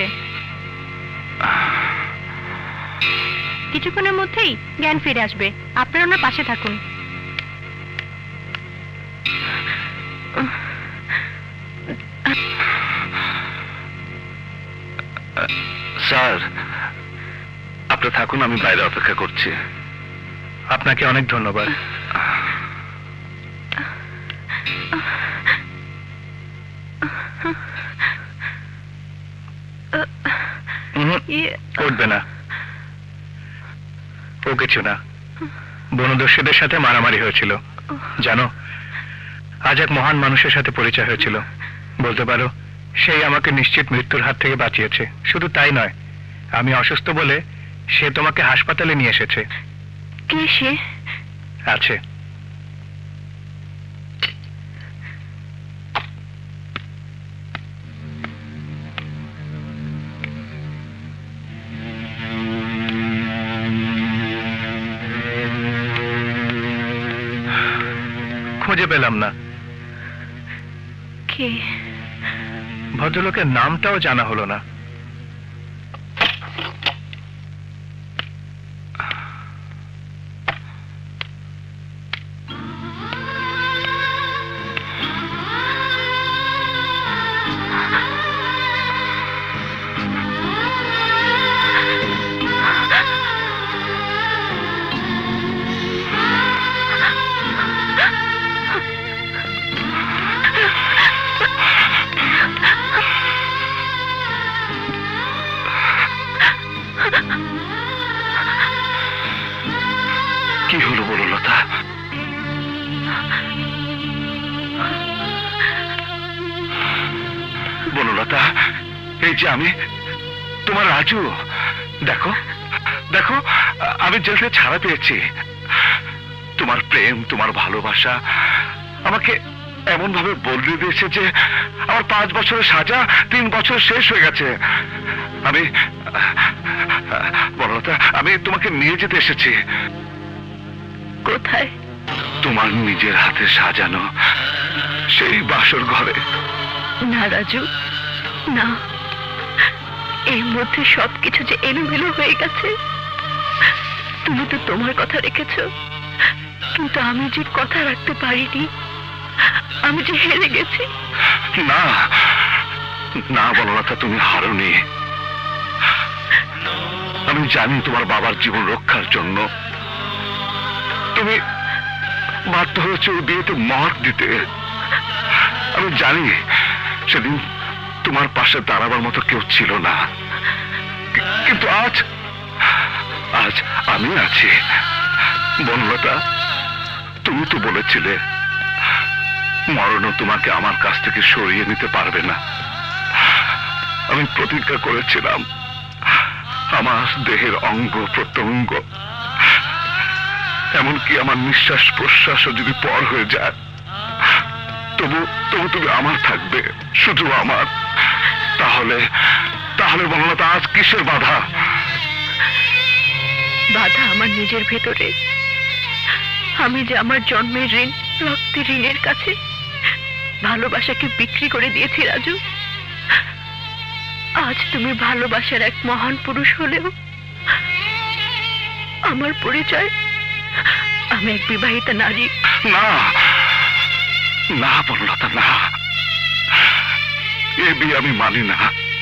কিছুক্ষণের মধ্যেই জ্ঞান ফিরে আসবে, আপনারা ওনার পাশে থাকুন। স্যার, আপনি থাকুন, আমি বাইরে অপেক্ষা করছি। আপনাকে অনেক ধন্যবাদ। উঠবে না, ও কিছু না। বনদস্যুদের সাথে মারামারি হয়েছিল জানো। আজ এক মহান মানুষের সাথে পরিচয় হয়েছিল, বলতে পারো সেই আমাকে নিশ্চিত মৃত্যুর হাত থেকে বাঁচিয়েছে। শুধু তাই নয়, আমি অসুস্থ বলে সে তোমাকে হাসপাতালে নিয়ে এসেছে। কে সে? আছে। খুঁজে পেলাম না। কে? ভদ্রলোকের নামটাও জানা হলো না। কি হলো বলো লতা? বনলতা, এই যে আমি তোমার রাজু। দেখো দেখো, আমি জেল থেকে ছাড়া পেয়েছি। তোমার প্রেম, তোমার ভালোবাসা আমাকে এমন ভাবে বদলে দিয়েছে যে আমার পাঁচ বছরের সাজা তিন বছর শেষ হয়ে গেছে। আমি বনলতা, আমি তোমাকে নিয়ে যেতে এসেছি। কোথায়? তোমার নিজের হাতে সাজানো সেই বাসর ঘরে। না রাজু, না, এর মধ্যে সবকিছু যে এলোমেলো হয়ে গেছে। তুমি তো তোমার কথা রেখেছো, কিন্তু আমি যে কথা রাখতে পারিনি, আমি যে হেরে গেছি। না না বনলতা, তুমি হারোনি। আমি জানি তোমার বাবার জীবন রক্ষার জন্য তুমি বাধ্য হয়েছে ওই বিয়েতে মত দিতে। আমি জানি সেদিন তোমার পাশে দাঁড়াবার মতো কেউ ছিল না, কিন্তু আজ আজ আমি আছি। বনলতা, তুমি তো বলেছিলে মরণও তোমাকে আমার কাছ থেকে সরিয়ে নিতে পারবে না। আমি প্রতিজ্ঞা করেছিলাম আমার দেহের অঙ্গ প্রত্যঙ্গ, এমনকি আমার নিঃশ্বাস প্রশ্বাসও যদি পর হয়ে যায়, তবু তবু তুমি আমার থাকবে, শুধু আমার। তাহলে তাহলে বনলতা, আজ কিসের বাধা? বাধা আমার নিজের ভেতরে। আমি যে আমার জন্মের ঋণ, রক্তের ঋণের কাছে ভালোবাসাকে বিক্রি করে দিয়েছি রাজু। আজ তুমি ভালোবাসার এক মহান পুরুষ হলেও আমার পরিচয় আমি এক বিবাহিতা নারী। না না বনলতা, না, এ বিয়ে আমি মানি না।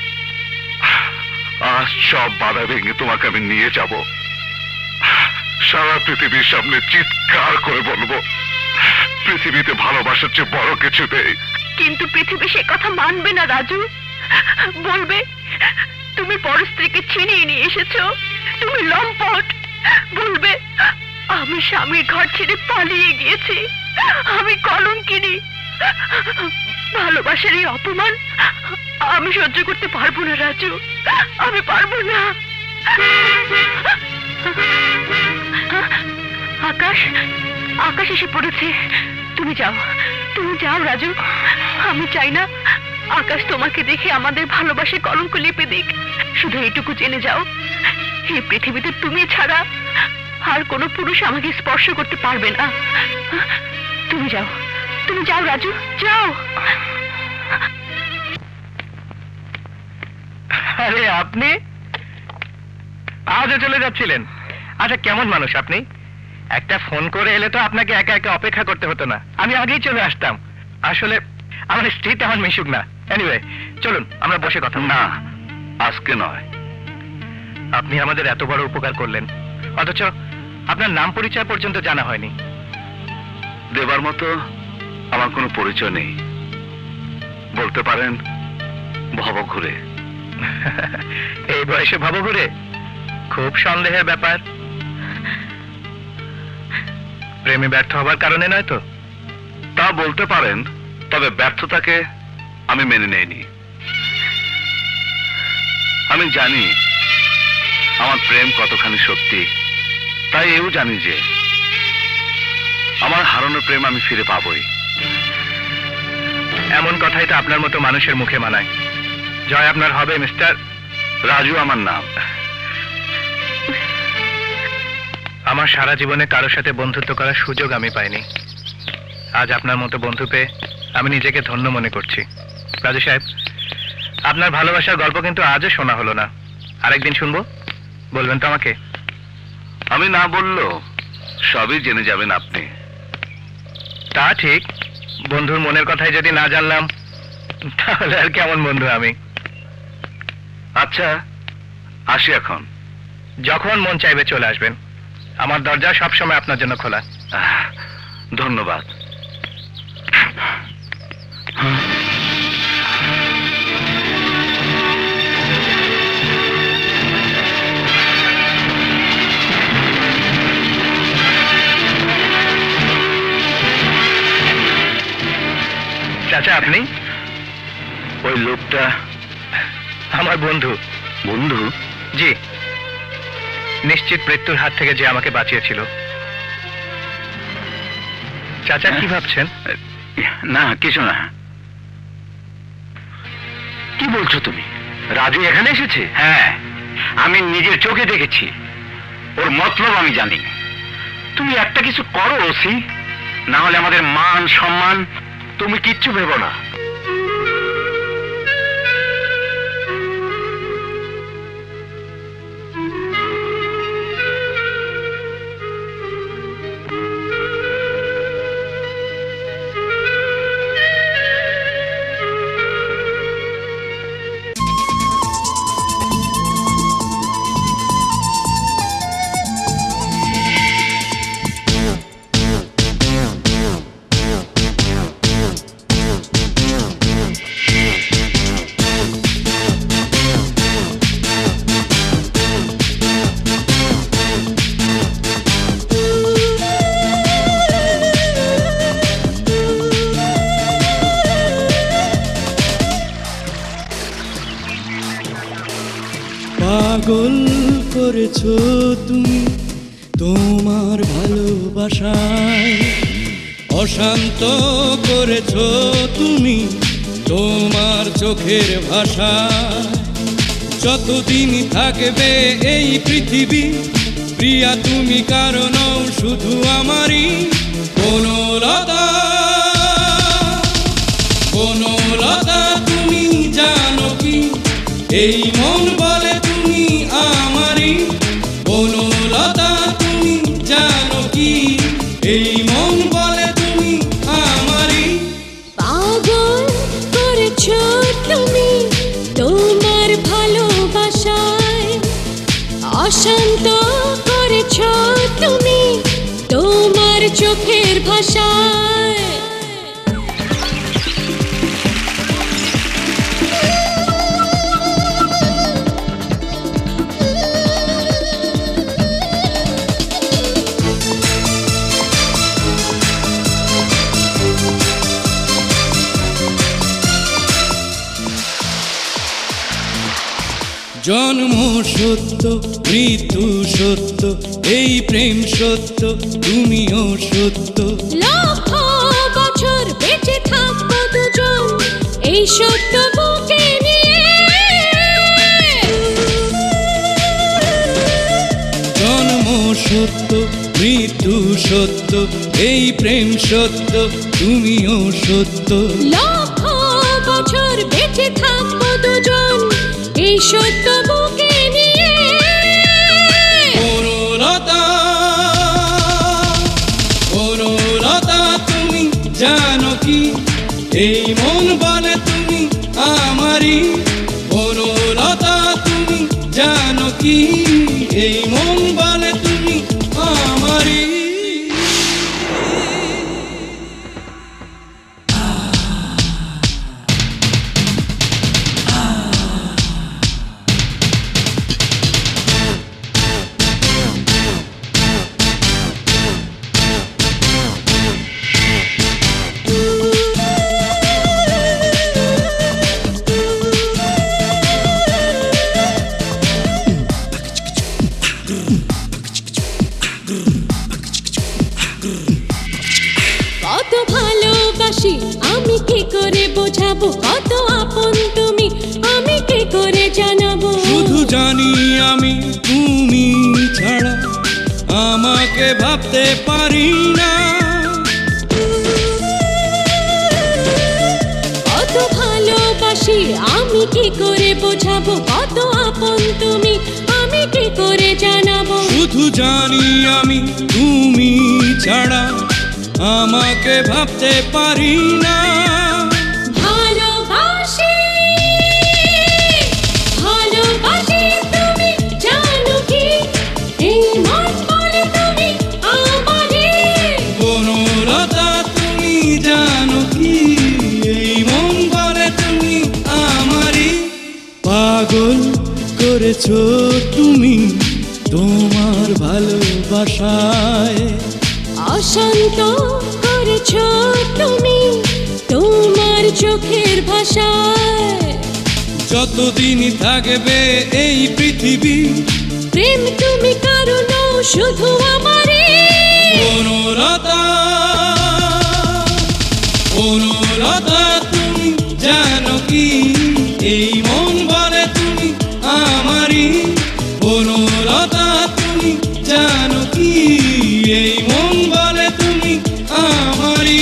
আজ সব বাধা ভেঙে তোমাকে আমি নিয়ে যাব, সারা পৃথিবীর সামনে চিৎকার করে বলবো পৃথিবীতে ভালোবাসার চেয়ে বড় কিছু নেই। কিন্তু পৃথিবী সে কথা মানবে না রাজু। বলবে তুমি পর স্ত্রীকে ছিনিয়ে নিয়ে এসেছো, তুমি লম্পট। বলবে আমি স্বামীর ঘর ছেড়ে পালিয়ে গিয়েছি, আমি কলঙ্কিনী। ভালোবাসার এই অপমান আমি সহ্য করতে পারবো না রাজু, আমি পারবো না। আকাশ, আকাশ এসে পড়েছে। তুমি যাও, তুমি যাও রাজু। আমি চাই না আকাশ তোমাকে দেখে আমাদের ভালোবাসে কলঙ্ক লেপে দিক। শুধু এটুকু জেনে যাও, এই পৃথিবীতে তুমি ছাড়া আর কোনো পুরুষ আমাকে স্পর্শ করতে পারবে না। তুমি যাও, তুমি যাও রাজু, যাও। আরে আপনি আজও চলে যাচ্ছিলেন? আচ্ছা, কেমন মানুষ আপনি? একটা ফোন করে এলে তো আপনাকে একা একা অপেক্ষা করতে হতো না, আমি আগেই চলে আসতাম। আসলে আমার স্ত্রী তেমন মিশুক না। এনিওয়ে, চলুন আমরা বসে কথা বলি। না, আজকে নয়। আপনি আমাদের এত বড় উপকার করলেন, অথচ আপনার নাম পরিচয় পর্যন্ত জানা হয়নি। দেবার মতো আমার কোনো পরিচয় নেই, বলতে পারেন ভবঘুরে। এই বয়সে ভবঘুরে? খুব সন্দেহের ব্যাপার। প্রেমে ব্যর্থ হবার কারণে নয় তো? তা বলতে পারেন, তবে ব্যর্থতাকে আমি মেনে নেইনি। আমি জানি আমার প্রেম কতখানি সত্যি, তাই এও জানি যে আমার হারানো প্রেম আমি ফিরে পাবই। এমন কথাই তো আপনার মতো মানুষের মুখে মানায়। জয় আপনার হবে মিস্টার রাজু আমার নাম। আমার সারা জীবনে কারোর সাথে বন্ধুত্ব করার সুযোগ আমি পাইনি। আজ আপনার মতো বন্ধু পেয়ে আমি নিজেকে ধন্য মনে করছি। রাজু সাহেব, আপনার ভালোবাসার গল্প কিন্তু আজও শোনা হলো না। আরেকদিন শুনবো, বলবেন তো আমাকে? আমি না বললেও সবই জেনে যাবেন আপনি। তা ঠিক, বন্ধুর মনের কথাই যদি না জানলাম তাহলে আর কেমন বন্ধু আমি? আচ্ছা, আসি এখন। যখন মন চাইবে চলে আসবেন, আমার দরজা সবসময় আপনার জন্য খোলা। ধন্যবাদ। চাচা, আপনি? ওই লোকটা আমার বন্ধু। বন্ধু? জি, নিশ্চিত মৃত্যুর হাত থেকে যে আমাকে বাঁচিয়েছিল। চাচা, কি ভাবছেন? না, কিছু না। কি বলছো তুমি? রাজু এখানে এসেছে? হ্যাঁ, আমি নিজের চোখে দেখেছি। ওর মতলব আমি জানি। তুমি একটা কিছু করো ওসি, না হলে আমাদের মান সম্মান। তুমি কিচ্ছু ভেবো না। পাগল করেছো তুমি তোমার ভালোবাসায়, অশান্ত করেছো তুমি তোমার চোখের ভাষায়। যতদিন থাকবে এই পৃথিবী প্রিয়া তুমি, কারণ শুধু আমারই। বনলতা, বনলতা তুমি জানো কি এই মন বলে তুমি আমারই। বনলতা তুমি জানো কি এই মন বলে তুমি আমারই। পাগল করেছো তুমি তোমার ভালোবাসায়, অশান্ত করেছো তুমি তোমার চোখের ভাষায়। জন্ম সত্য, মৃত্যু সত্য, এই প্রেম সত্য, তুমিও সত্য। লক্ষ বছর বেঁচে থাকবো দুজন এই সত্য বুকে নিয়ে। জন্ম সত্য, মৃত্যু সত্য, এই প্রেম সত্য, তুমিও সত্য। লক্ষ বছর বেঁচে থাকবো দুজন এই সত্য বুকে নিয়ে। বনলতা, বনলতা তুমি জানো কি, এই মন বলে তুমি আমারই। বনলতা তুমি জানো কি, এই মন বলে তুমি আমারই। কত ভালোবাসি আমি কি করে বোঝাবো, কত আপন তুমি আমি কি করে জানাবো। শুধু জানি আমি তুমি ছাড়া আমাকে ভাবতে পারি না। কত ভালোবাসি আমি কি করে বোঝাবো, কত আপন তুমি আমি কি করে জানাবো। শুধু জানি আমি তুমি ছাড়া আমাকে ভাবতে পারি না। ভালোবাসি, ভালোবাসি তুমি জানো কি, এই মন বলে তুমি আমারই। বনলতা তুমি জানো কি, এই মন বলে তুমি আমারই। পাগল করেছো তুমি তোমার ভালোবাসায়, অশান্ত করেছো তুমি তোমার চোখের ভাষায়। যতদিন থাকবে এই পৃথিবী প্রেম তুমি কারণ শুধু আমারই। বনলতা, বনলতা তুমি জানো কি, এই মন বলে তুমি আমারই। বনলতা তুমি জানো কি, এই মন বলে তুমি আমারই।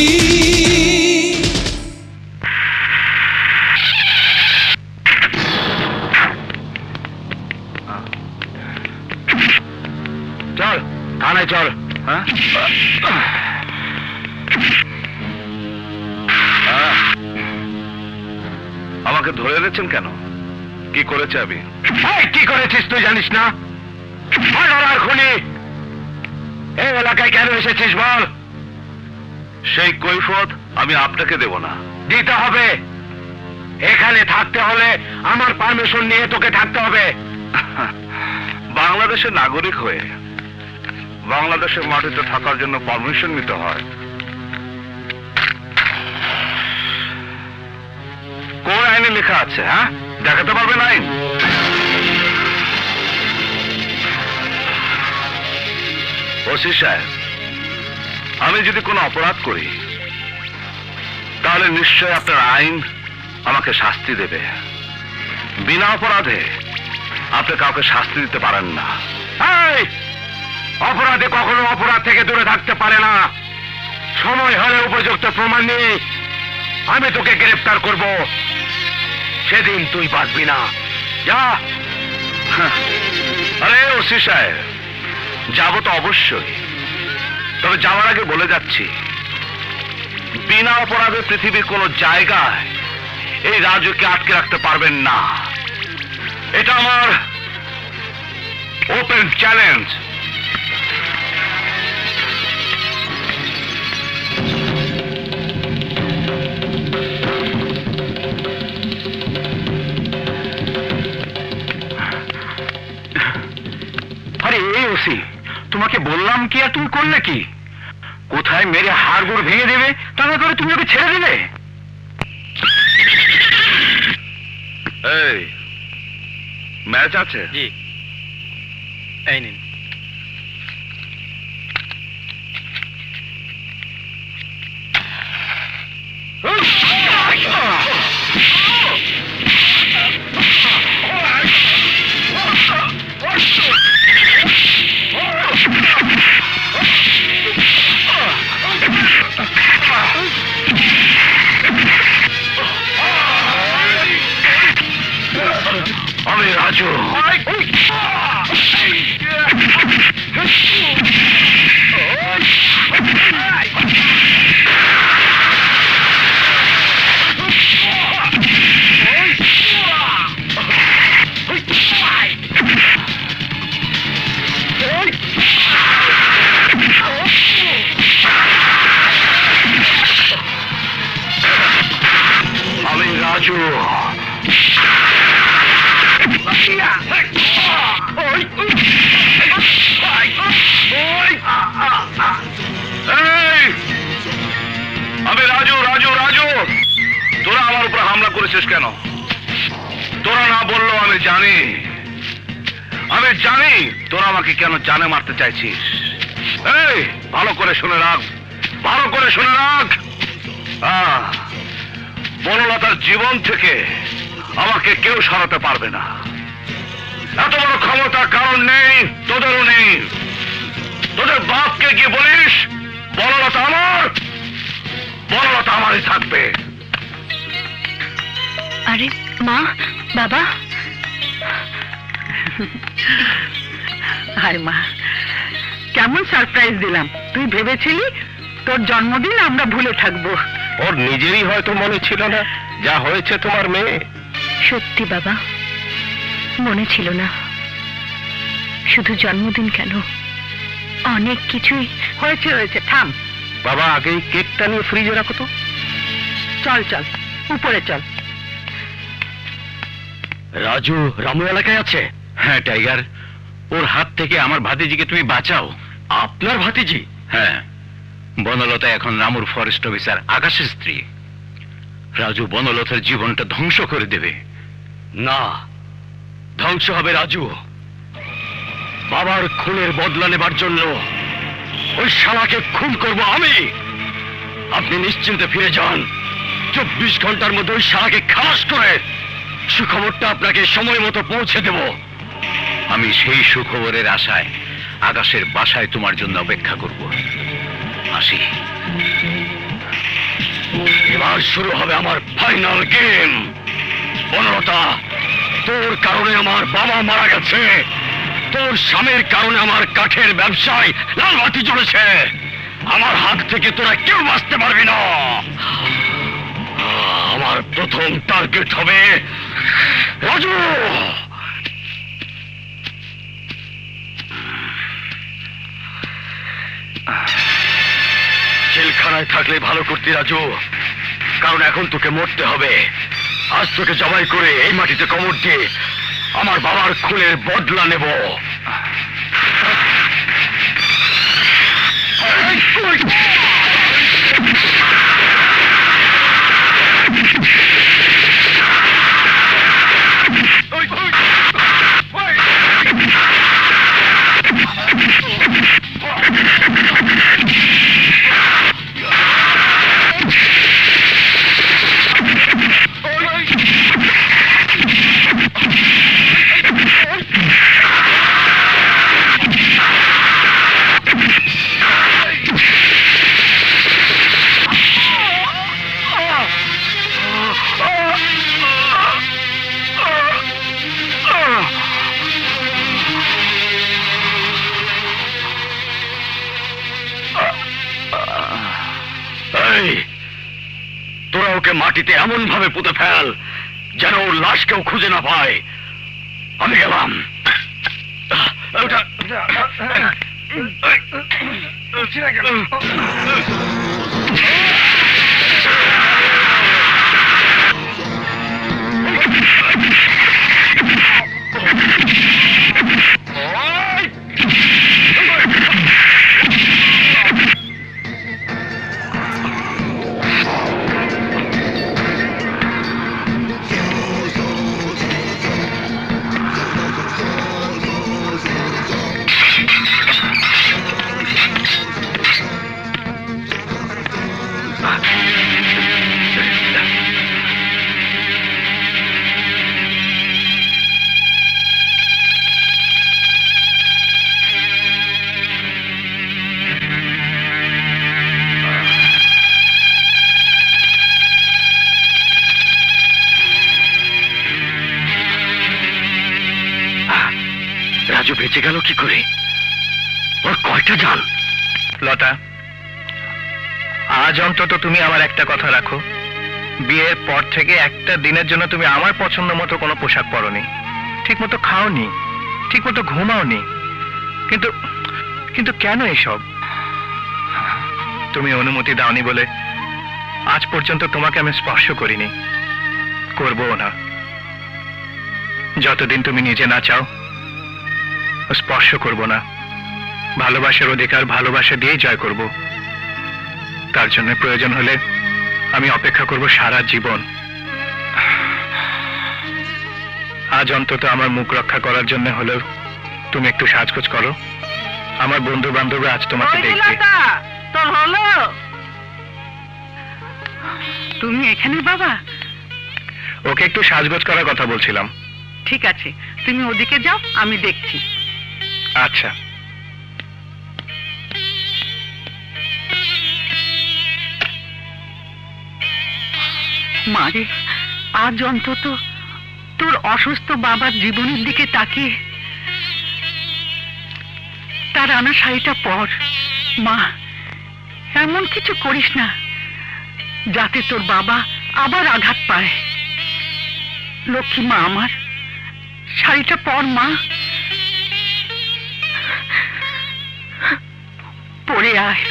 চল থানায় চল। হ্যাঁ আমাকে ধরে এনেছেন কেন? কি করেছে আমি? কি করেছিস তুই জানিস না? আর খুনি এই এলাকায় কেন এসেছিস বল? সেই কৈফিয়ত আমি আপনাকে দেব না। দিতে হবে। এখানে থাকতে হলে আমার পারমিশন নিয়ে তোকে থাকতে হবে। বাংলাদেশের নাগরিক হয়ে বাংলাদেশের মাটিতে থাকার জন্য পারমিশন নিতে হয়। কোন আইনে লেখা আছে? হ্যাঁ দেখাতে পারবেন আইন? ওসি সাহেব, আমি যদি কোনো অপরাধ করি তাহলে নিশ্চয় আপনার আইন আমাকে শাস্তি দেবে। বিনা অপরাধে আপনি কাউকে শাস্তি দিতে পারেন না। এই, অপরাধে কখনো অপরাধ থেকে দূরে থাকতে পারে না। সময় হলে উপযুক্ত প্রমাণ নিয়ে আমি তোকে গ্রেফতার করব। সেদিন তুই বাঁচবি না। যা। আরে ওসি সাহেব, যাবো তো অবশ্যই, তবে যাওয়ার আগে বলে যাচ্ছি, বিনা অপরাধে পৃথিবীর কোন জায়গায় এই রাজুকে আটকে রাখতে পারবেন না। এটা আমার ওপেন চ্যালেঞ্জ। আরে এই ওসি, তোমাকে বললাম কি আর তুমি করলে কি? কোথায় মেরে হাড়গোড় ভেঙে দেবে তা না করে তুমি ওকে ছেড়ে দিলে। এই ম্যাচ আছে? জি, এই নিন। আমি রাজু। আমি রাজু। আমি রাজু রাজু রাজু তোরা আমার উপর হামলা করেছিস কেন? তোরা না বললো আমি জানি। আমি জানি তোরা আমাকে কেন জানে মারতে চাইছিস। এই ভালো করে শুনে রাখ, ভালো করে শুনে রাখ। আহ, বনলতার জীবন থেকে আমাকে কেউ সরাতে পারবে না। এত বড় ক্ষমতার কারণ নেই, তোদেরও নেই। তোদের বাপকে গিয়ে বলিস বনলতা আমার, বনলতা আমারই থাকবে। আরে মা, বাবা। হায় মা, কেমন সারপ্রাইজ দিলাম। তুই ভেবেছিলি তোর জন্মদিন আমরা ভুলে থাকবো? ওর নিজেরই হয়তো মনে ছিল না যা হয়েছে তোমার মেয়ে। সত্যি বাবা, মনে ছিল না। শুধু জন্মদিন কেন, অনেক কিছুই হয়েছে হয়েছে থাম। বাবা আগেই কেকটা নিয়ে ফ্রিজে রাখো তো। চল চল উপরে চল। রাজু রামু এলাকায় আছে? হ্যাঁ টাইগার, ওর হাত থেকে আমার ভাতিজিকে তুমি বাঁচাও। আপনার ভাতিজি? হ্যাঁ, বনলতা এখন রামুর ফরেস্ট অফিসার আকাশের স্ত্রী। রাজু বনলতার জীবনটা ধ্বংস করে দেবে। না, ধ্বংস হবে রাজু। বাবার খুনের বদলা নেবার জন্য ওই শালাকে খুন করব আমি। আপনি নিশ্চিন্তে ফিরে যান। চব্বিশ ঘন্টার মধ্যে ওই শালাকে খালাস করে সুখবরটা আপনাকে সময় মতো পৌঁছে দেব। আমি সেই সুখবরের আশায় আকাশের বাসায় তোমার জন্য অপেক্ষা করব। আসি। এবার শুরু হবে আমার ফাইনাল গেম। বনলতা, তোর কারণে আমার বাবা মারা গেছে, তোর স্বামীর কারণে আমার কাঠের ব্যবসায় লাল বাতি জ্বলেছে। আমার হাত থেকে তোরা কেউ বাঁচতে পারবি না। আমার প্রথম টার্গেট হবে রাজু। জেলখানায় থাকলে ভালো করতি রাজু, কারণ এখন তোকে মরতে হবে। আজ তোকে জবাই করে এই মাটিতে কবর দিয়ে আমার বাবার খুনের বদলা নেব। তোরা ওকে মাটিতে এমন ভাবে পুঁতে ফেল যেন ওর লাশ কেউ খুঁজে না পায়। আমি গেলাম। বেঁচে গেল কি করে? ওর কয়টা জান? লতা, আজ অন্তত তুমি আমার একটা কথা রাখো, বিয়ের পর থেকে একটা দিনের জন্য তুমি আমার পছন্দ মতো কোনো পোশাক পরনি, ঠিক মতো খাওনি, ঠিক মতো ঘুমাওনি। কিন্তু কিন্তু কেন এসব? তুমি অনুমতি দাওনি বলে আজ পর্যন্ত তোমাকে আমি স্পর্শ করিনি, করবও না। যতদিন তুমি নিজে না চাও স্পর্শ করব না। ভালোবাসার অধিকার ভালোবাসা দিয়েই জয় করব। তার জন্য প্রয়োজন হলে আমি অপেক্ষা করব সারা জীবন। আজ অন্তত আমার মুখ রক্ষা করার জন্য হলেও তুমি একটু সাজগোজ করো। আমার বন্ধু বান্ধবরা আজ তোমাকে দেখবে। তোর হলো? তুমি এখানে বাবা? ওকে একটু সাজগোজ করার কথা বলছিলাম। ঠিক আছে, তুমি ওদিকে যাও, আমি দেখছি। আচ্ছা। মারে, আজ অন্তত তোর অসুস্থ বাবার জীবনের দিকে তাকিয়ে তার আনা শাড়িটা পর। মা, এমন কিছু করিস না যাতে তোর বাবা আবার আঘাত পায়। লক্ষ্মী মা আমার, শাড়িটা পর মা, পরে আয়।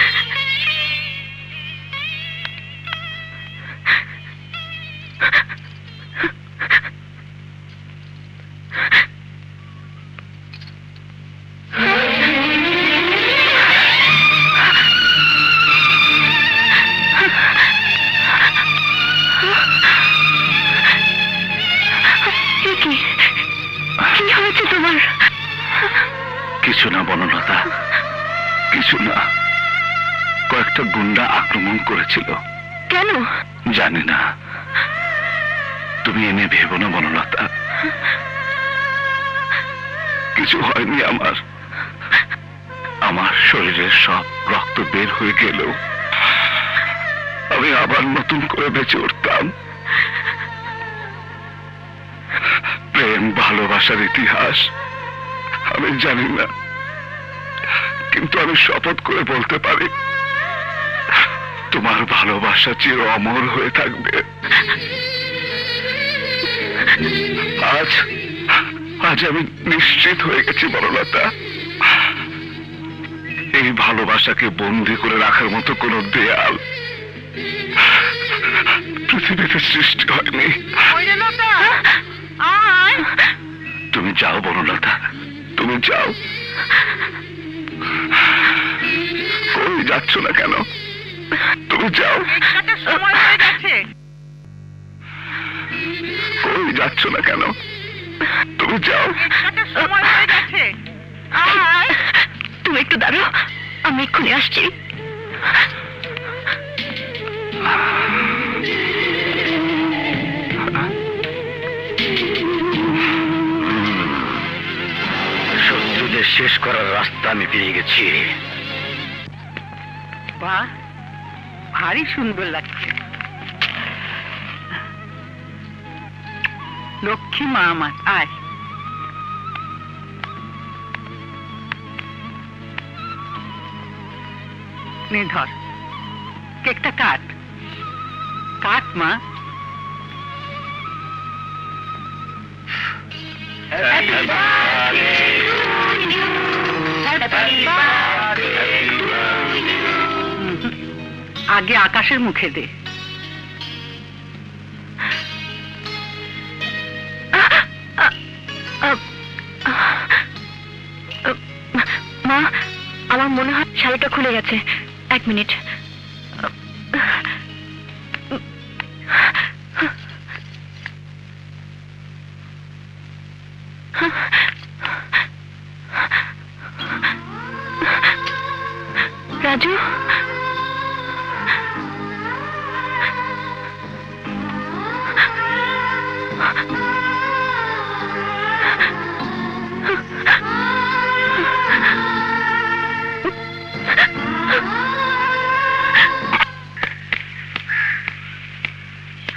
কিছু না বনলতা, কিছু না। কয়েকটা গুন্ডা আক্রমণ করেছিল। কেন? জানি না। তুমি এনে ভেবো না বনলতা, কিছু হয়নি আমার। আমার শরীরের সব রক্ত বের হয়ে গেলেও আমি আবার নতুন করে বেঁচে উঠতাম। প্রেম ভালোবাসার ইতিহাস আমি জানি না, কিন্তু আমি শপথ করে বলতে পারি তোমার ভালোবাসা চির অমর হয়ে থাকবে। আজ আজ আমি নিশ্চিত হয়ে গেছি বনলতা, এই ভালোবাসাকে বন্দী করে রাখার মতো কোনো দেয়াল পৃথিবীতে সৃষ্টি হয়নি। তুমি যাও বনলতা, তুমি যাও। কই যাচ্ছ না কেন? তুমি যাও। কই যাচ্ছ না কেন? তুমি যাও। তুমি একটু দাঁড়াও, আমি এক্ষুনি আসছি। শত্রুদের শেষ করার রাস্তা আমি পেয়ে গেছি। বাহ, ভারী সুন্দর লাগছে। লক্ষ্মী মা আমার, আয়। নে ধর, কেকটা কাট, কাট মা। আগে আকাশের মুখে দে। মা, আমার মনে হয় শাড়িটা খুলে গেছে। এক মিনিট। রাজু,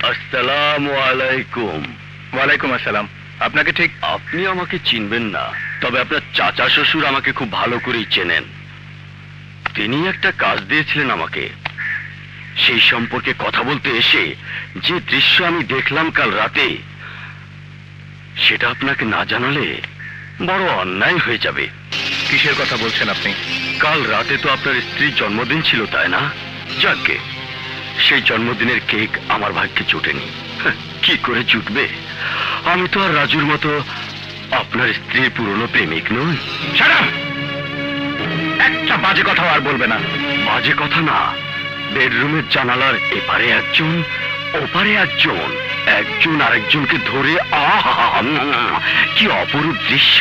আসসালামু আলাইকুম। ওয়ালাইকুম আসসালাম। আপনাকে ঠিক? আপনি আমাকে চিনবেন না। তবে আপনার চাচা শ্বশুর আমাকে খুব ভালো করেই চেনেন। তিনি একটা কাজ দিয়েছিলেন আমাকে। সেই সম্পর্কে কথা বলতে এসে যে দৃশ্য আমি দেখলাম কাল রাতে, সেটা আপনাকে না জানালে বড় অন্যায় হয়ে যাবে। কিসের কথা বলছেন আপনি? কাল রাতে তো আপনার স্ত্রীর জন্মদিন ছিল, তাই না? যাকে সেই জন্মদিনের কেক আমার ভাগ্যে জুটেনি। কি করে জুটবে? আমি তো আর রাজুর মতো আপনার স্ত্রীর পুরনো প্রেমিক নই। একটা বাজে কথা আর বলবে না। বাজে কথা না, বেডরুমের জানালার এপারে একজন, ওপারে একজন, একজন আরেকজনকে ধরে আহা কি অপরূপ দৃশ্য।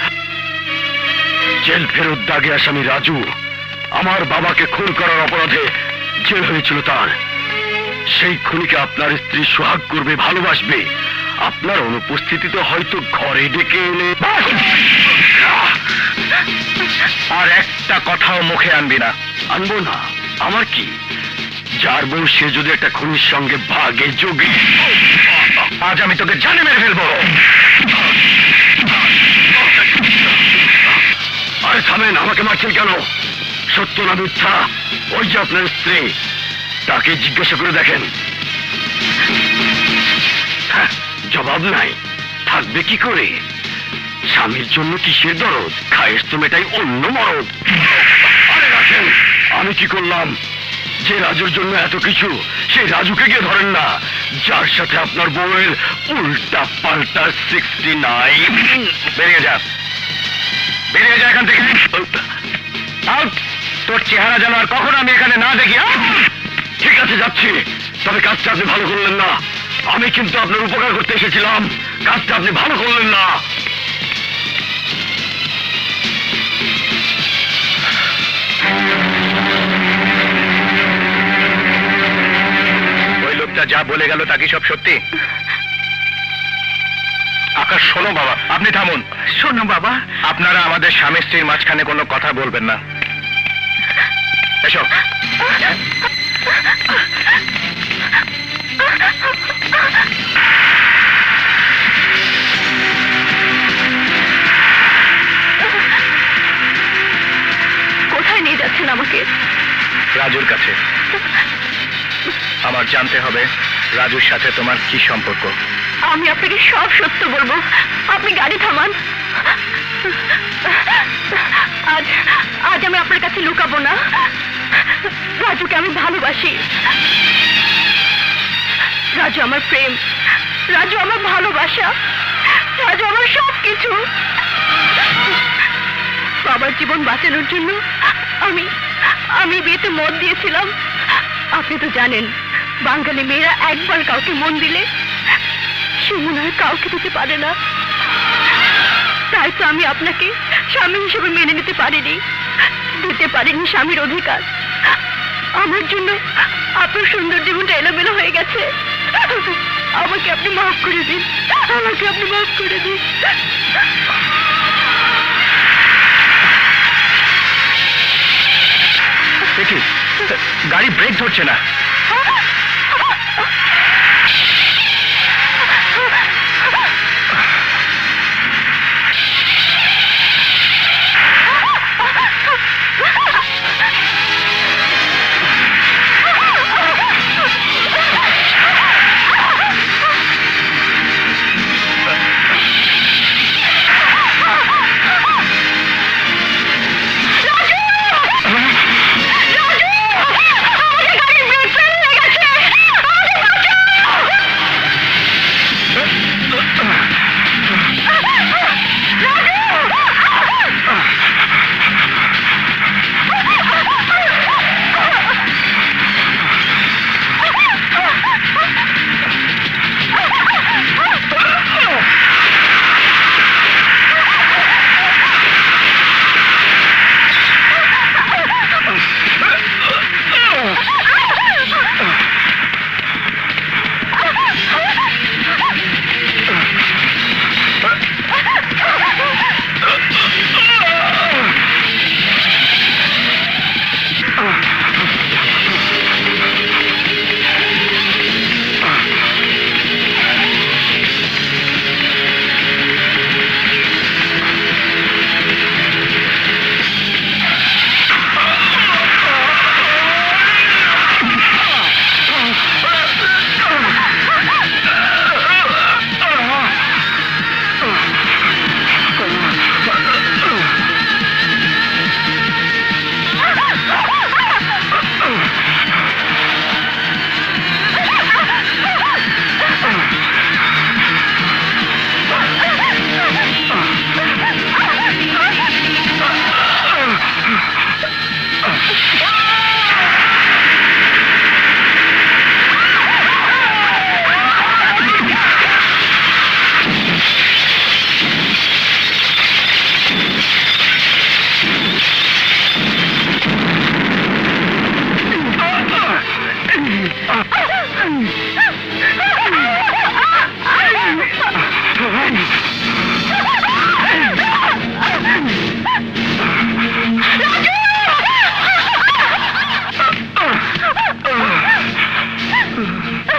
জেল ফেরত দাগে আসামি রাজু আমার বাবাকে খুন করার অপরাধে জেল হয়েছিল তার। সেই খুনিকে আপনার স্ত্রী সোহাগ করবে, ভালোবাসবে। আপনার অনুপস্থিতিতে হয়তো ঘরে ডেকে এনে। আর একটা কথাও মুখে আনবি না। আনবো না? আমার কি? যার বউ সে যদি একটা খুনির সঙ্গে ভাগে যোগে, আজ আমি তোকে জানে মেরে ফেলবো। আরে থামেন, আমাকে মারছেন কেন? সত্য না মিথ্যা? ওই যে আপনার স্ত্রী, তাকে জিজ্ঞাসা করে দেখেন। হ্যাঁ, জবাব নাই, থাকবে কি করে? স্বামীর জন্য কিসের দরদ? খায়েস তো মেটাই অন্য মরদ। আরে রাখেন, আমি কি করলাম? যে রাজুর জন্য এত কিছু, সেই রাজুকে গিয়ে ধরেন না, যার সাথে আপনার বউয়ের উল্টা পাল্টা সিক্সটি নাইন। বেরিয়ে যা, বেরিয়ে যা এখান থেকে। আউট! তোর চেহারা যেন আর কখনো আমি এখানে না দেখি। ঠিক আছে, যাচ্ছি। তবে কাজটা আপনি ভালো করলেন না। আমি কিন্তু আপনার উপকার করতে এসেছিলাম, কাজটা আপনি ভালো করলেন না। ওই লোকটা যা বলে গেল তা কি সব সত্যি? আকাশ, শোনো বাবা, আপনি থামুন। শোনো বাবা, আপনারা আমাদের স্বামী স্ত্রীর মাঝখানে কোনো কথা বলবেন না। এসো। কোথায় নিয়ে যাচ্ছেন আমাকে? রাজুর কাছে। আমার জানতে হবে রাজুর সাথে তোমার কি সম্পর্ক। আমি আপনাকে সব সত্য বলবো, আপনি গাড়ি থামান। আজ আজ আমি আপনার কাছে লুকাবো না। রাজুকে আমি ভালোবাসি। রাজু আমার প্রেম, রাজু আমার ভালোবাসা, রাজু আমার সব কিছু। বাবার জীবন বাঁচানোর জন্য আমি আমি বিয়েতে মত দিয়েছিলাম। আপনি তো জানেন, বাঙালি মেয়েরা একবার কাউকে মন দিলে সে মনে হয় কাউকে দিতে পারে না। তাই তো আমি আপনাকে স্বামী হিসেবে মেনে নিতে পারিনি, দিতে পারিনি স্বামীর অধিকার। আমার জন্য আপনার সুন্দর জীবনটা এলোমেলো হয়ে গেছে। আমাকে আপনি মাফ করে দিন, আমাকে আপনি মাফ করে দিন। দেখি গাড়ি ব্রেক ধরছে না। রাজু! রাজু! আমাকে গাড়ি ব্রেক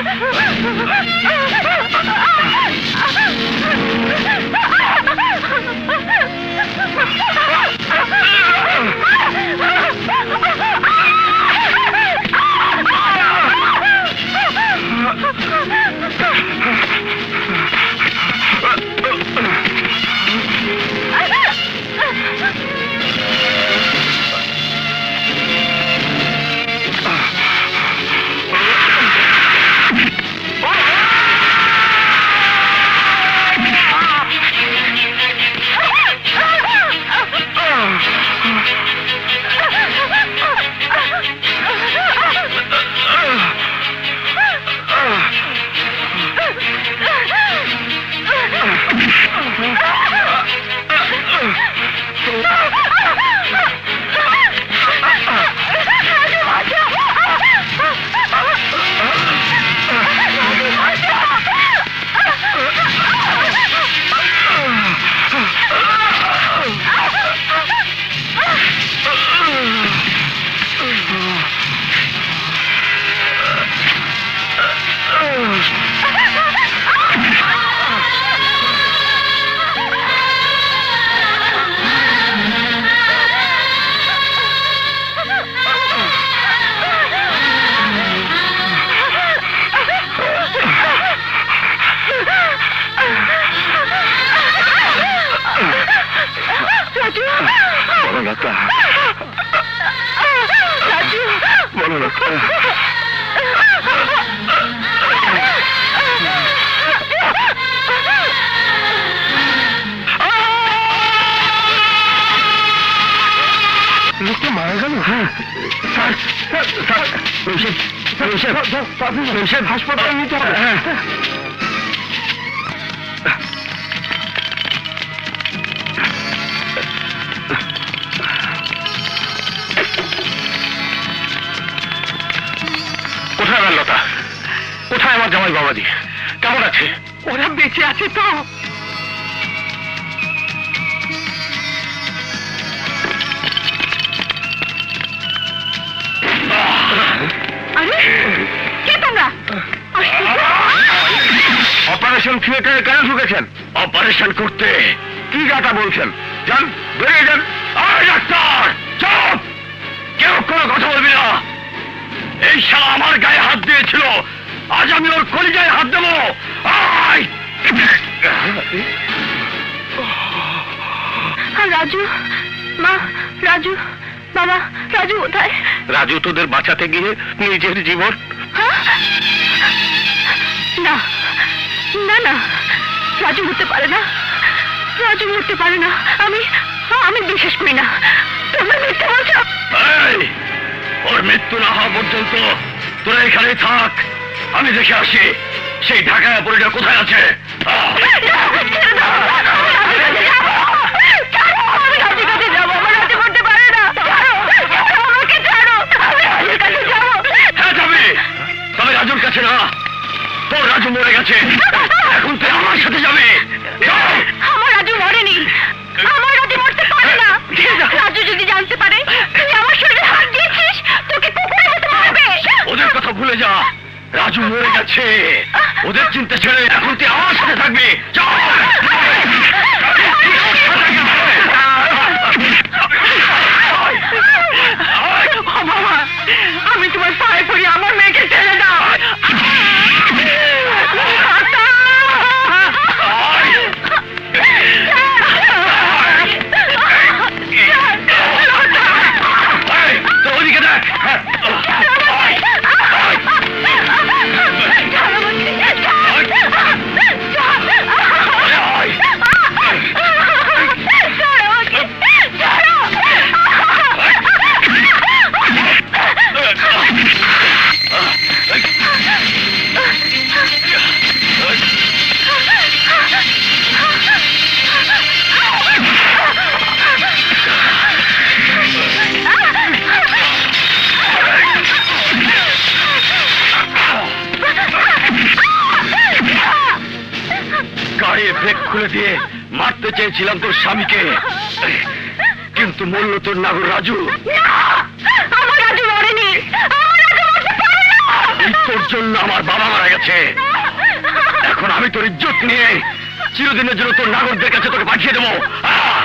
হাসপাতালে নিতে হবে। কোথায় আমার লতা? কোথায় আমার জামাই বাবাজি? কেমন আছে? ওরা বেঁচে আছে তো? অপারেশন থিয়েটারে কেন ঢুকেছেন? অপারেশন করতে। কি গাটা বলছেন? যান, বেরিয়ে যান। আয় ডাক্তার, চুপ! কেউ কোনো কথা বলবি না। এই শালা আমার গায়ে হাত দিয়েছিল, আজ আমি ওর কলিজায় হাত দেবো। আয়! রাজু, মা, রাজু, বাবা, রাজু কোথায়? রাজু তোদের বাঁচাতে গিয়ে নিজের জীবন। না না না, রাজু মরতে পারে না, রাজু মরতে পারে না। আমি আমি বিশ্বাস করি না। তোমরা মিথ্যে বলছো। ওর মৃত্যু না হওয়া পর্যন্ত তোরা এখানে থাক, আমি দেখে আসি সেই ঢাকায় পরিটা কোথায় আছে। হ্যাঁ যাবে, তবে রাজুর কাছে না। তোর রাজু মরে গেছে, এখন তুই আমার সাথে যাবে। আমার রাজু মরেনি, আমার রাজু মরতে পারে না। রাজু যদি জানতে পারে তুই আমার শরীরে হাত দিয়েছিস, তোকে কুকুরের মতো মারবে। ওদের কথা ভুলে যা, রাজু মরে গেছে। ওদের চিন্তা ছেড়ে এখন তুই আমার সাথে থাকবি। চল। বাবা, আমি তোমার পায়ে পড়ি, আমার মেয়েকে ছেড়ে দাও। ওদিকে দেখ। গাড়ির ব্রেক খুলে দিয়ে মারতে চেয়েছিলাম তোর স্বামীকে, কিন্তু মরল তোর নাগর রাজু। আমার রাজু মরেনি, আমার রাজু মরতে পারে না। এই তোর জন্য আমার বাবা মারা গেছে। এখন আমি তোর ইজ্জত নিয়ে চিরদিনের জন্য তোর নাগরদের কাছে তোকে পাঠিয়ে দেবো। আহ!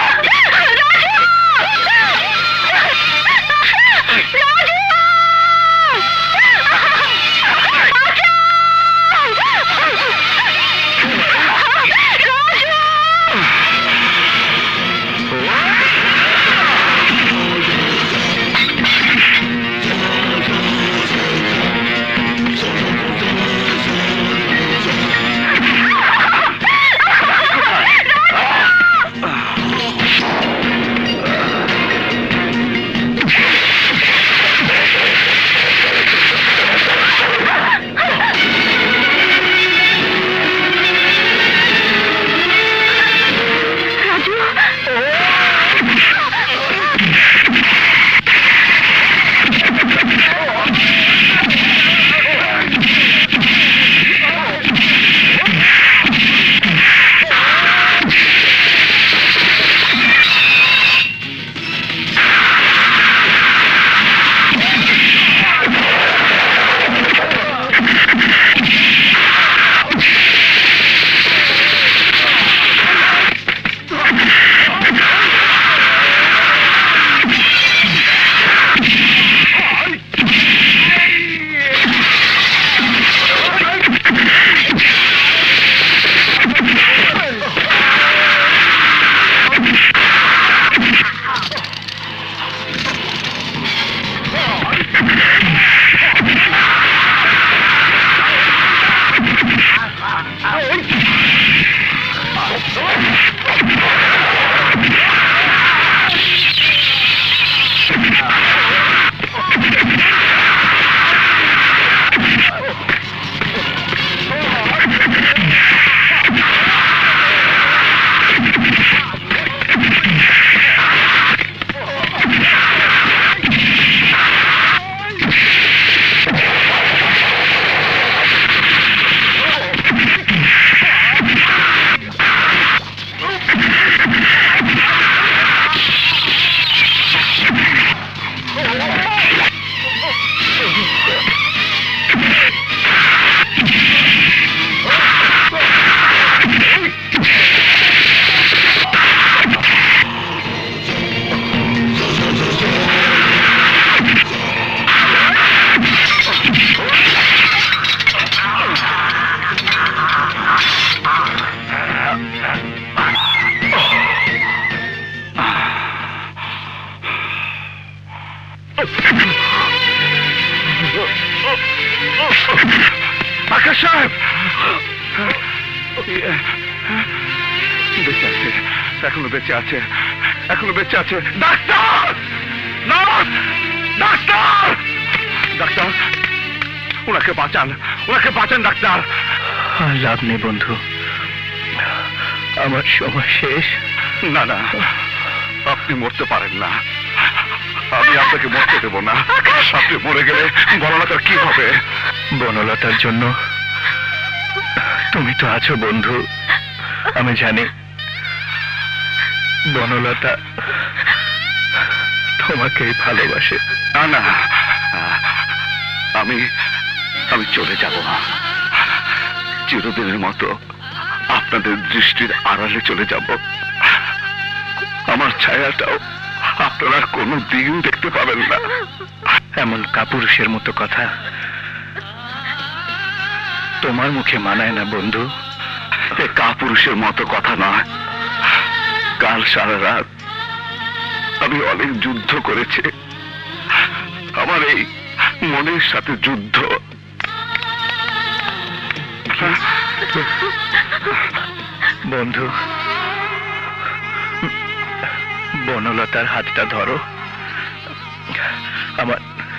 আকাশ সাহেব বেঁচে আছে, এখনো বেঁচে আছে, এখনো বেঁচে আছে। ডাক্তার, নার্স, ডাক্তার, ডাক্তার, ওনাকে বাঁচান, ওনাকে বাঁচান ডাক্তার। লাভ নেই বন্ধু, আমার সময় শেষ। না না, আপনি মরতে পারেন না, আমি আপনাকে মরতে দেব না। আপনি মরে গেলে বনলতার কি হবে? বনলতার জন্য তুমি তো আছো বন্ধু, আমি জানি। বনলতা তোমাকেই ভালোবাসে। না না, আমি আমি চলে যাব, চিরদিনের মতো আপনাদের দৃষ্টির আড়ালে চলে যাব। আমার ছায়াটাও আপনারা কোনো দিন দেখতে পাবেন না। এমন কাপুরুষের মতো কথা তোমার মুখে মানায় না বন্ধু। এ কাপুরুষের মতো কথা নয়। কাল সারা রাত আমি অনেক যুদ্ধ করেছি, আমার এই মনের সাথে যুদ্ধ। বন্ধু, বনলতার হাতটা ধরো, আমার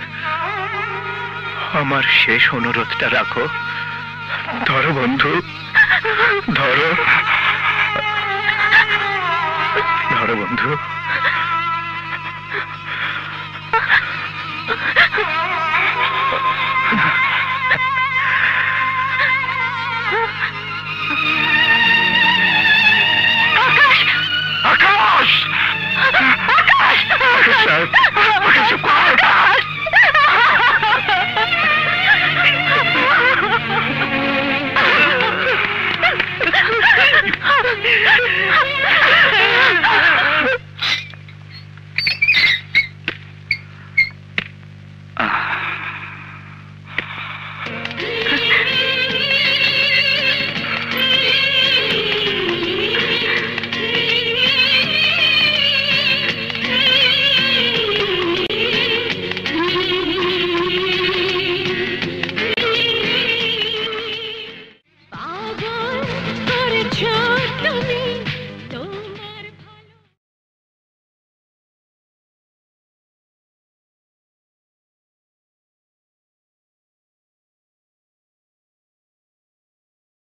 আমার শেষ অনুরোধটা রাখো। ধরো বন্ধু, ধরো, ধরো বন্ধু।